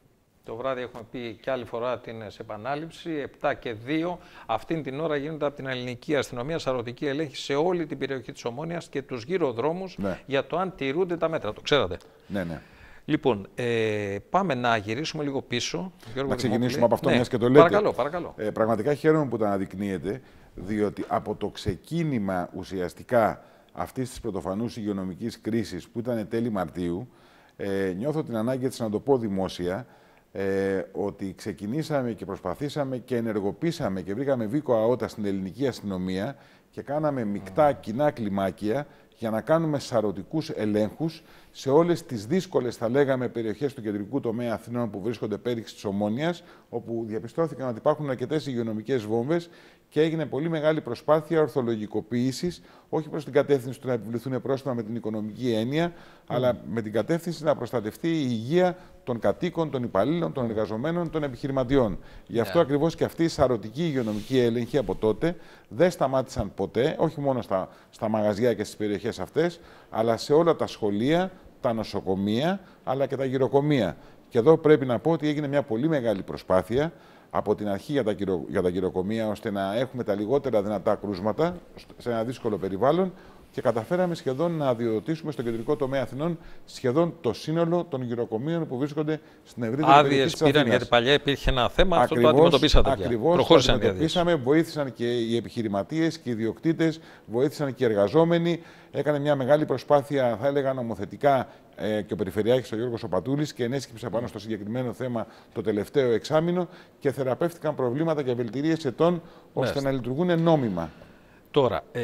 το βράδυ έχουμε πει και άλλη φορά την σε επανάληψη, επτά και δύο. Αυτήν την ώρα γίνονται από την ελληνική αστυνομία σαρωτική ελέγχη σε όλη την περιοχή της Ομόνοιας και τους γύρω δρόμους ναι. για το αν τηρούνται τα μέτρα. Το ξέρατε.
Ναι, ναι.
Λοιπόν, ε, πάμε να γυρίσουμε λίγο πίσω. Γιώργο
να ξεκινήσουμε
Δημόπουλη.
από αυτό,
ναι.
μιας και το λέτε.
Παρακαλώ, παρακαλώ.
Ε, πραγματικά χαίρομαι που το αναδεικνύεται, διότι από το ξεκίνημα ουσιαστικά αυτής της πρωτοφανούς υγειονομικής κρίσης που ήταν τέλη Μαρτίου, ε, νιώθω την ανάγκη έτσι να το πω δημόσια, ε, ότι ξεκινήσαμε και προσπαθήσαμε και ενεργοποίησαμε και βρήκαμε βίκο αότα στην ελληνική αστυνομία και κάναμε μεικτά κοινά κλιμάκια για να κάνουμε σαρωτικούς ελέγχους σε όλες τις δύσκολες, θα λέγαμε, περιοχές του κεντρικού τομέα Αθηνών που βρίσκονται πέριξ της Ομόνοιας, όπου διαπιστώθηκαν ότι υπάρχουν αρκετές υγειονομικές βόμβες και έγινε πολύ μεγάλη προσπάθεια ορθολογικοποίησης, όχι προς την κατεύθυνση του να επιβληθούν πρόστιμα με την οικονομική έννοια, mm. αλλά με την κατεύθυνση να προστατευτεί η υγεία των κατοίκων, των υπαλλήλων, των εργαζομένων, των επιχειρηματιών. Γι' αυτό yeah. ακριβώς και αυτή η σαρωτική υγειονομική έλεγχη από τότε δεν σταμάτησαν ποτέ, όχι μόνο στα, στα μαγαζιά και στις περιοχές αυτές, αλλά σε όλα τα σχολεία, τα νοσοκομεία, αλλά και τα γυροκομεία. Και εδώ πρέπει να πω ότι έγινε μια πολύ μεγάλη προσπάθεια από την αρχή για τα, κυρο... για τα γυροκομεία, ώστε να έχουμε τα λιγότερα δυνατά κρούσματα σε ένα δύσκολο περιβάλλον και καταφέραμε σχεδόν να αδειοδοτήσουμε στο κεντρικό τομέα Αθηνών σχεδόν το σύνολο των γυροκομείων που βρίσκονται στην ευρύτερη περιοχή της Αθήνας.
Άδειες πήραν, γιατί παλιά υπήρχε ένα θέμα,
ακριβώς,
αυτό το αντιμετωπίσατε.
Ακριβώς, το αντιμετωπίσαμε, βοήθησαν και οι επιχειρηματίες και οι ιδιοκτήτες, βοήθησαν και οι εργαζόμενοι. Έκανε μια μεγάλη προσπάθεια, θα έλεγα, νομοθετικά ε, και ο Περιφερειάρχης ο Γιώργος Πατούλης και ενέσκυψε πάνω στο συγκεκριμένο θέμα το τελευταίο εξάμηνο και θεραπεύτηκαν προβλήματα και βελτιρίες ετών ώστε να λειτουργούν νόμιμα.
Τώρα, ε,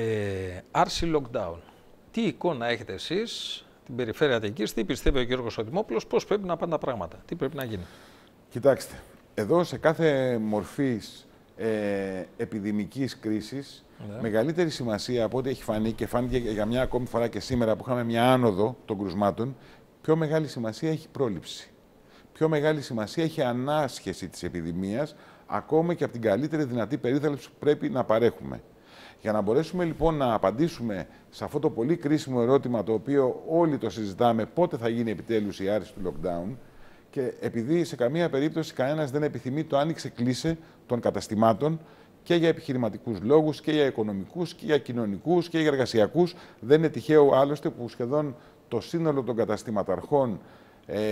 άρση lockdown. Τι εικόνα έχετε εσείς, την περιφέρεια Αττικής, τι πιστεύει ο Γιώργος Δημόπουλος, πώς πρέπει να πάνε τα πράγματα, τι πρέπει να γίνει?
Κοιτάξτε, εδώ σε κάθε μορφής ε, επιδημικής κρίσης, ναι. μεγαλύτερη σημασία από ό,τι έχει φανεί και φάνηκε για μια ακόμη φορά και σήμερα που είχαμε μια άνοδο των κρουσμάτων, πιο μεγάλη σημασία έχει πρόληψη. Πιο μεγάλη σημασία έχει ανάσχεση της επιδημίας, ακόμα και από την καλύτερη δυνατή περίθαλψη που πρέπει να παρέχουμε. Για να μπορέσουμε λοιπόν να απαντήσουμε σε αυτό το πολύ κρίσιμο ερώτημα, το οποίο όλοι το συζητάμε, πότε θα γίνει επιτέλους η άρση του lockdown, και επειδή σε καμία περίπτωση κανένας δεν επιθυμεί το άνοιξε-κλείσε των καταστημάτων και για επιχειρηματικούς λόγους και για οικονομικούς και για κοινωνικούς και για εργασιακούς, δεν είναι τυχαίο άλλωστε που σχεδόν το σύνολο των καταστηματαρχών Ε,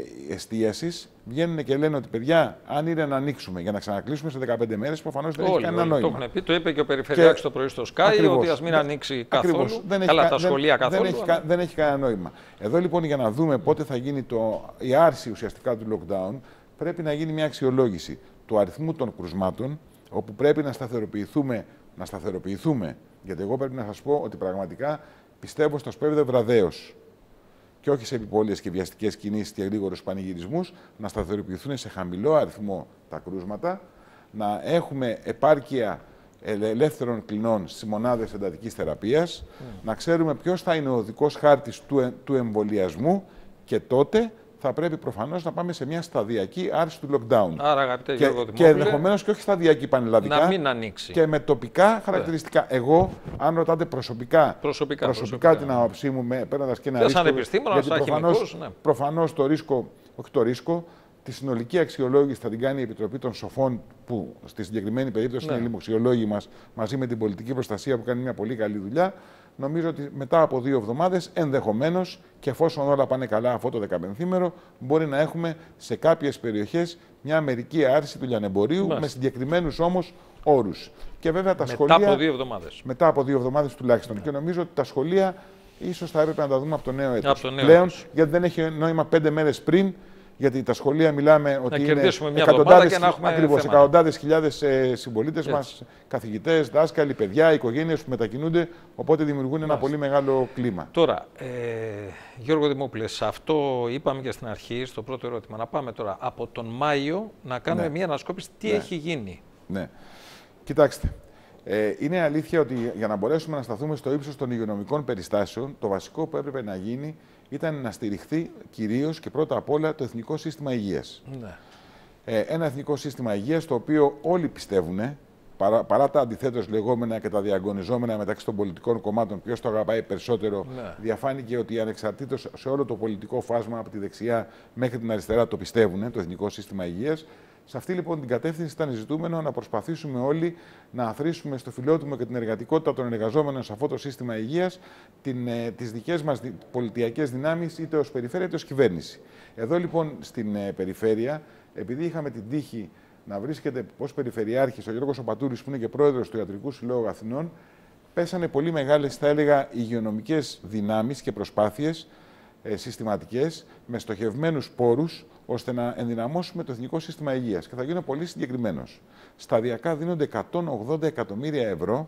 εστίασης βγαίνουν και λένε ότι παιδιά, αν είναι να ανοίξουμε για να ξανακλείσουμε σε δεκαπέντε μέρες, προφανώς δεν όλοι, έχει κανένα νόημα.
Το έχουν πει, το είπε και ο Περιφερειάρχης το πρωί στο Sky, ακριβώς, ότι ας μην ανοίξει καθόλου.
Δεν
Καλά,
έχει,
τα σχολεία
δεν,
καθόλου.
Δεν έχει, αλλά... δεν έχει κανένα νόημα. Εδώ λοιπόν για να δούμε πότε θα γίνει το, η άρση ουσιαστικά του lockdown, πρέπει να γίνει μια αξιολόγηση του αριθμού των κρουσμάτων, όπου πρέπει να σταθεροποιηθούμε, να σταθεροποιηθούμε. Γιατί εγώ πρέπει να σας πω ότι πραγματικά πιστεύω στο σπέβδε βραδέως. Και όχι σε επιπόλαιες και βιαστικές κινήσεις και γρήγορους πανηγυρισμούς, να σταθεροποιηθούν σε χαμηλό αριθμό τα κρούσματα, να έχουμε επάρκεια ελεύθερων κλινών στις μονάδες εντατικής θεραπείας, mm. να ξέρουμε ποιος θα είναι ο οδικός χάρτης του, του εμβολιασμού και τότε θα πρέπει προφανώς να πάμε σε μια σταδιακή άρση του lockdown.
Άρα, αγαπητέ
και,
Γιώργο
και ενδεχομένως και όχι σταδιακή πανελλαδικά.
Να μην ανοίξει.
Και με τοπικά χαρακτηριστικά. Yeah. Εγώ, αν ρωτάτε προσωπικά,
προσωπικά,
προσωπικά,
προσωπικά
την άποψή μου, παίρνοντας και ένα
δεν
ρίσκο.
Σαν επιστήμονας, σαν χημικός, ναι.
Προφανώς το ρίσκο, όχι το ρίσκο, τη συνολική αξιολόγηση θα την κάνει η Επιτροπή των Σοφών, που στη συγκεκριμένη περίπτωση ναι. είναι οι λοιμοξιολόγοι μας, μαζί με την πολιτική προστασία που κάνει μια πολύ καλή δουλειά. Νομίζω ότι μετά από δύο εβδομάδες, ενδεχομένως, και εφόσον όλα πάνε καλά αυτό το δεκαπενθήμερο, μπορεί να έχουμε σε κάποιες περιοχές μια μερική άρση του λιανεμπορίου, Μάλιστα. με συγκεκριμένους όμως όρους. Και βέβαια τα
μετά
σχολεία.
Μετά από δύο εβδομάδες.
Μετά από δύο εβδομάδες τουλάχιστον. Yeah. Και νομίζω ότι τα σχολεία ίσως θα έπρεπε να τα δούμε από το νέο έτος.
Το νέο
πλέον,
έτος.
γιατί δεν έχει νόημα πέντε μέρες πριν. Γιατί τα σχολεία μιλάμε ότι
να
είναι
εκατοντάδες,
εκατοντάδες χιλιάδες ε, συμπολίτες μας, καθηγητές, δάσκαλοι, παιδιά, οικογένειες που μετακινούνται, οπότε δημιουργούν Μάλιστα. ένα πολύ μεγάλο κλίμα.
Τώρα, ε, Γιώργο Δημόπουλε, σε αυτό είπαμε και στην αρχή, στο πρώτο ερώτημα, να πάμε τώρα από τον Μάιο να κάνουμε ναι. μια ανασκόπηση τι ναι. έχει γίνει.
Ναι. Κοιτάξτε, ε, είναι αλήθεια ότι για να μπορέσουμε να σταθούμε στο ύψος των υγειονομικών περιστάσεων, το βασικό που έπρεπε να γίνει ήταν να στηριχθεί κυρίως και πρώτα απ' όλα το Εθνικό Σύστημα Υγείας. Ναι. Ε, ένα Εθνικό Σύστημα Υγείας το οποίο όλοι πιστεύουν, παρά, παρά τα αντιθέτως λεγόμενα και τα διαγωνιζόμενα μεταξύ των πολιτικών κομμάτων, ποιος το αγαπάει περισσότερο, ναι. διαφάνηκε ότι ανεξαρτήτως σε όλο το πολιτικό φάσμα από τη δεξιά μέχρι την αριστερά το πιστεύουν, το Εθνικό Σύστημα Υγείας. Σε αυτή λοιπόν την κατεύθυνση ήταν ζητούμενο να προσπαθήσουμε όλοι να αθροίσουμε στο φιλότιμο και την εργατικότητα των εργαζόμενων σε αυτό το σύστημα υγείας την, ε, τις δικές μας δι, πολιτιακές δυνάμεις, είτε ως περιφέρεια είτε ως κυβέρνηση. Εδώ λοιπόν στην ε, περιφέρεια, επειδή είχαμε την τύχη να βρίσκεται ως περιφερειάρχης ο Γιώργος Πατούλης, που είναι και πρόεδρος του Ιατρικού Συλλόγου Αθηνών, πέσανε πολύ μεγάλες, θα έλεγα, υγειονομικές δυνάμεις και προσπάθειες ε, συστηματικές, με στοχευμένους πόρους, ώστε να ενδυναμώσουμε το Εθνικό Σύστημα Υγείας. Και θα γίνω πολύ συγκεκριμένος. Σταδιακά δίνονται εκατόν ογδόντα εκατομμύρια ευρώ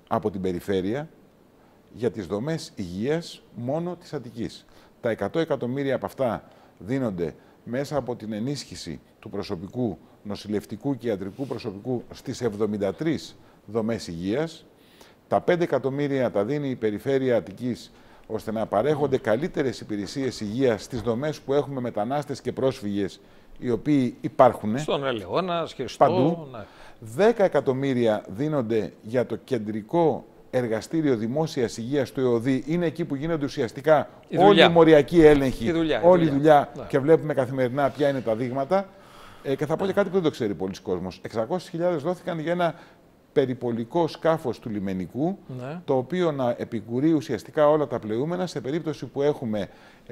από την περιφέρεια για τις δομές υγείας μόνο της Αττικής. Τα εκατό εκατομμύρια από αυτά δίνονται μέσα από την ενίσχυση του προσωπικού, νοσηλευτικού και ιατρικού προσωπικού στις εβδομήντα τρεις δομές υγείας. Τα πέντε εκατομμύρια τα δίνει η περιφέρεια Αττικής ώστε να παρέχονται καλύτερες υπηρεσίες υγείας στις δομές που έχουμε μετανάστες και πρόσφυγες οι οποίοι υπάρχουν.
Στον Ελαιώνα και στο...
παντού. Ναι. δέκα εκατομμύρια δίνονται για το κεντρικό εργαστήριο δημόσιας υγείας του ΕΟΔΗ. Είναι εκεί που γίνονται ουσιαστικά όλοι οι μοριακοί έλεγχοι,
δουλειά,
όλη η δουλειά,
δουλειά. Ναι.
Και βλέπουμε καθημερινά ποια είναι τα δείγματα. Ε, και θα πω και κάτι που δεν το ξέρει πολλοί κόσμος. εξακόσιες χιλιάδες δόθηκαν για ένα περιπολικό σκάφος του λιμενικού, ναι. το οποίο να επικουρεί ουσιαστικά όλα τα πλεούμενα σε περίπτωση που έχουμε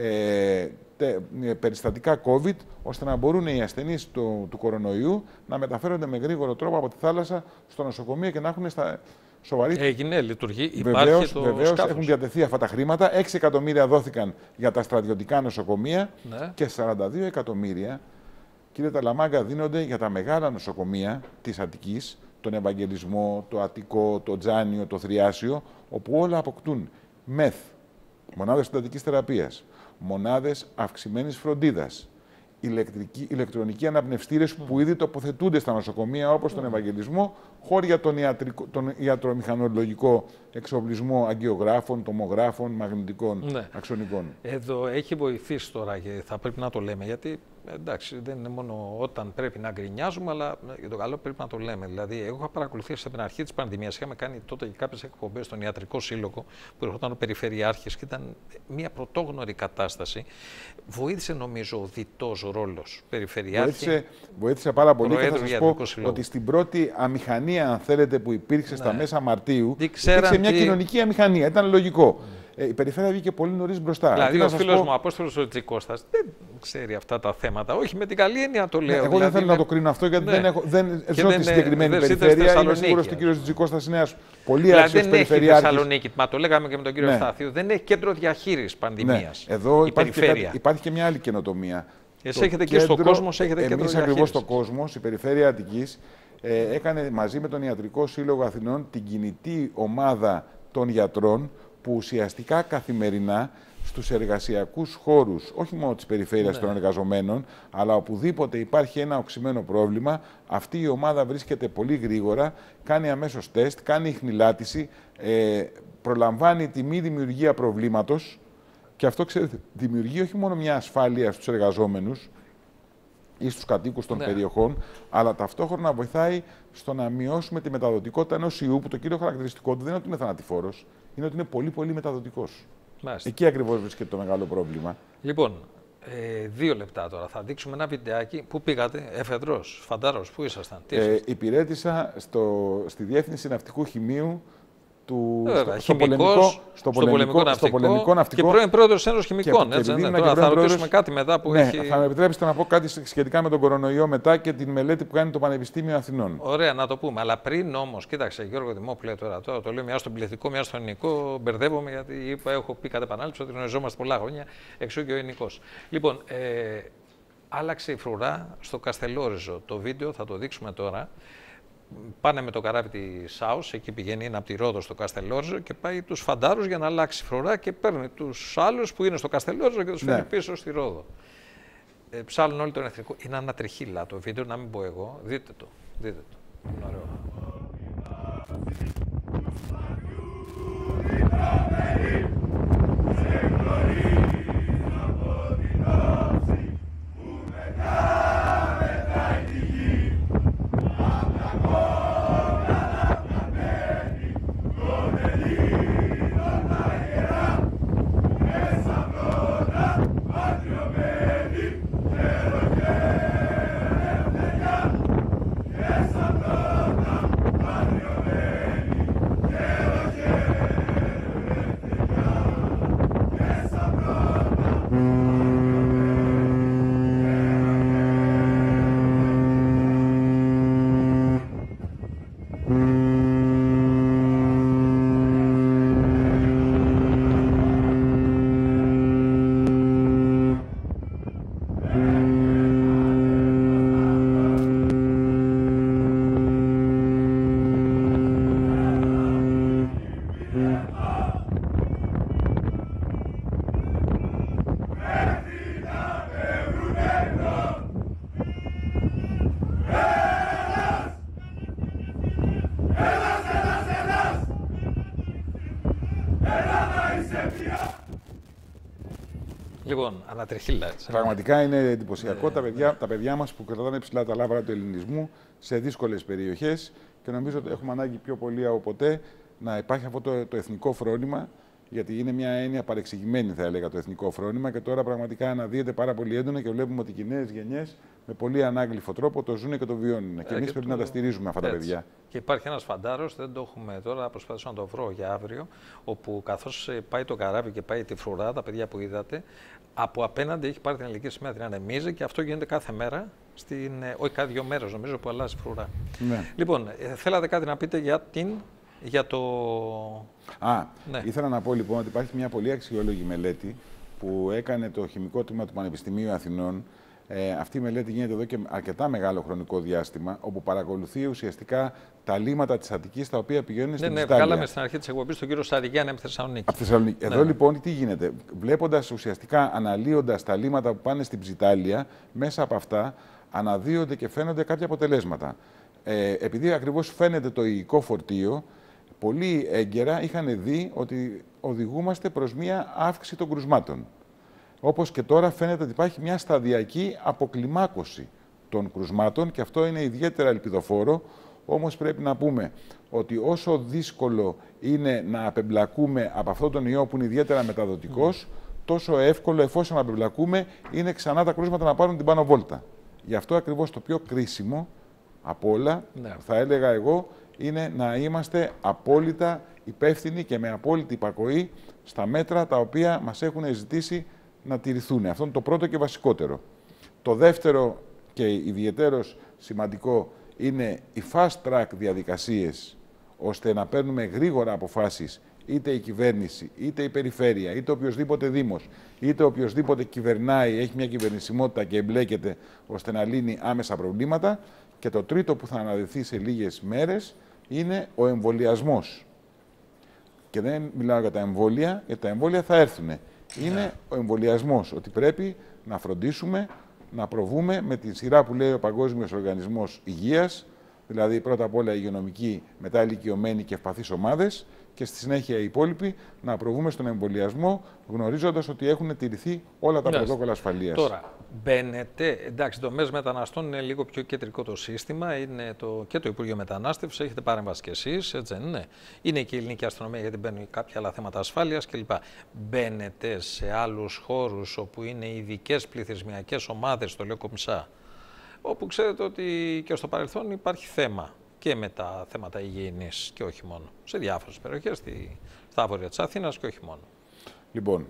ε, τε, περιστατικά COVID, ώστε να μπορούν οι ασθενείς του, του κορονοϊού να μεταφέρονται με γρήγορο τρόπο από τη θάλασσα στο νοσοκομείο και να έχουν στα σοβαρή...
Έγινε, λειτουργεί,
βεβαίως,
υπάρχει το
βεβαίως,
σκάφος.
Έχουν διατεθεί αυτά τα χρήματα. έξι εκατομμύρια δόθηκαν για τα στρατιωτικά νοσοκομεία, ναι. και σαράντα δύο εκατομμύρια, κύριε Ταλαμάγκα, δίνονται για τα μεγάλα νοσοκομεία της Αττικής, τον Ευαγγελισμό, το Αττικό, το Τζάνιο, το Θριάσιο, όπου όλα αποκτούν μεθ, μονάδες εντατικής θεραπείας, μονάδες αυξημένης φροντίδας, ηλεκτρική, ηλεκτρονικοί αναπνευστήρες mm. που ήδη τοποθετούνται στα νοσοκομεία, όπως mm. τον Ευαγγελισμό, χώροι για τον, ιατρικό, τον ιατρομηχανολογικό εξοπλισμό αγκιογράφων, τομογράφων, μαγνητικών, ναι. αξονικών.
Εδώ έχει βοηθήσει τώρα και θα πρέπει να το λέμε, γιατί εντάξει, δεν είναι μόνο όταν πρέπει να γκρινιάζουμε, αλλά για το καλό πρέπει να το λέμε. Δηλαδή, εγώ είχα παρακολουθήσει από την αρχή της πανδημίας, είχαμε κάνει τότε και κάποιες εκπομπές στον Ιατρικό Σύλλογο, που ερχόταν ο Περιφερειάρχης και ήταν μια πρωτόγνωρη κατάσταση. Βοήθησε, νομίζω, ο διτός ρόλος Περιφερειάρχη.
Βοήθησε, βοήθησε πάρα πολύ και θα σας πω ότι στην πρώτη αμηχανία, αν θέλετε, που υπήρξε ναι. στα μέσα Μαρτίου, υπήρξε μια τι... κοινωνική αμηχανία. Ήταν λογικό. Ε, η Περιφέρεια βγήκε πολύ νωρίς μπροστά.
Δηλαδή, ο φίλος πω... μου, Απόστολος ο Τζικώστας, δεν ξέρει αυτά τα θέματα. Όχι, με την καλή έννοια το λέω. Ναι,
εγώ
δηλαδή,
δεν θέλω
με...
να το κρίνω αυτό, γιατί
ναι.
δεν, έχω, δεν ζω
δεν
τη συγκεκριμένη περιφέρεια. Είμαι σίγουρος ότι ο κύριος Τζικώστας είναι ένας πολύ άξιος περιφερειάρχης.
Δεν έχει Θεσσαλονίκη, μα το λέγαμε και με τον κύριο ναι. Στάθιο, δεν έχει κέντρο διαχείρισης πανδημίας.
Ναι. Εδώ
η
υπάρχει,
περιφέρεια.
Και, υπάρχει και μια άλλη καινοτομία.
Εσείς έχετε και στο κόσμο, έχετε κέντρο διαχείρισης.
Εμείς ακριβώς στο κόσμο, η Περιφέρεια Αττικής, έκανε μαζί με τον Ιατρικό Σύλλογο Αθηνών την κινητή ομάδα των γιατρών, που ουσιαστικά καθημερινά στους εργασιακούς χώρους, όχι μόνο της περιφέρειας ναι. των εργαζομένων, αλλά οπουδήποτε υπάρχει ένα οξυμένο πρόβλημα, αυτή η ομάδα βρίσκεται πολύ γρήγορα, κάνει αμέσως τεστ, κάνει ιχνηλάτηση, ε, προλαμβάνει τη μη δημιουργία προβλήματος και αυτό, ξέρετε, δημιουργεί όχι μόνο μια ασφάλεια στους εργαζόμενους ή στους κατοίκους των ναι. περιοχών, αλλά ταυτόχρονα βοηθάει στο να μειώσουμε τη μεταδοτικότητα ενός ιού, που το κύριο χαρακτηριστικό του δεν είναι ότι είναι θανατηφόρος, είναι ότι είναι πολύ πολύ μεταδοτικός. Μάλιστα. Εκεί ακριβώς βρίσκεται το μεγάλο πρόβλημα.
Λοιπόν, ε, δύο λεπτά τώρα. Θα δείξουμε ένα βιντεάκι. Πού πήγατε, Εφεδρός, Φαντάρος, πού ήσασταν, τι
ε, υπηρέτησα στο, στη Διεύθυνση Ναυτικού Χημείου του,
Βέβαια,
στο, στο, πολεμικό, στο,
στο,
πολεμικό,
πολεμικό ναυτικό,
στο πολεμικό ναυτικό
και πρώην πρόεδρος Ένωσης Χημικών.
Και,
έτσι,
και
ναι,
τώρα
θα
πρόεδρος,
ρωτήσουμε κάτι μετά που
ναι,
έχει...
Θα με επιτρέψετε να πω κάτι σχετικά με τον κορονοϊό μετά και την μελέτη που κάνει το Πανεπιστήμιο Αθηνών.
Ωραία, να το πούμε. Αλλά πριν όμως, κοίταξε, Γιώργο Δημόπουλε, τώρα, τώρα το λέω μια στον πληθυντικό, μια στον ελληνικό. Μπερδεύομαι γιατί είπα, έχω πει κατά επανάληψη ότι γνωριζόμαστε πολλά χρόνια, εξού και ο ελληνικός. Λοιπόν, ε, άλλαξε η φρουρά στο Καστελόριζο. Το βίντεο θα το δείξουμε τώρα. Πάνε με το καράβι τη ΣΑΟΣ, εκεί πηγαίνει, είναι από τη Ρόδο στο Καστελόριζο και πάει τους Φαντάρους για να αλλάξει φρουρά και παίρνει τους άλλους που είναι στο Καστελόριζο και τους φέρνει ναι. πίσω στη Ρόδο. Ε, ψάλουν όλοι τον εθνικό. Είναι ανατριχύλα το βίντεο, να μην πω εγώ. Δείτε το. Δείτε το. Είναι ωραίο. Λοιπόν, ανατριχύλα. Έτσι.
Πραγματικά είναι εντυπωσιακό. τα, παιδιά, τα παιδιά μας που κρατάνε ψηλά τα λάβαρα του ελληνισμού σε δύσκολες περιοχές και νομίζω ότι έχουμε ανάγκη πιο πολύ από ποτέ να υπάρχει αυτό το, το εθνικό φρόνημα, γιατί είναι μια έννοια παρεξηγημένη, θα έλεγα, το εθνικό φρόνημα και τώρα πραγματικά αναδύεται πάρα πολύ έντονα και βλέπουμε ότι οι νέες γενιές με πολύ ανάγλυφο τρόπο το ζουν και το βιώνουν. Ε, και εμείς πρέπει το... να τα στηρίζουμε αυτά έτσι. Τα παιδιά.
Και υπάρχει ένας φαντάρος, δεν το έχουμε τώρα, θα προσπαθήσω να το βρω για αύριο, όπου καθώς πάει το καράβι και πάει τη φρουρά, τα παιδιά που είδατε, από απέναντι έχει πάρει την ελληνική σημαία, την ανεμίζει και αυτό γίνεται κάθε μέρα, στην, όχι κάθε δύο μέρες νομίζω που αλλάζει φρουρά.
Ναι.
Λοιπόν, ε, θέλατε κάτι να πείτε για την. Για το...
Α,
ναι.
ήθελα να πω λοιπόν ότι υπάρχει μια πολύ αξιόλογη μελέτη που έκανε το Χημικό Τμήμα του Πανεπιστημίου Αθηνών. Ε, αυτή η μελέτη γίνεται εδώ και αρκετά μεγάλο χρονικό διάστημα, όπου παρακολουθεί ουσιαστικά τα λίμματα της Αττικής τα οποία πηγαίνουν ναι, στην
ναι,
Ιταλία. Ναι,
βγάλαμε στην αρχή της εκπομπής τον κύριο Σαριγιάννη από Θεσσαλονίκη.
Από Θεσσαλονίκη.
Ναι,
εδώ
ναι.
λοιπόν τι γίνεται, βλέποντας ουσιαστικά, αναλύοντας τα λίμματα που πάνε στην Ψιτάλια, μέσα από αυτά αναδύονται και φαίνονται κάποια αποτελέσματα. Ε, επειδή ακριβώς φαίνεται το υλικό φορτίο, πολύ έγκαιρα είχαν δει ότι οδηγούμαστε προς μία αύξηση των κρουσμάτων. Όπως και τώρα φαίνεται ότι υπάρχει μια σταδιακή αποκλιμάκωση των κρουσμάτων και αυτό είναι ιδιαίτερα ελπιδοφόρο, όμως πρέπει να πούμε ότι όσο δύσκολο είναι να απεμπλακούμε από αυτόν τον ιό που είναι ιδιαίτερα μεταδοτικός, mm. τόσο εύκολο εφόσον απεμπλακούμε είναι ξανά τα κρούσματα να πάρουν την πάνω βόλτα. Γι' αυτό ακριβώς το πιο κρίσιμο από όλα, ναι. θα έλεγα εγώ, είναι να είμαστε απόλυτα υπεύθυνοι και με απόλυτη υπακοή στα μέτρα τα οποία μας έχουν ζητήσει να τηρηθούν. Αυτό είναι το πρώτο και βασικότερο. Το δεύτερο και ιδιαιτέρως σημαντικό είναι οι fast track διαδικασίες, ώστε να παίρνουμε γρήγορα αποφάσεις είτε η κυβέρνηση, είτε η περιφέρεια, είτε οποιοδήποτε δήμος, είτε οποιοδήποτε κυβερνάει, έχει μια κυβερνησιμότητα και εμπλέκεται ώστε να λύνει άμεσα προβλήματα. Και το τρίτο που θα αναδειχθεί σε λίγες μέρες είναι ο εμβολιασμός. Και δεν μιλάω για τα εμβόλια, γιατί τα εμβόλια θα έρθουν. Είναι yeah. ο εμβολιασμός, ότι πρέπει να φροντίσουμε να προβούμε με τη σειρά που λέει ο Παγκόσμιος Οργανισμός Υγείας, δηλαδή πρώτα απ' όλα οι υγειονομικοί, μετά ηλικιωμένοι και ευπαθείς ομάδες και στη συνέχεια οι υπόλοιποι να προβούμε στον εμβολιασμό, γνωρίζοντας ότι έχουν τηρηθεί όλα τα πρωτόκολλα ασφαλείας.
Τώρα, μπαίνετε, εντάξει, το ΜΕΣ Μεταναστών είναι λίγο πιο κεντρικό το σύστημα, είναι το, και το Υπουργείο Μετανάστευσης, έχετε παρέμβαση κι εσείς, έτσι δεν είναι. Είναι και η ελληνική αστυνομία γιατί μπαίνουν κάποια άλλα θέματα ασφάλειας κλπ. Μπαίνετε σε άλλους χώρους όπου είναι ειδικές πληθυσμιακές ομάδες, το λέω κομψά, όπου ξέρετε ότι και στο παρελθόν υπάρχει θέμα και με τα θέματα υγιεινής και όχι μόνο. Σε διάφορες περιοχές, στη, στα βόρεια της Αθήνας και όχι μόνο.
Λοιπόν,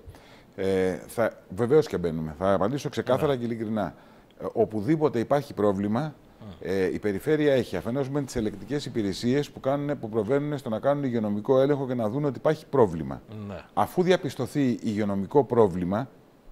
ε, θα, βεβαίως και μπαίνουμε. Θα απαντήσω ξεκάθαρα ναι. και ειλικρινά. Ε, οπουδήποτε υπάρχει πρόβλημα, ε, η περιφέρεια έχει αφενός με τις ελεκτικές υπηρεσίες που, κάνουν, που προβαίνουν στο να κάνουν υγειονομικό έλεγχο και να δουν ότι υπάρχει πρόβλημα.
Ναι.
Αφού διαπιστωθεί υγειονομικό πρόβλημα,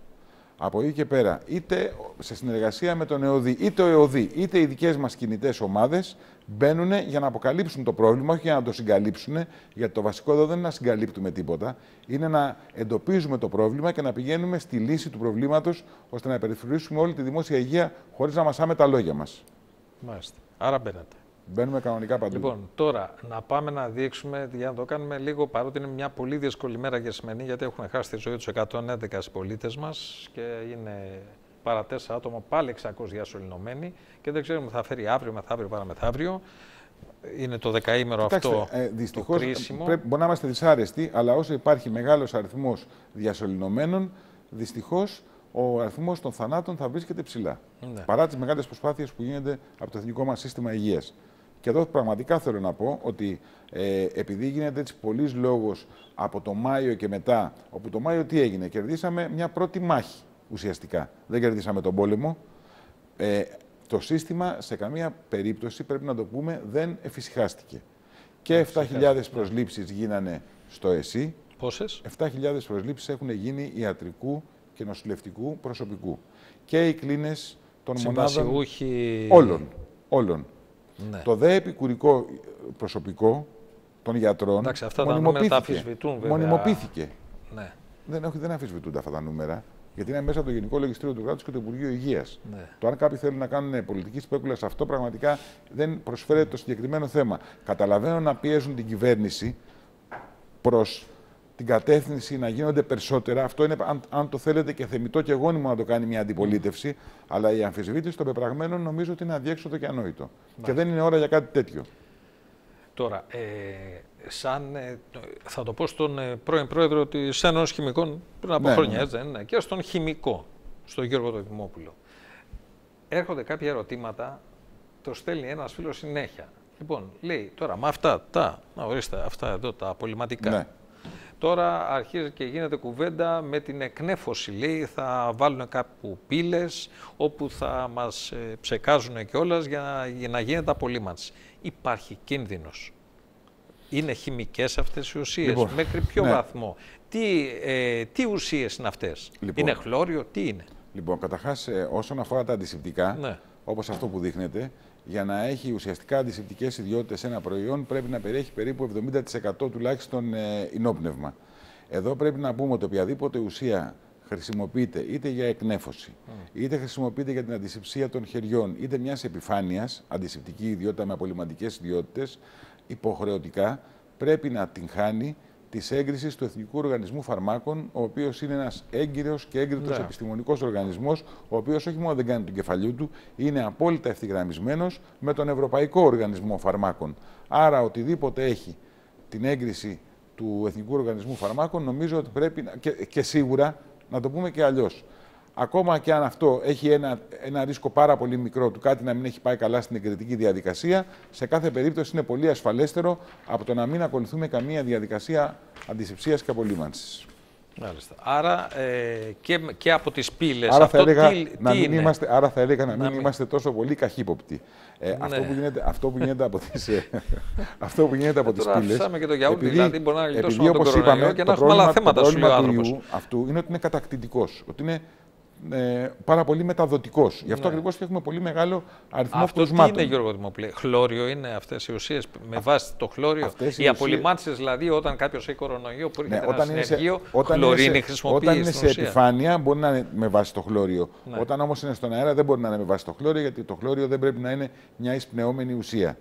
από εκεί και πέρα, είτε σε συνεργασία με τον ΕΟΔΗ, είτε ο ΕΟΔΗ, είτε οι δικές μας κινητές ομάδες μπαίνουν για να αποκαλύψουν το πρόβλημα, όχι για να το συγκαλύψουν, γιατί το βασικό εδώ δεν είναι να συγκαλύπτουμε τίποτα, είναι να εντοπίζουμε το πρόβλημα και να πηγαίνουμε στη λύση του προβλήματος, ώστε να περιφρουρήσουμε όλη τη δημόσια υγεία χωρίς να μασάμε τα λόγια μας.
Μάλιστα. Άρα μπαίνετε.
Μπαίνουμε κανονικά παντού.
Λοιπόν, τώρα να πάμε να δείξουμε, για να το κάνουμε λίγο, παρότι είναι μια πολύ δύσκολη μέρα για σημερινή, γιατί έχουν χάσει τη ζωή τους εκατόν έντεκα συμπολίτες μας και είναι παρά τέσσερα άτομα πάλι εξακόσιοι διασωληνωμένοι και δεν ξέρουμε θα φέρει αύριο, μεθαύριο, παραμεθαύριο. Είναι το δεκαήμερο αυτό
ε,
το κρίσιμο.
Πρέπει, μπορεί να είμαστε δυσάρεστοι, αλλά όσο υπάρχει μεγάλος αριθμός διασωληνωμένων, δυστυχώς ο αριθμός των θανάτων θα βρίσκεται ψηλά. Ναι. Παρά τις μεγάλες προσπάθειες που γίνονται από το εθνικό μας σύστημα υγείας. Και εδώ πραγματικά θέλω να πω ότι ε, επειδή γίνεται έτσι πολλής λόγος από το Μάιο και μετά, όπου το Μάιο τι έγινε, κερδίσαμε μια πρώτη μάχη ουσιαστικά. Δεν κερδίσαμε τον πόλεμο. Ε, το σύστημα σε καμία περίπτωση, πρέπει να το πούμε, δεν εφησυχάστηκε. Και επτά χιλιάδες προσλήψεις γίνανε στο ΕΣΥ.
Πόσες?
επτά χιλιάδες προσλήψεις έχουν γίνει ιατρικού και νοσηλευτικού προσωπικού. Και οι κλίνες των μονάδων όλων. όλων.
Ναι.
Το δε επικουρικό προσωπικό των γιατρών
εντάξει, αυτά τα νούμερα τα αμφισβητούν, βέβαια.
Μονιμοποιήθηκε.
Ναι.
Δεν, όχι, δεν αμφισβητούνται αυτά τα νούμερα, γιατί είναι μέσα από το Γενικό Λογιστήριο του Κράτους και το Υπουργείο Υγείας.
Ναι.
Το αν κάποιοι θέλουν να κάνουν πολιτική σπέκουλα σε αυτό, πραγματικά δεν προσφέρεται το συγκεκριμένο θέμα. Καταλαβαίνω να πιέζουν την κυβέρνηση προς την κατεύθυνση να γίνονται περισσότερα. Αυτό είναι, αν, αν το θέλετε, και θεμιτό και γόνιμο να το κάνει μια αντιπολίτευση. Mm. Αλλά η αμφισβήτηση των πεπραγμένων νομίζω ότι είναι αδιέξοδο και ανόητο. Mm. Και δεν είναι ώρα για κάτι τέτοιο.
Τώρα, ε, σαν, ε, θα το πω στον ε, πρώην πρόεδρο της Ένωσης Χημικών πριν από ναι, χρόνια, ναι. έτσι, ναι, και στον χημικό, στον Γιώργο τον Δημόπουλο. Έρχονται κάποια ερωτήματα, το στέλνει ένας φίλος συνέχεια. Λοιπόν, λέει τώρα, με αυτά τα, να ορίστε, αυτά εδώ τα απολυματικά. Ναι. Τώρα αρχίζει και γίνεται κουβέντα με την εκνέφωση, λέει, θα βάλουν κάπου πύλες όπου θα μας ε, ψεκάζουν κιόλας για, για να γίνεται απολύμανση. Υπάρχει κίνδυνος. Είναι χημικές αυτές οι ουσίες, λοιπόν, μέχρι ποιο ναι. βαθμό. Τι, ε, τι ουσίες είναι αυτές, λοιπόν, είναι χλώριο, τι είναι.
Λοιπόν, καταρχάς, ε, όσον αφορά τα αντισηπτικά, ναι. όπως αυτό που δείχνετε, για να έχει ουσιαστικά αντισηπτικές ιδιότητες ένα προϊόν πρέπει να περιέχει περίπου εβδομήντα τοις εκατό τουλάχιστον ε, υνόπνευμα. Εδώ πρέπει να πούμε ότι οποιαδήποτε ουσία χρησιμοποιείται είτε για εκνέφωση, mm. είτε χρησιμοποιείται για την αντισηψία των χεριών, είτε μιας επιφάνειας, αντισηπτική ιδιότητα με απολυμαντικές ιδιότητες, υποχρεωτικά πρέπει να την χάνει της έγκρισης του Εθνικού Οργανισμού Φαρμάκων, ο οποίος είναι ένας έγκυρος και έγκριτος yeah. επιστημονικός οργανισμός, ο οποίος όχι μόνο δεν κάνει τον κεφαλιού του, είναι απόλυτα ευθυγραμμισμένος με τον Ευρωπαϊκό Οργανισμό Φαρμάκων. Άρα, οτιδήποτε έχει την έγκριση του Εθνικού Οργανισμού Φαρμάκων, νομίζω ότι πρέπει, και, και σίγουρα, να το πούμε και αλλιώς, ακόμα και αν αυτό έχει ένα, ένα ρίσκο πάρα πολύ μικρό του κάτι να μην έχει πάει καλά στην εγκριτική διαδικασία, σε κάθε περίπτωση είναι πολύ ασφαλέστερο από το να μην ακολουθούμε καμία διαδικασία αντισηψίας και απολύμανσης.
Μάλιστα. Άρα ε, και, και από τις πύλες.
Άρα,
αυτό
θα έλεγα,
τι,
να
τι
μην
είναι?
Είμαστε, άρα θα έλεγα να μην,
να μην
είμαστε τόσο πολύ καχύποπτοι. Ε,
ναι.
αυτό, που γίνεται, αυτό που γίνεται από τις, αυτό που γίνεται από τις πύλες.
Αφήσαμε και το γιαούρτι,
επειδή,
δηλαδή μπορεί να γλιτώσουμε
επειδή,
τον κορονοϊό και να έχουμε άλλα θέματα σου λέει ο άνθρωπος.
Αυτού είναι ότι είναι κατακτητικός, ότι είναι ε, πάρα πολύ μεταδοτικός. Γι' αυτό ναι. ακριβώς και έχουμε πολύ μεγάλο αριθμό
αυτό
κρουσμάτων.
Αυτό τι είναι, Γιώργο Δημοπλέ? Χλώριο είναι αυτές οι ουσίες, με βάση το χλώριο? Αυτές οι, οι απολυμάνσεις, δηλαδή, όταν κάποιος έχει κορονοϊό που έρχεται ναι, ένα συνεργείο, χλωρίνη χρησιμοποιεί.
Όταν είναι σε επιφάνεια μπορεί να είναι με βάση το χλώριο. Ναι. Όταν όμως είναι στον αέρα δεν μπορεί να είναι με βάση το χλώριο, γιατί το χλώριο δεν πρέπει να είναι μια εισπνεώμενη ουσία.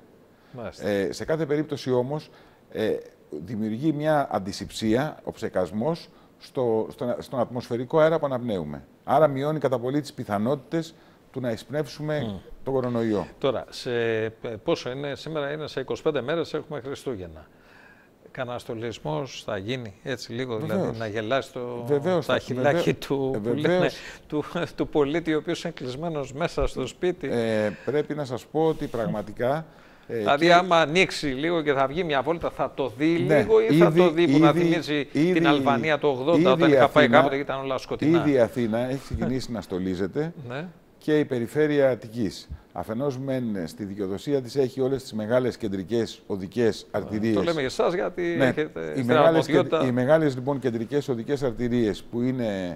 Ε, σε κάθε περίπτωση όμως ε, δημιουργεί μια αντισηψία, ο ψεκασμός, στο, στο, στον ατμοσφαιρικό αέρα που αναπνέουμε. Άρα μειώνει κατά πολύ τις πιθανότητες του να εισπνεύσουμε mm. τον κορονοϊό.
Τώρα, σε, πόσο είναι, σήμερα είναι σε είκοσι πέντε μέρες, έχουμε Χριστούγεννα. Κανένα στολισμός θα γίνει έτσι λίγο, βεβαίως. Δηλαδή να γελάσει το βεβαίως, τα χυλάκι του, ε, λένε, του, του πολίτη, ο οποίος είναι κλεισμένος μέσα στο σπίτι.
Ε, πρέπει να σας πω ότι πραγματικά...
Ε, δηλαδή, και... άμα ανοίξει λίγο και θα βγει μια βόλτα, θα το δει ναι, λίγο ή ήδη, θα το δει που ήδη, να θυμίζει ήδη, την Αλβανία το ογδόντα, όταν είχα πάει κάποτε και ήταν όλα σκοτεινά.
Ήδη η Αθήνα έχει ξεκινήσει να στολίζεται ναι. και η περιφέρεια Αττικής. Αφενός μεν στη δικαιοδοσία της έχει όλες τις μεγάλες κεντρικές οδικές αρτηρίες.
Το λέμε για εσάς γιατί
ναι,
έχετε
οι μεγάλες, οι μεγάλες λοιπόν κεντρικές οδικές αρτηρίες που είναι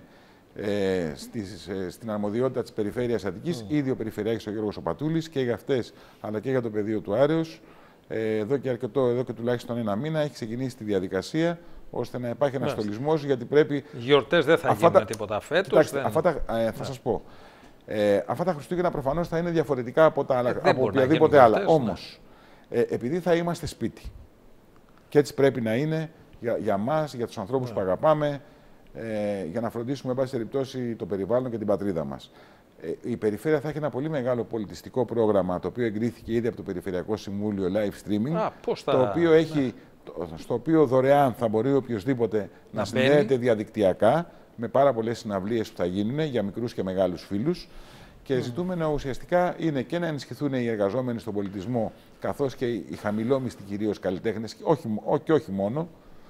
Ε, στις, ε, στην αρμοδιότητα της περιφέρειας Αττικής, mm. ήδη ο Περιφερειάρχης ο Γιώργος ο Πατούλης και για αυτές αλλά και για το πεδίο του Άρεως ε, εδώ και αρκετό, εδώ και τουλάχιστον ένα μήνα έχει ξεκινήσει τη διαδικασία ώστε να υπάρχει ένας στολισμός, γιατί πρέπει...
Γιορτές δεν θα γίνουν τα... τίποτα φέτος.
Κοιτάξτε,
δεν...
αυτά τα, ε, θα ναι. σας πω. Ε, αυτά τα Χριστούγεννα προφανώς θα είναι διαφορετικά από, τα άλλα, ε, από οποιαδήποτε άλλα. Ναι. Όμως, ε, επειδή θα είμαστε σπίτι και έτσι πρέπει να είναι για, για μας, για τους ανθρώπους ναι. που αγαπάμε, Ε, για να φροντίσουμε, εν πάση περιπτώσει, το περιβάλλον και την πατρίδα μας. Ε, η Περιφέρεια θα έχει ένα πολύ μεγάλο πολιτιστικό πρόγραμμα, το οποίο εγκρίθηκε ήδη από το Περιφερειακό Συμβούλιο live streaming,
Α, πώς θα...
το οποίο έχει, ναι. το, στο οποίο δωρεάν θα μπορεί οποιοδήποτε να, να συνδέεται διαδικτυακά με πάρα πολλές συναυλίες που θα γίνουν για μικρούς και μεγάλους φίλους. Και mm. ζητούμενο ουσιαστικά είναι και να ενισχυθούν οι εργαζόμενοι στον πολιτισμό, καθώς και οι χαμηλόμιστοι κυρίως καλλιτέχνες, και όχι, και όχι μόνο.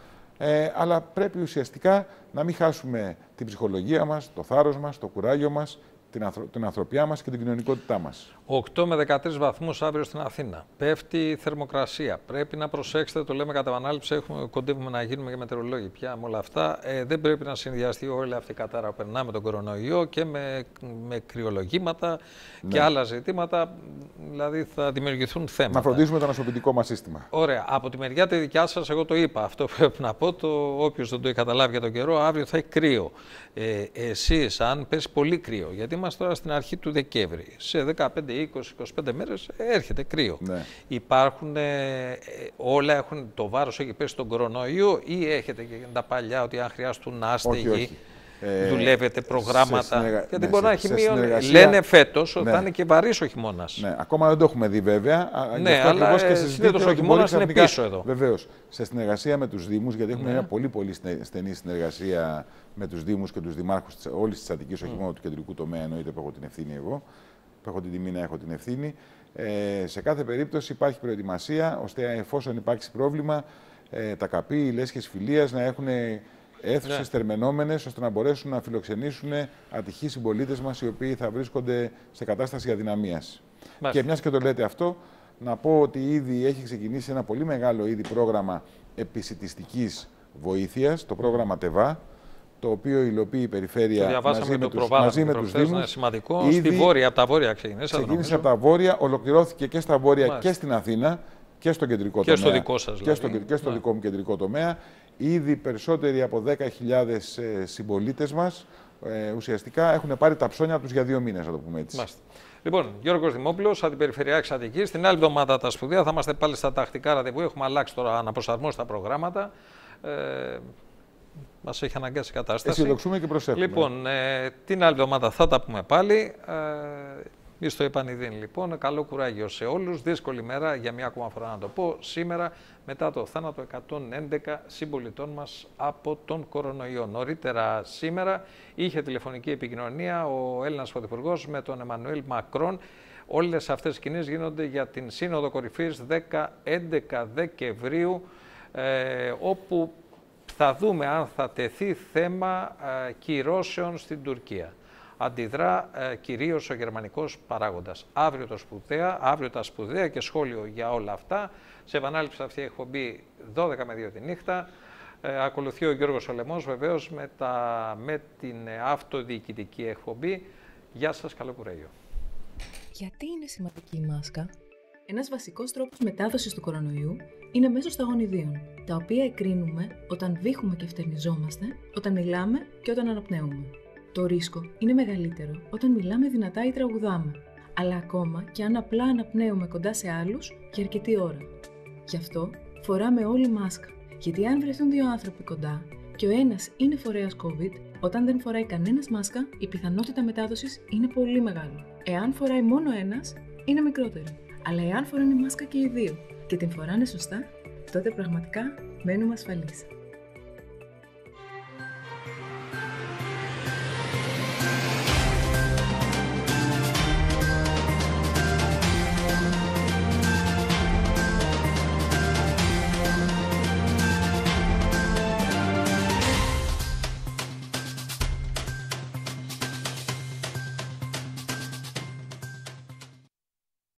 Ε, αλλά πρέπει ουσιαστικά να μην χάσουμε την ψυχολογία μας, το θάρρος μας, το κουράγιο μας, την, ανθρω... την ανθρωπιά μας και την κοινωνικότητά μας.
οκτώ με δεκατρείς βαθμούς αύριο στην Αθήνα. Πέφτει η θερμοκρασία. Πρέπει να προσέξετε, το λέμε κατά επανάληψη, έχουμε, κοντεύουμε να γίνουμε και μετεωρολόγοι πια με όλα αυτά. Ε, δεν πρέπει να συνδυαστεί όλη αυτή η κατάρα που περνάμε τον κορονοϊό και με, με κρυολογήματα ναι. και άλλα ζητήματα. Δηλαδή θα δημιουργηθούν θέματα.
Να φροντίσουμε το νοσοποιητικό μας σύστημα.
Ωραία. Από τη μεριά τη δικιά σας, εγώ το είπα. Αυτό πρέπει να πω. Όποιος δεν το έχει καταλάβει για τον καιρό, αύριο θα έχει κρύο. Ε, εσείς, αν πέσει πολύ κρύο, γιατί είμαστε τώρα στην αρχή του Δεκέμβρη. Σε δεκαπέντε, είκοσι, είκοσι πέντε μέρες έρχεται κρύο.
Ναι.
Υπάρχουν, ε, όλα έχουν το βάρος, έχει πέσει στον κορονοϊό ή έχετε και τα παλιά ότι αν χρειάστούν άστεγοι,
όχι, όχι. Ε,
δουλεύετε προγράμματα.
Συνεργα...
Γιατί
ναι,
μπορεί
σε,
να έχει μείον.
Συνεργασία...
Λένε φέτος ότι
ναι.
θα είναι και βαρύς ο χειμώνας.
Ναι, ακόμα δεν το έχουμε δει βέβαια.
Ναι, αλλά
και
συνήθως ο χειμώνας είναι πίσω εδώ.
Βεβαίως. Σε συνεργασία με τους Δήμους, γιατί έχουμε
ναι.
μια πολύ πολύ στενή συνεργασία με τους Δήμους και τους Δημάρχους όλης της Αττικής, όχι mm. μόνο του κεντρικού τομέα, εννοείται που έχω την ευθύνη εγώ, που έχω την τιμή να έχω την ευθύνη. Ε, σε κάθε περίπτωση υπάρχει προετοιμασία, ώστε εφόσον υπάρξει πρόβλημα, ε, τα καπί, οι λέσχες φιλίας να έχουν αίθουσες ναι. θερμαινόμενες, ώστε να μπορέσουν να φιλοξενήσουν ατυχείς συμπολίτες μας, οι οποίοι θα βρίσκονται σε κατάσταση αδυναμίας. Μάλιστα. Και μιας και το λέτε αυτό, να πω ότι ήδη έχει ξεκινήσει ένα πολύ μεγάλο ήδη πρόγραμμα επισιτιστικής βοήθειας, το πρόγραμμα ΤΕΒΑ, το οποίο υλοποιεί η Περιφέρεια μαζί με, τους, μαζί με τους Δήμους.
Είναι σημαντικό. Ήδη στη βόρεια, από τα βόρεια ξεκίνησε.
Ξεκίνησε από τα βόρεια, ολοκληρώθηκε και στα βόρεια Μάλιστα. και στην Αθήνα και στο κεντρικό
και
τομέα.
Στο δικό σας, δηλαδή.
Και στο, και στο ναι. δικό μου κεντρικό τομέα. Ήδη περισσότεροι από δέκα χιλιάδες ε, συμπολίτες μας ε, ουσιαστικά έχουν πάρει τα ψώνια τους για δύο μήνες, να το πούμε έτσι.
Μάλιστα. Λοιπόν, Γιώργος Δημόπουλος, Αντιπεριφερειάρχης Αττικής. Την άλλη εβδομάδα τα σπουδαία θα είμαστε πάλι στα τακτικά ραντεβού. Έχουμε αλλάξει τώρα να προσαρμόσει τα προγράμματα. Ε, μας έχει αναγκάσει η κατάσταση.
Αισιοδοξούμε και προσέχουμε.
Λοιπόν, ε, την άλλη εβδομάδα θα τα πούμε πάλι. Ε, Εις το επανειδήν λοιπόν, καλό κουράγιο σε όλους. Δύσκολη μέρα για μια ακόμα φορά να το πω. Σήμερα μετά το θάνατο εκατόν έντεκα συμπολιτών μας από τον κορονοϊό. Νωρίτερα σήμερα είχε τηλεφωνική επικοινωνία ο Έλληνας Πρωθυπουργός με τον Εμμανουέλ Μακρόν. Όλες αυτές οι κινήσεις γίνονται για την Σύνοδο Κορυφής δέκα έντεκα Δεκεμβρίου, ε, όπου θα δούμε αν θα τεθεί θέμα ε, κυρώσεων στην Τουρκία. Αντιδρά ε, κυρίως ο γερμανικός παράγοντας. Αύριο, το σπουδαία, αύριο τα σπουδαία και σχόλιο για όλα αυτά. Σε επανάληψη αυτή η εκπομπή δώδεκα με δύο τη νύχτα. Ε, ακολουθεί ο Γιώργος Ολεμός βεβαίως με, τα, με την αυτοδιοικητική εκπομπή. Γεια σας, καλό κουράγιο.
Γιατί είναι σημαντική η μάσκα? Ένας βασικός τρόπος μετάδοσης του κορονοϊού είναι μέσω σταγονιδίων, τα οποία εκρίνουμε όταν βήχουμε και φτερνιζόμαστε, όταν μιλάμε και όταν αναπνέουμε. Το ρίσκο είναι μεγαλύτερο όταν μιλάμε δυνατά ή τραγουδάμε, αλλά ακόμα και αν απλά αναπνέουμε κοντά σε άλλους για αρκετή ώρα. Γι' αυτό φοράμε όλοι μάσκα, γιατί αν βρεθούν δύο άνθρωποι κοντά και ο ένας είναι φορέας COVID, όταν δεν φοράει κανένας μάσκα, η πιθανότητα μετάδοσης είναι πολύ μεγάλη. Εάν φοράει μόνο ένας, είναι μικρότερη. Αλλά εάν φοράνε μάσκα και οι δύο και την φοράνε σωστά, τότε πραγματικά μένουμε ασφαλείς.